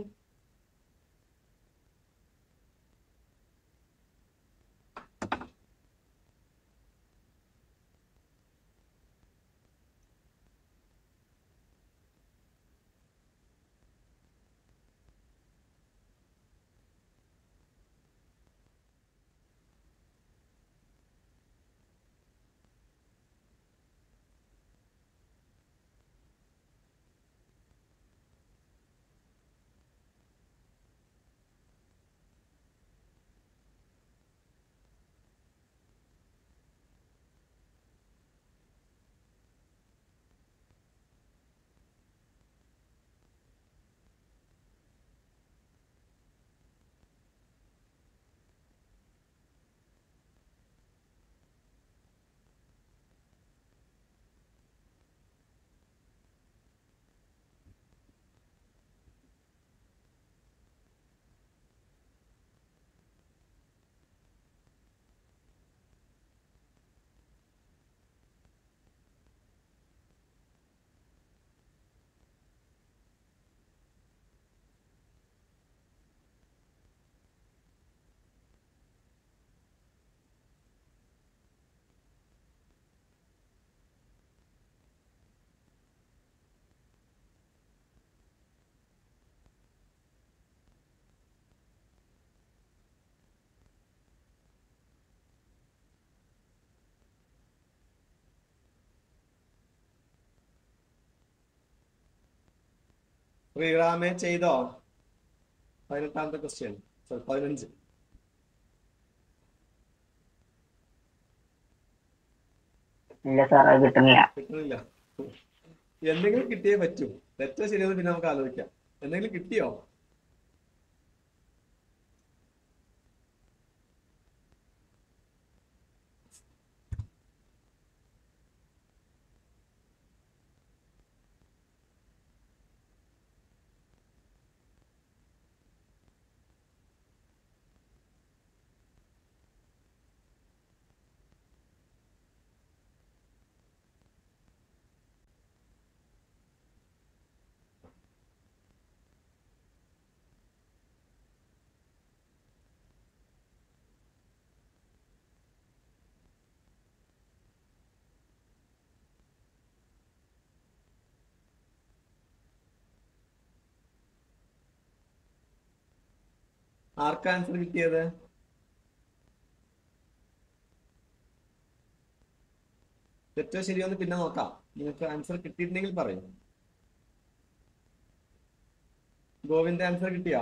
ശ്രീറാമേ ചെയ്തോ? പതിനെട്ടാമത്തെ ക്വസ്റ്റ്യൻ, സോറി പതിനഞ്ച്. ഇല്ല സാർ, അത് കിട്ടുന്നില്ല. കിട്ടുന്നില്ല. എന്തെങ്കിലും കിട്ടിയേ പറ്റൂ. തെറ്റോ ശരിയോ പിന്നെ നമുക്ക് ആലോചിക്കാം. എന്തെങ്കിലും കിട്ടിയോ? ആർക്കാ ആൻസർ കിട്ടിയത്? തെറ്റോ ശരിയോ എന്ന് പിന്നെ നോക്കാം. നിങ്ങൾക്ക് ആൻസർ കിട്ടിയിട്ടുണ്ടെങ്കിൽ പറയും. ഗോവിന്ദ് ആൻസർ കിട്ടിയോ?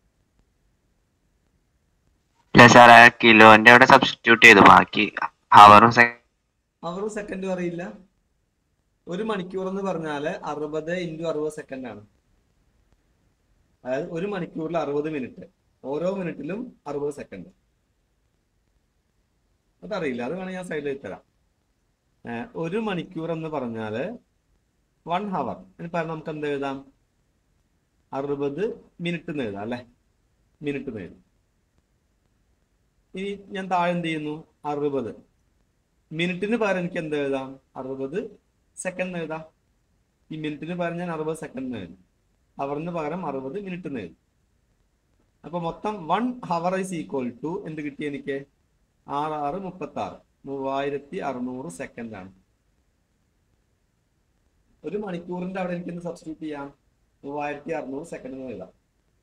ഇല്ല സാർ, ആ കിലോന്റെ അവിടെ സബ്സ്റ്റിറ്റ്യൂട്ട് ചെയ്തു. ബാക്കി ഹവറും അവറും സെക്കൻഡും അറിയില്ല. ഒരു മണിക്കൂർ എന്ന് പറഞ്ഞാല് അറുപത് ഇൻറ്റു അറുപത് സെക്കൻഡ് ആണ്. അതായത് ഒരു മണിക്കൂറിൽ അറുപത് മിനിറ്റ്, ഓരോ മിനിറ്റിലും അറുപത് സെക്കൻഡ്. അതറിയില്ല, അത് വേണമെങ്കിൽ ഞാൻ സൈഡിൽ തരാം. ഒരു മണിക്കൂർ എന്ന് പറഞ്ഞാല് വൺ ഹവർ എന്ന് പറഞ്ഞാൽ നമുക്ക് എന്ത് എഴുതാം? അറുപത് മിനിറ്റ് എന്ന് എഴുതാം അല്ലെ? മിനിറ്റ് എന്ന് എഴുതാം. ഇനി ഞാൻ താഴെ എന്ത് ചെയ്യുന്നു? അറുപത് മിനിറ്റിന് പകരം എനിക്ക് എന്ത് എഴുതാം? അറുപത് സെക്കൻഡ് എഴുതാം. ഈ മിനിറ്റിന് പകരം ഞാൻ അറുപത് സെക്കൻഡ് എഴുതും. അവറിന് പകരം അറുപത് മിനിറ്റ് എന്ന് എഴുതും. അപ്പൊ മൊത്തം one hour is equal to എന്ത് കിട്ടി എനിക്ക്? ആറ് ആറ് മുപ്പത്തി ആറ് മൂവായിരത്തി അറുന്നൂറ് സെക്കൻഡ് ആണ്. ഒരു മണിക്കൂറിന്റെ അവിടെ എനിക്ക് എന്ത് സബ്സ്റ്റിറ്റ്യൂട്ട് ചെയ്യാം? മൂവായിരത്തി അറുന്നൂറ് സെക്കൻഡ് എന്ന് എഴുതാം.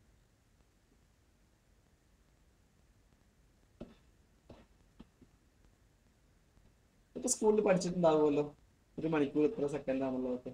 ഇപ്പൊ സ്കൂളിൽ പഠിച്ചിട്ടുണ്ടാവുമല്ലോ ഒരു മണിക്കൂർ എത്ര സെക്കൻഡ് ആണുള്ളതൊക്കെ.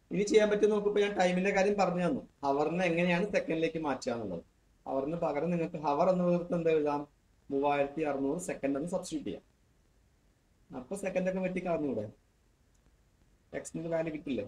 ഇനി ചെയ്യാൻ പറ്റും നോക്കുമ്പോൾ ഞാൻ ടൈമിന്റെ കാര്യം പറഞ്ഞു തന്നു. ഹവറിനെ എങ്ങനെയാണ് സെക്കൻഡിലേക്ക് മാറ്റുക എന്നുള്ളത്. ഹവറിന് പകരം നിങ്ങൾക്ക് ഹവർ എന്നുള്ളത് എന്താ എഴുതാം, മൂവായിരത്തി അറുന്നൂറ് സെക്കൻഡ് എന്ന് സബ്സ്റ്റിറ്റ്യൂട്ട് ചെയ്യാം. അപ്പൊ സെക്കൻഡ് ഒക്കെ വെട്ടി കളഞ്ഞൂടെ, എക്സിന്റെ വാല്യൂ കിട്ടില്ലേ?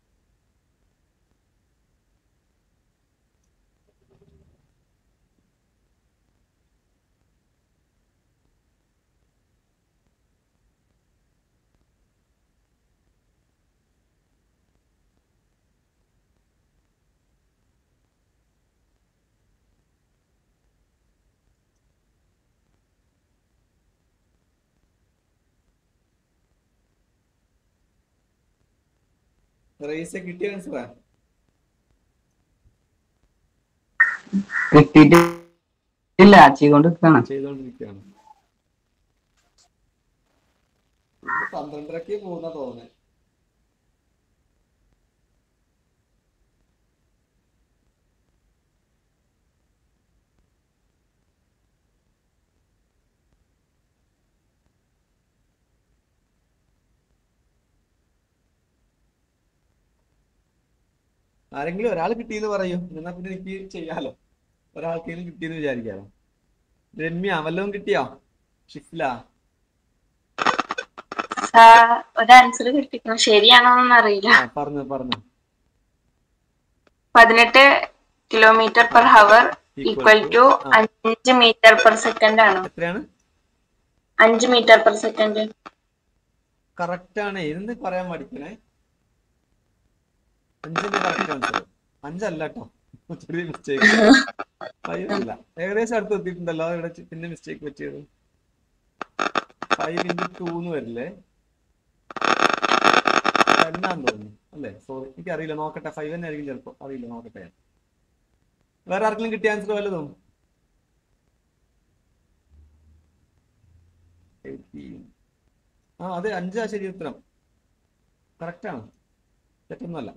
റേസ് കിട്ടിയ ആൻസറാ? കിട്ടിയിട്ടില്ല, ചെയ്തോണ്ടിരിക്കാണ് ചെയ്തോണ്ടിരിക്കുകയാണ്. പന്ത്രണ്ടരക്ക് പോകുന്ന തോന്നുന്നത്. ആരെങ്കിലും ഒരാൾ കിട്ടിയെന്ന് പറയൂ, എന്നാ പിന്നെ എനിക്ക് ചെയ്യാലോ. ഒരാൾക്കെങ്കിലും കിട്ടിയെന്ന് വിചാരിക്കാലോ. രമ്യ വല്ലതും കിട്ടിയോ? ഷിഫ്ല ഒരു ആൻസർ കിട്ടിക്കണം, ശരിയാണോന്നൊന്നും അറിയില്ല. പറഞ്ഞു പറഞ്ഞു. പതിനെട്ട് kilometre per hour equal to അഞ്ച് മീറ്റർ പെർ സെക്കൻഡ് ആണ്. എത്രയാണ്? അഞ്ച് മീറ്റർ പെർ സെക്കൻഡ്. കറക്റ്റ് ആണ്. ഇതെന്ന് പറയാൻ പഠിക്കണേ. അഞ്ചിന്റെ കറക്റ്റ് ആൻസർ അഞ്ചല്ല കേട്ടോ, ചെറിയ മിസ്റ്റേക്ക്. ഫൈവ് അല്ല, ഏകദേശം അടുത്ത് എത്തിയിട്ടുണ്ടല്ലോ. ഇവിടെ പിന്നെ മിസ്റ്റേക്ക് പറ്റിയത്. ഫൈവ് ഇൻറ്റു ടു എന്ന് വരില്ലേ? ടെന്നാന്ന് തോന്നുന്നു അല്ലേ? സോറി, എനിക്ക് അറിയില്ല, നോക്കട്ടെ. ഫൈവ് തന്നെ ആയിരിക്കും ചിലപ്പോ, അറിയില്ല, നോക്കട്ടെ. വേറെ ആർക്കെങ്കിലും കിട്ടിയ ആൻസർ വല്ലതും? ആ അതെ, അഞ്ചാ ശരി ഉത്തരം. കറക്റ്റ് ആണ്, തെറ്റൊന്നുമല്ല.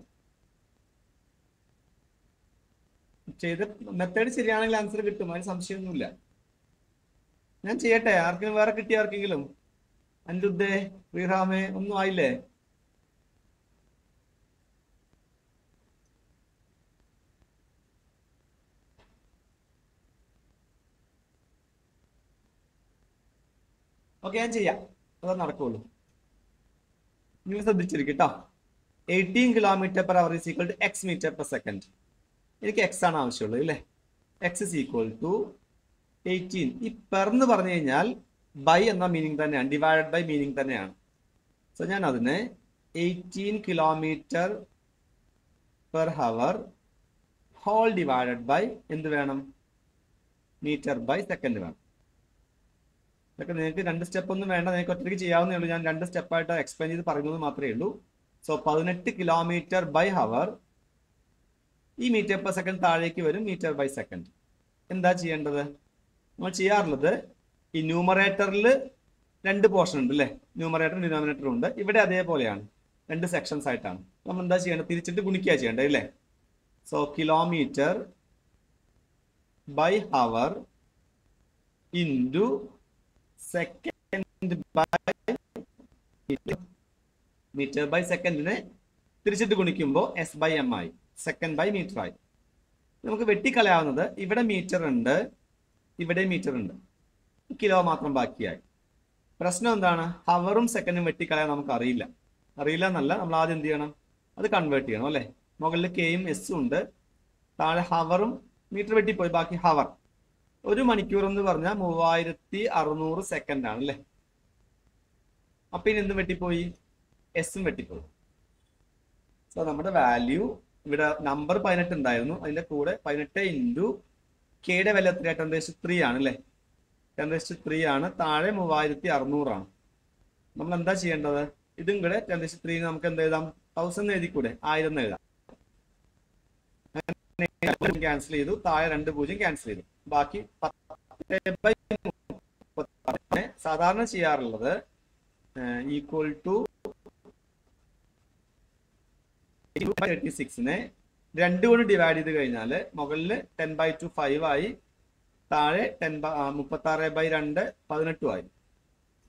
ചെയ്ത മെത്തേഡ് ശരിയാണെങ്കിൽ ആൻസർ കിട്ടും, അതിന് സംശയമൊന്നുമില്ല. ഞാൻ ചെയ്യട്ടെ? ആർക്കെങ്കിലും വേറെ കിട്ടിയ ആർക്കെങ്കിലും? അൻഡുദ്ദേ, റീഹാമേ ഒന്നും ആയില്ലേ? ഓക്കെ, ഞാൻ ചെയ്യാം, അത് നടക്കുള്ളൂ. നിങ്ങൾ ശ്രദ്ധിച്ചിരിക്കും കേട്ടോ. Eighteen kilometre per hour is equal to x metre per second. എനിക്ക് എക്സ് ആണ് ആവശ്യമുള്ളത് അല്ലേ? X is equal to eighteen. ഈ പെർ എന്ന് പറഞ്ഞു കഴിഞ്ഞാൽ ബൈ എന്ന മീനിങ് തന്നെയാണ്, ഡിവൈഡഡ് ബൈ മീനിങ് തന്നെയാണ്. സോ ഞാൻ അതിനെ eighteen kilometre per hour whole divided by എന്ത് വേണം? മീറ്റർ ബൈ സെക്കൻഡ് വേണം. ഇതൊക്കെ നിങ്ങൾക്ക് രണ്ട് സ്റ്റെപ്പ് ഒന്നും വേണ്ട, നിങ്ങൾക്ക് ഒറ്റയ്ക്ക് ചെയ്യാവുന്നേ ഉള്ളൂ. ഞാൻ രണ്ട് സ്റ്റെപ്പായിട്ട് എക്സ്പ്ലെയിൻ ചെയ്ത് പറയുന്നത് മാത്രമേ ഉള്ളൂ. സോ പതിനെട്ട് കിലോമീറ്റർ ബൈ ഹവർ, ഈ മീറ്റർ പെർ സെക്കൻഡ് താഴേക്ക് വരും, മീറ്റർ ബൈ സെക്കൻഡ്. എന്താ ചെയ്യേണ്ടത്? നമ്മൾ ചെയ്യാറുള്ളത് ഈ ന്യൂമറേറ്ററിൽ രണ്ട് പോർഷൻ ഉണ്ട് അല്ലേ? ന്യൂമറേറ്ററും ഡിനോമിനേറ്ററും ഉണ്ട്. ഇവിടെ അതേപോലെയാണ്, രണ്ട് സെക്ഷൻസ് ആയിട്ടാണ്. നമ്മൾ എന്താ ചെയ്യേണ്ടത്? തിരിച്ചിട്ട് ഗുണിക്കുക ചെയ്യേണ്ടത് അല്ലേ? So kilometre by hour into second by metre by സെക്കൻഡിനെ തിരിച്ചിട്ട് ഗുണിക്കുമ്പോൾ എസ് ബൈ എം ആയി, സെക്കൻഡ് ബൈ മീറ്റർ ആയി. നമുക്ക് വെട്ടിക്കളയാവുന്നത് ഇവിടെ മീറ്റർ ഉണ്ട്, ഇവിടെ മീറ്റർ ഉണ്ട്, കിലോ മാത്രം ബാക്കിയായി. പ്രശ്നം എന്താണ്? ഹവറും സെക്കൻഡും വെട്ടിക്കളയാൻ നമുക്ക് അറിയില്ല. അറിയില്ല എന്നല്ല, നമ്മൾ ആദ്യം എന്ത് ചെയ്യണം? അത് കൺവേർട്ട് ചെയ്യണം അല്ലേ? മുകളിൽ കെയും എസും ഉണ്ട്, താഴെ ഹവറും. മീറ്റർ വെട്ടിപ്പോയി, ബാക്കി ഹവർ. ഒരു മണിക്കൂർ എന്ന് പറഞ്ഞാൽ മൂവായിരത്തി അറുന്നൂറ് സെക്കൻഡ് ആണ് അല്ലേ? അപ്പൊ ഇനി എന്തും വെട്ടിപ്പോയി? എസും വെട്ടിപ്പോയി. സോ നമ്മുടെ വാല്യൂ ഇവിടെ നമ്പർ പതിനെട്ട് ഉണ്ടായിരുന്നു, അതിന്റെ കൂടെ പതിനെട്ട് ഇൻറ്റു കെയുടെ വില എത്രയാ? ടെൻ റേസ് ത്രീ ആണ് അല്ലേ? ടെൻ റേസ് ത്രീ ആണ്, താഴെ മൂവായിരത്തി അറുന്നൂറാണ്. നമ്മൾ എന്താ ചെയ്യേണ്ടത്? ഇതും കൂടെ ടെൻ റേസ് ത്രീ നമുക്ക് എന്ത് എഴുതാം? തൗസൻഡ് എഴുതിക്കൂടെ? ആയിരം എഴുതാം. ക്യാൻസൽ ചെയ്തു, താഴെ രണ്ട് പൂജ്യം ക്യാൻസൽ ചെയ്തു, ബാക്കി സാധാരണ ചെയ്യാറുള്ളത് ഈക്വൽ ടു തേർട്ടി സിക്സിനെ രണ്ട് കൊണ്ട് ഡിവൈഡ് ചെയ്ത് കഴിഞ്ഞാൽ മുകളിൽ ടെൻ ബൈ ടു ഫൈവ് ആയി, താഴെ ടെൻ മുപ്പത്തി ആറ് ബൈ രണ്ട് പതിനെട്ടും ആയി.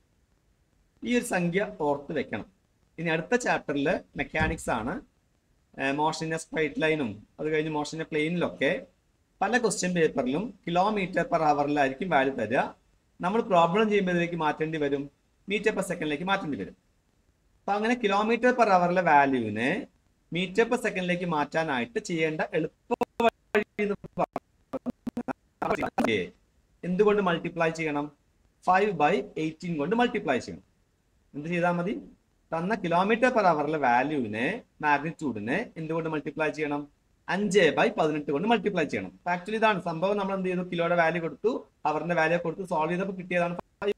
ഈ ഒരു സംഖ്യ ഓർത്ത് വെക്കണം. ഇനി അടുത്ത ചാപ്റ്ററിൽ മെക്കാനിക്സ് ആണ്. മോഷൻ ഇൻ എ സ്ട്രൈറ്റ് ലൈനും അത് കഴിഞ്ഞ് മോഷൻ ഇൻ എ പ്ലെയിനിലൊക്കെ പല ക്വസ്റ്റ്യൻ പേപ്പറിലും കിലോമീറ്റർ പെർ ഹവറിലായിരിക്കും വാല്യൂ തരിക. നമ്മൾ പ്രോബ്ലം ചെയ്യുമ്പോഴേക്ക് മാറ്റേണ്ടി വരും, മീറ്റർ പെർ സെക്കൻഡിലേക്ക് മാറ്റേണ്ടി വരും. അപ്പം അങ്ങനെ കിലോമീറ്റർ പെർ ഹവറിലെ വാല്യൂവിനെ മീറ്റർ പെർ സെക്കൻഡിലേക്ക് മാറ്റാനായിട്ട് ചെയ്യേണ്ട എളുപ്പ വഴി എന്തുകൊണ്ട് മൾട്ടിപ്ലൈ ചെയ്യണം? ഫൈവ് ബൈ എയ്റ്റീൻ കൊണ്ട് മൾട്ടിപ്ലൈ ചെയ്യണം. എന്ത് ചെയ്താൽ മതി? തന്ന കിലോമീറ്റർ പെർ ഹവറിലെ വാല്യൂവിനെ മാഗ്നിറ്റ്യൂഡിനെ എന്തുകൊണ്ട് മൾട്ടിപ്ലൈ ചെയ്യണം? അഞ്ച് ബൈ പതിനെട്ട് കൊണ്ട് മൾട്ടിപ്ലൈ ചെയ്യണം. ആക്ച്വലി ഇതാണ് സംഭവം. നമ്മൾ എന്ത് ചെയ്തു? കിലോയുടെ വാല്യൂ കൊടുത്തു, അവറിന്റെ വാല്യൂ കൊടുത്ത് സോൾവ് ചെയ്തപ്പോൾ കിട്ടിയതാണ്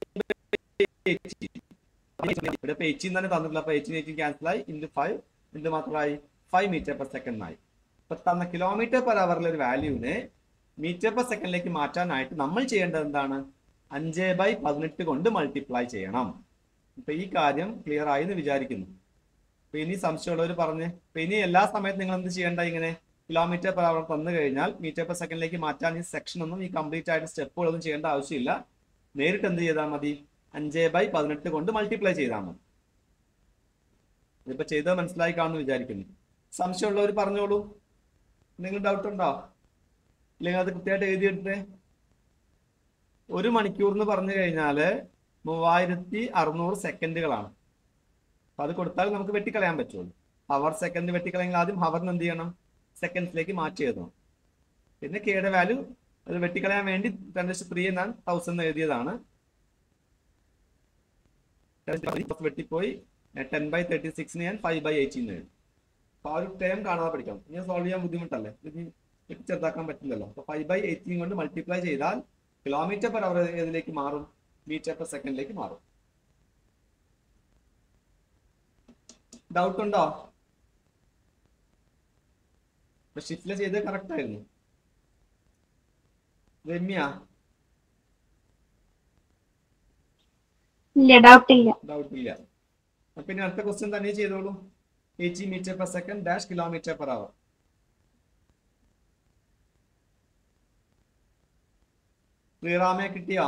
ഇവിടെ എയ്റ്റീൻ തന്നെ തന്നിട്ടില്ല. അപ്പൊ എയ്റ്റീൻ എയ്റ്റീൻ ക്യാൻസൽ ആയി, ഇൻറ്റു ഫൈവ് എന്ത് മാത്രമായി? ഫൈവ് മീറ്റർ പെർ സെക്കൻഡ് ആയി. അപ്പൊ തന്ന കിലോമീറ്റർ പെർ ഹവറിലെ ഒരു വാല്യൂവിനെ മീറ്റർ പെർ സെക്കൻഡിലേക്ക് മാറ്റാനായിട്ട് നമ്മൾ ചെയ്യേണ്ടത് എന്താണ്? അഞ്ച് ബൈ പതിനെട്ട് കൊണ്ട് മൾട്ടിപ്ലൈ ചെയ്യണം. ഇപ്പൊ ഈ കാര്യം ക്ലിയർ ആയി എന്ന് വിചാരിക്കുന്നു. അപ്പൊ ഇനി സംശയമുള്ളവർ പറഞ്ഞ്, അപ്പൊ ഇനി എല്ലാ സമയത്തും നിങ്ങൾ എന്ത് ചെയ്യേണ്ട? ഇങ്ങനെ കിലോമീറ്റർ പെർ അവർ തന്നു കഴിഞ്ഞാൽ മീറ്റർ പെർ സെക്കൻഡിലേക്ക് മാറ്റാൻ ഈ സെക്ഷൻ ഒന്നും ഈ കംപ്ലീറ്റ് ആയിട്ട് സ്റ്റെപ്പുകളൊന്നും ചെയ്യേണ്ട ആവശ്യമില്ല. നേരിട്ട് എന്ത് ചെയ്താൽ മതി? അഞ്ച് ബൈ പതിനെട്ട് കൊണ്ട് മൾട്ടിപ്ലൈ ചെയ്താൽ മതി. ഇതിപ്പോ ചെയ്തത് മനസ്സിലായി കാണുന്നു വിചാരിക്കുന്നു. സംശയമുള്ളവർ പറഞ്ഞോളൂ. എന്തെങ്കിലും ഡൗട്ട് ഉണ്ടോ? ഇല്ലെങ്കിൽ അത് കൃത്യമായിട്ട് എഴുതിയെടുത്തേ. ഒരു മണിക്കൂർ എന്ന് പറഞ്ഞു കഴിഞ്ഞാല് മൂവായിരത്തി അറുന്നൂറ് സെക്കൻഡുകളാണ്. അപ്പൊ അത് കൊടുത്താൽ നമുക്ക് വെട്ടിക്കളയാൻ പറ്റുള്ളൂ. ഹവർ സെക്കൻഡ് വെട്ടിക്കളയെങ്കിൽ ആദ്യം ഹവറിന് എന്ത് ചെയ്യണം? സെക്കൻഡ്സിലേക്ക് മാറ്റി എഴുതണം. പിന്നെ കെയുടെ വാല്യൂ അത് വെട്ടിക്കളയാൻ വേണ്ടി ടെൻ ടു ത്രീ ഞാൻ തൗസൻഡ് എഴുതിയതാണ്. വെട്ടിപ്പോയി ടെൻ ബൈ തേർട്ടി സിക്സിന് ഞാൻ ഫൈവ് ബൈ എയ്റ്റീൻ എഴുതി. അപ്പൊ ആ ഒരു ടേം കാണാതെ പഠിക്കണം. ഇനി സോൾവ് ചെയ്യാൻ ബുദ്ധിമുട്ടല്ലേ, ഇത് ചെറുതാക്കാൻ പറ്റില്ലല്ലോ. അപ്പൊ ഫൈവ് ബൈ എയ്റ്റീൻ കൊണ്ട് മൾട്ടിപ്ലൈ ചെയ്താൽ കിലോമീറ്റർ പെർ അവർ ഏതിലേക്ക് മാറും? മീറ്റർ പെർ സെക്കൻഡിലേക്ക് മാറും. ഡൗട്ട് ഉണ്ടോ? ഷിഫ്റ്റില് ചെയ്ത് കറക്റ്റ് ആയിരുന്നു. രമ്യ? ഇല്ല, ഡൗട്ട് ഇല്ല. ഡൗട്ട് ഇല്ല. അപ്പൊ ഇനി അടുത്ത ക്വസ്റ്റ്യൻ തന്നെ ചെയ്തോളൂ. Eighty metre per second dash kilometre per hour. ശ്രീറാമയെ കിട്ടിയോ?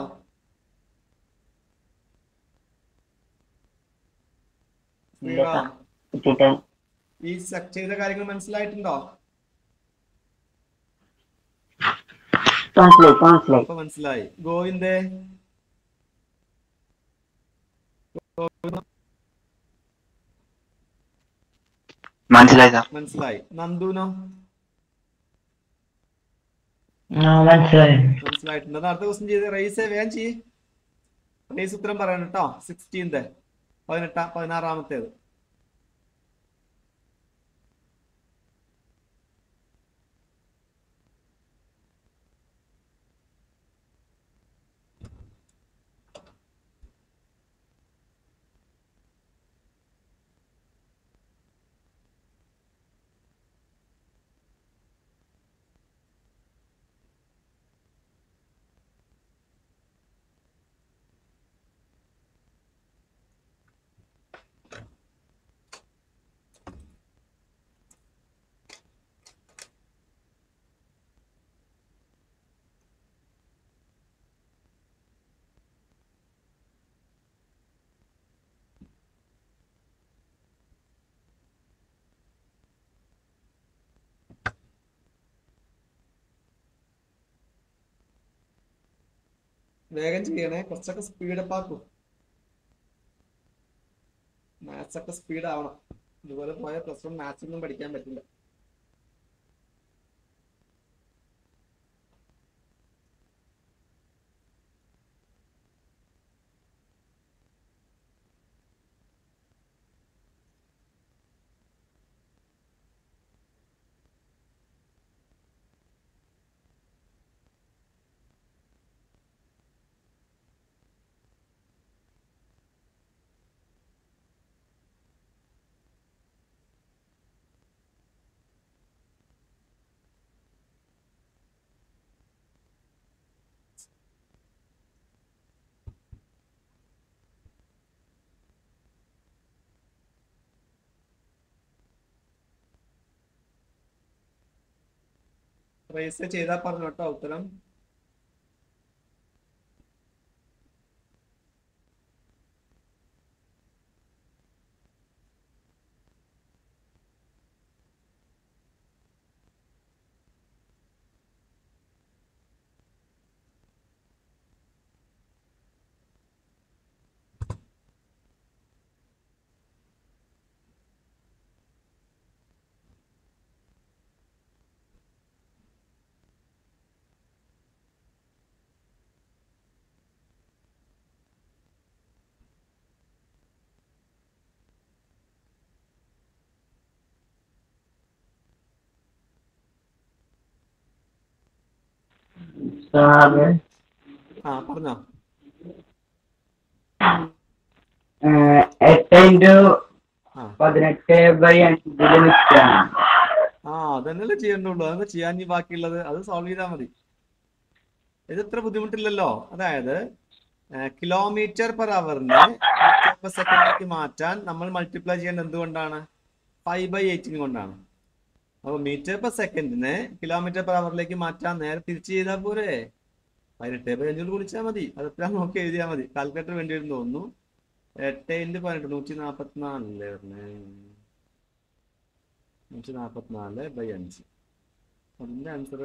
ശ്രീറാം, ഈ സെക്ട് ചെയ്ത കാര്യങ്ങൾ മനസ്സിലായിട്ടുണ്ടോ? അപ്പൊ മനസ്സിലായി. ഗോവിന്ദേ? മനസ്സിലായി സാർ. മനസ്സിലായി. നന്ദുനോ? മനസ്സിലായി. മനസ്സിലായിട്ടുണ്ട്. അടുത്ത ക്വസ്റ്റ്യൻ ചെയ്ത് റൈസ് വേഗം ചെയ്യ്. റൈസ് ഉത്തരം പറയണം കേട്ടോ. സിക്സ്റ്റീൻത് പതിനെട്ടാം പതിനാറാമത്തേത്. വേഗം ചെയ്യണേ, കുറച്ചൊക്കെ സ്പീഡപ്പ് ആക്കൂ. മാത്സ് ഒക്കെ സ്പീഡ് ആവണം. ഇതുപോലെ പോയാൽ പ്ലസ് വൺ മാത്സ് ഒന്നും പഠിക്കാൻ പറ്റില്ല. റൈസ് ചെയ്താൽ പറഞ്ഞു കേട്ടോ ഉത്തരം. സാറ് ആ പറഞ്ഞോ. എട്ട് ഇൻറ്റു ആ പതിനെട്ട് ബൈ അഞ്ചില് നിൽക്കുകയാണ്. ആ അതന്നെയല്ലേ ചെയ്യേണ്ടുള്ളൂ. അതൊക്കെ ചെയ്യാൻ ഈ ബാക്കിയുള്ളത് അത് സോൾവ് ചെയ്താൽ മതി. ഇത് ഇത്ര ബുദ്ധിമുട്ടില്ലല്ലോ. അതായത് കിലോമീറ്റർ പെർ അവറിനെ മീറ്റർ പെർ സെക്കൻഡിലേക്ക് മാറ്റാൻ നമ്മൾ മൾട്ടിപ്ലൈ ചെയ്യേണ്ടത് എന്തുകൊണ്ടാണ്? ഫൈവ് ബൈ എയ്റ്റീൻ കൊണ്ടാണ്. അപ്പോൾ മീറ്റർ പെർ സെക്കൻഡിനെ കിലോമീറ്റർ പെർ അവറിലേക്ക് മാറ്റാൻ നേരെ തിരിച്ച് ചെയ്താൽ പോരെ? പതിനെട്ട് ബൈ അഞ്ചോട് കുളിച്ചാൽ മതി. അത് എത്ര നോക്കി എഴുതിയാൽ മതി. കാൽക്കുലേറ്റർ വേണ്ടി വരും തോന്നുന്നു. എട്ട് ഇൻറ്റു പതിനെട്ട് നൂറ്റി നാൽപ്പത്തിനാലല്ലേ പറഞ്ഞേ? നൂറ്റി നാൽപ്പത്തിനാല് ബൈ അഞ്ച്. അതിൻ്റെ ആൻസർ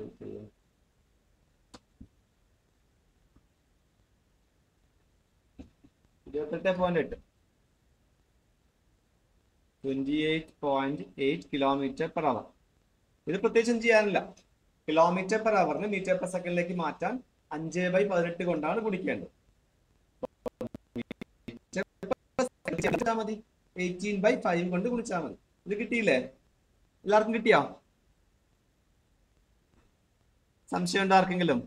ഇരുപത്തെട്ട് പോയിന്റ് എട്ട് twenty eight point eight kilometre per hour. ഇത് പ്രത്യേകിച്ചും ചെയ്യാനില്ല. കിലോമീറ്റർ പെർ അവറിന് മീറ്റർ പെർ സെക്കൻഡിലേക്ക് മാറ്റാൻ അഞ്ച് ബൈ പതിനെട്ട് കൊണ്ടാണ് ഗുണിക്കേണ്ടത്. മതി എയ്റ്റീൻ ബൈ ഫൈവ് കൊണ്ട് ഗുണിച്ചാൽ മതി. ഇത് കിട്ടിയില്ലേ? എല്ലാവർക്കും കിട്ടിയോ? സംശയം ഉണ്ടോ ആർക്കെങ്കിലും?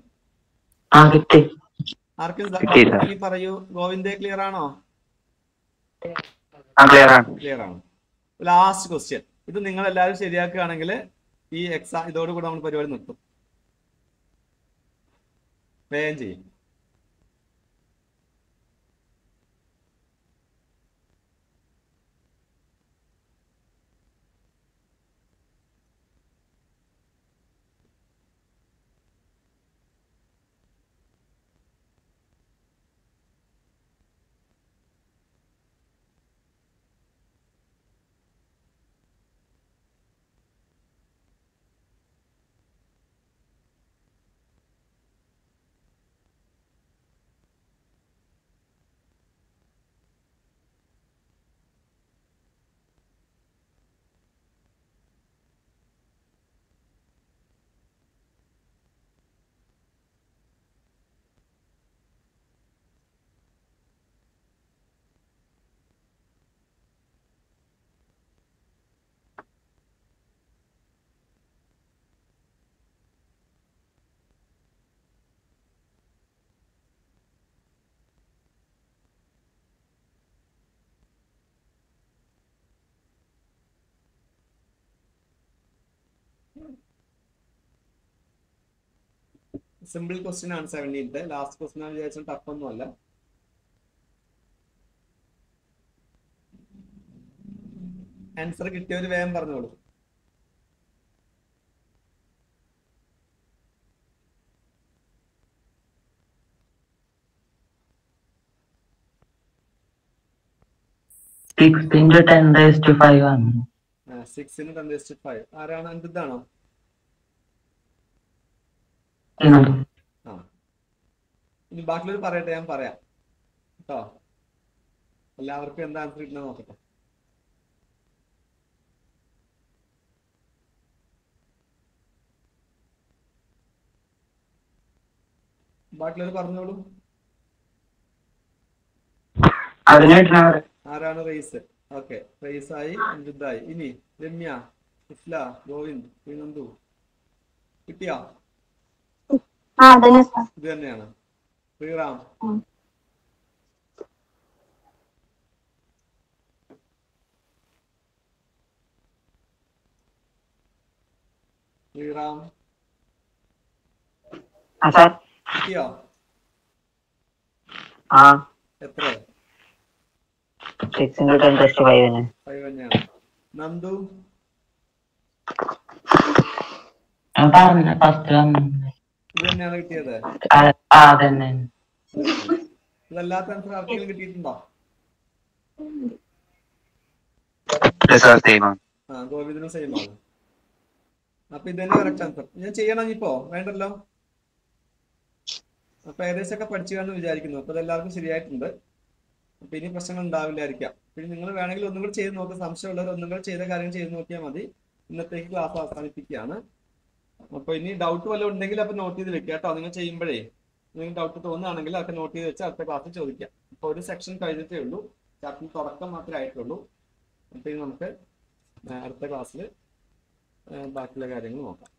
ആർക്കും പറയൂ. ഗോവിന്ദേ ക്ലിയർ ആണോ? ക്ലിയർ ആണ്. Last question. ഇത് നിങ്ങൾ എല്ലാവരും ശരിയാക്കുകയാണെങ്കിൽ ഈ എക്സാം ഇതോടുകൂടെ നമ്മൾ പരിപാടി നിർത്തും. വേഗം ചെയ്യും. സിമ്പിൾ ക്വസ്റ്റ്യൻ ആണ് സെവൻറ്റീൻത്ത്. ലാസ്റ്റ് ക്വസ്റ്റ്യൻ ആണ് വിചാരിച്ചാൽ ടഫ് ഒന്നും അല്ല. ആൻസർ കിട്ടിയവർ വേഗം പറഞ്ഞോളൂ. Six into ten raise to five ആണ്. Six into ten raise to five ആരാണ്? എന്തിതാണോ? ആ ഇനി ബാക്കിയുള്ളവർ പറയട്ടെ, ഞാൻ പറയാം കേട്ടോ. എല്ലാവർക്കും എന്താ ആൻസർ കിട്ടുന്നത് നോക്കട്ടെ. ബാക്കിയുള്ളവർ പറഞ്ഞോളൂ. ആരാണ്? റേസ്. ഓക്കെ, റേസായി, അഞ്ജുദായി. ഇനി രമ്യ, ഇഫ്ല, ഗോവിന്ദ്, ശ്രീനന്ദു. കിട്ടിയോ? ഇത് തന്നെയാണ്. ശ്രീറാം, ശ്രീറാം കിട്ടിയോ? എത്ര? ഫൈവ് തന്നെയാണ്. നന്ദു ഇത് തന്നെയാണ് കിട്ടിയത്. ഇതല്ലാത്ത ആൻസർ ആർക്കെങ്കിലും കിട്ടിയിട്ടുണ്ടോ? ആ ഗോവിന്ദനും സെയിം ആണ്. അപ്പൊ ഇത് തന്നെ കറക്റ്റ് ആൻസർ. ഞാൻ ചെയ്യണം ഇപ്പോ? വേണ്ടല്ലോ. അപ്പൊ ഏകദേശം ഒക്കെ പഠിച്ചു കാണുന്നു വിചാരിക്കുന്നു. അപ്പൊ ഇതെല്ലാവർക്കും ശരിയായിട്ടുണ്ട്. അപ്പൊ ഇനി പ്രശ്നങ്ങൾ ഉണ്ടാവില്ലായിരിക്കാം. പിന്നെ നിങ്ങൾ വേണമെങ്കിൽ ഒന്നും കൂടെ ചെയ്ത് നോക്കുക. സംശയമുള്ളവർ ഒന്നും കൂടെ ചെയ്ത കാര്യം ചെയ്ത് നോക്കിയാൽ മതി. ഇന്നത്തേക്ക് ക്ലാസ് അവസാനിപ്പിക്കുകയാണ്. അപ്പൊ ഇനി ഡൗട്ട് വല്ലതും ഉണ്ടെങ്കിൽ അപ്പൊ നോട്ട് ചെയ്ത് വെക്കുക കേട്ടോ. നിങ്ങൾ ചെയ്യുമ്പോഴേ നിങ്ങൾക്ക് ഡൗട്ട് തോന്നുകയാണെങ്കിൽ അതൊക്കെ നോട്ട് ചെയ്ത് വെച്ച് അടുത്ത ക്ലാസ്സിൽ ചോദിക്കാം. ഇപ്പൊ ഒരു സെക്ഷൻ കഴിഞ്ഞിട്ടേ ഉള്ളൂ. ചാപ്റ്റർ തുടക്കം മാത്രമേ ആയിട്ടുള്ളൂ. അപ്പൊ ഇനി നമുക്ക് അടുത്ത ക്ലാസ്സിൽ ബാക്കിയുള്ള കാര്യങ്ങൾ നോക്കാം.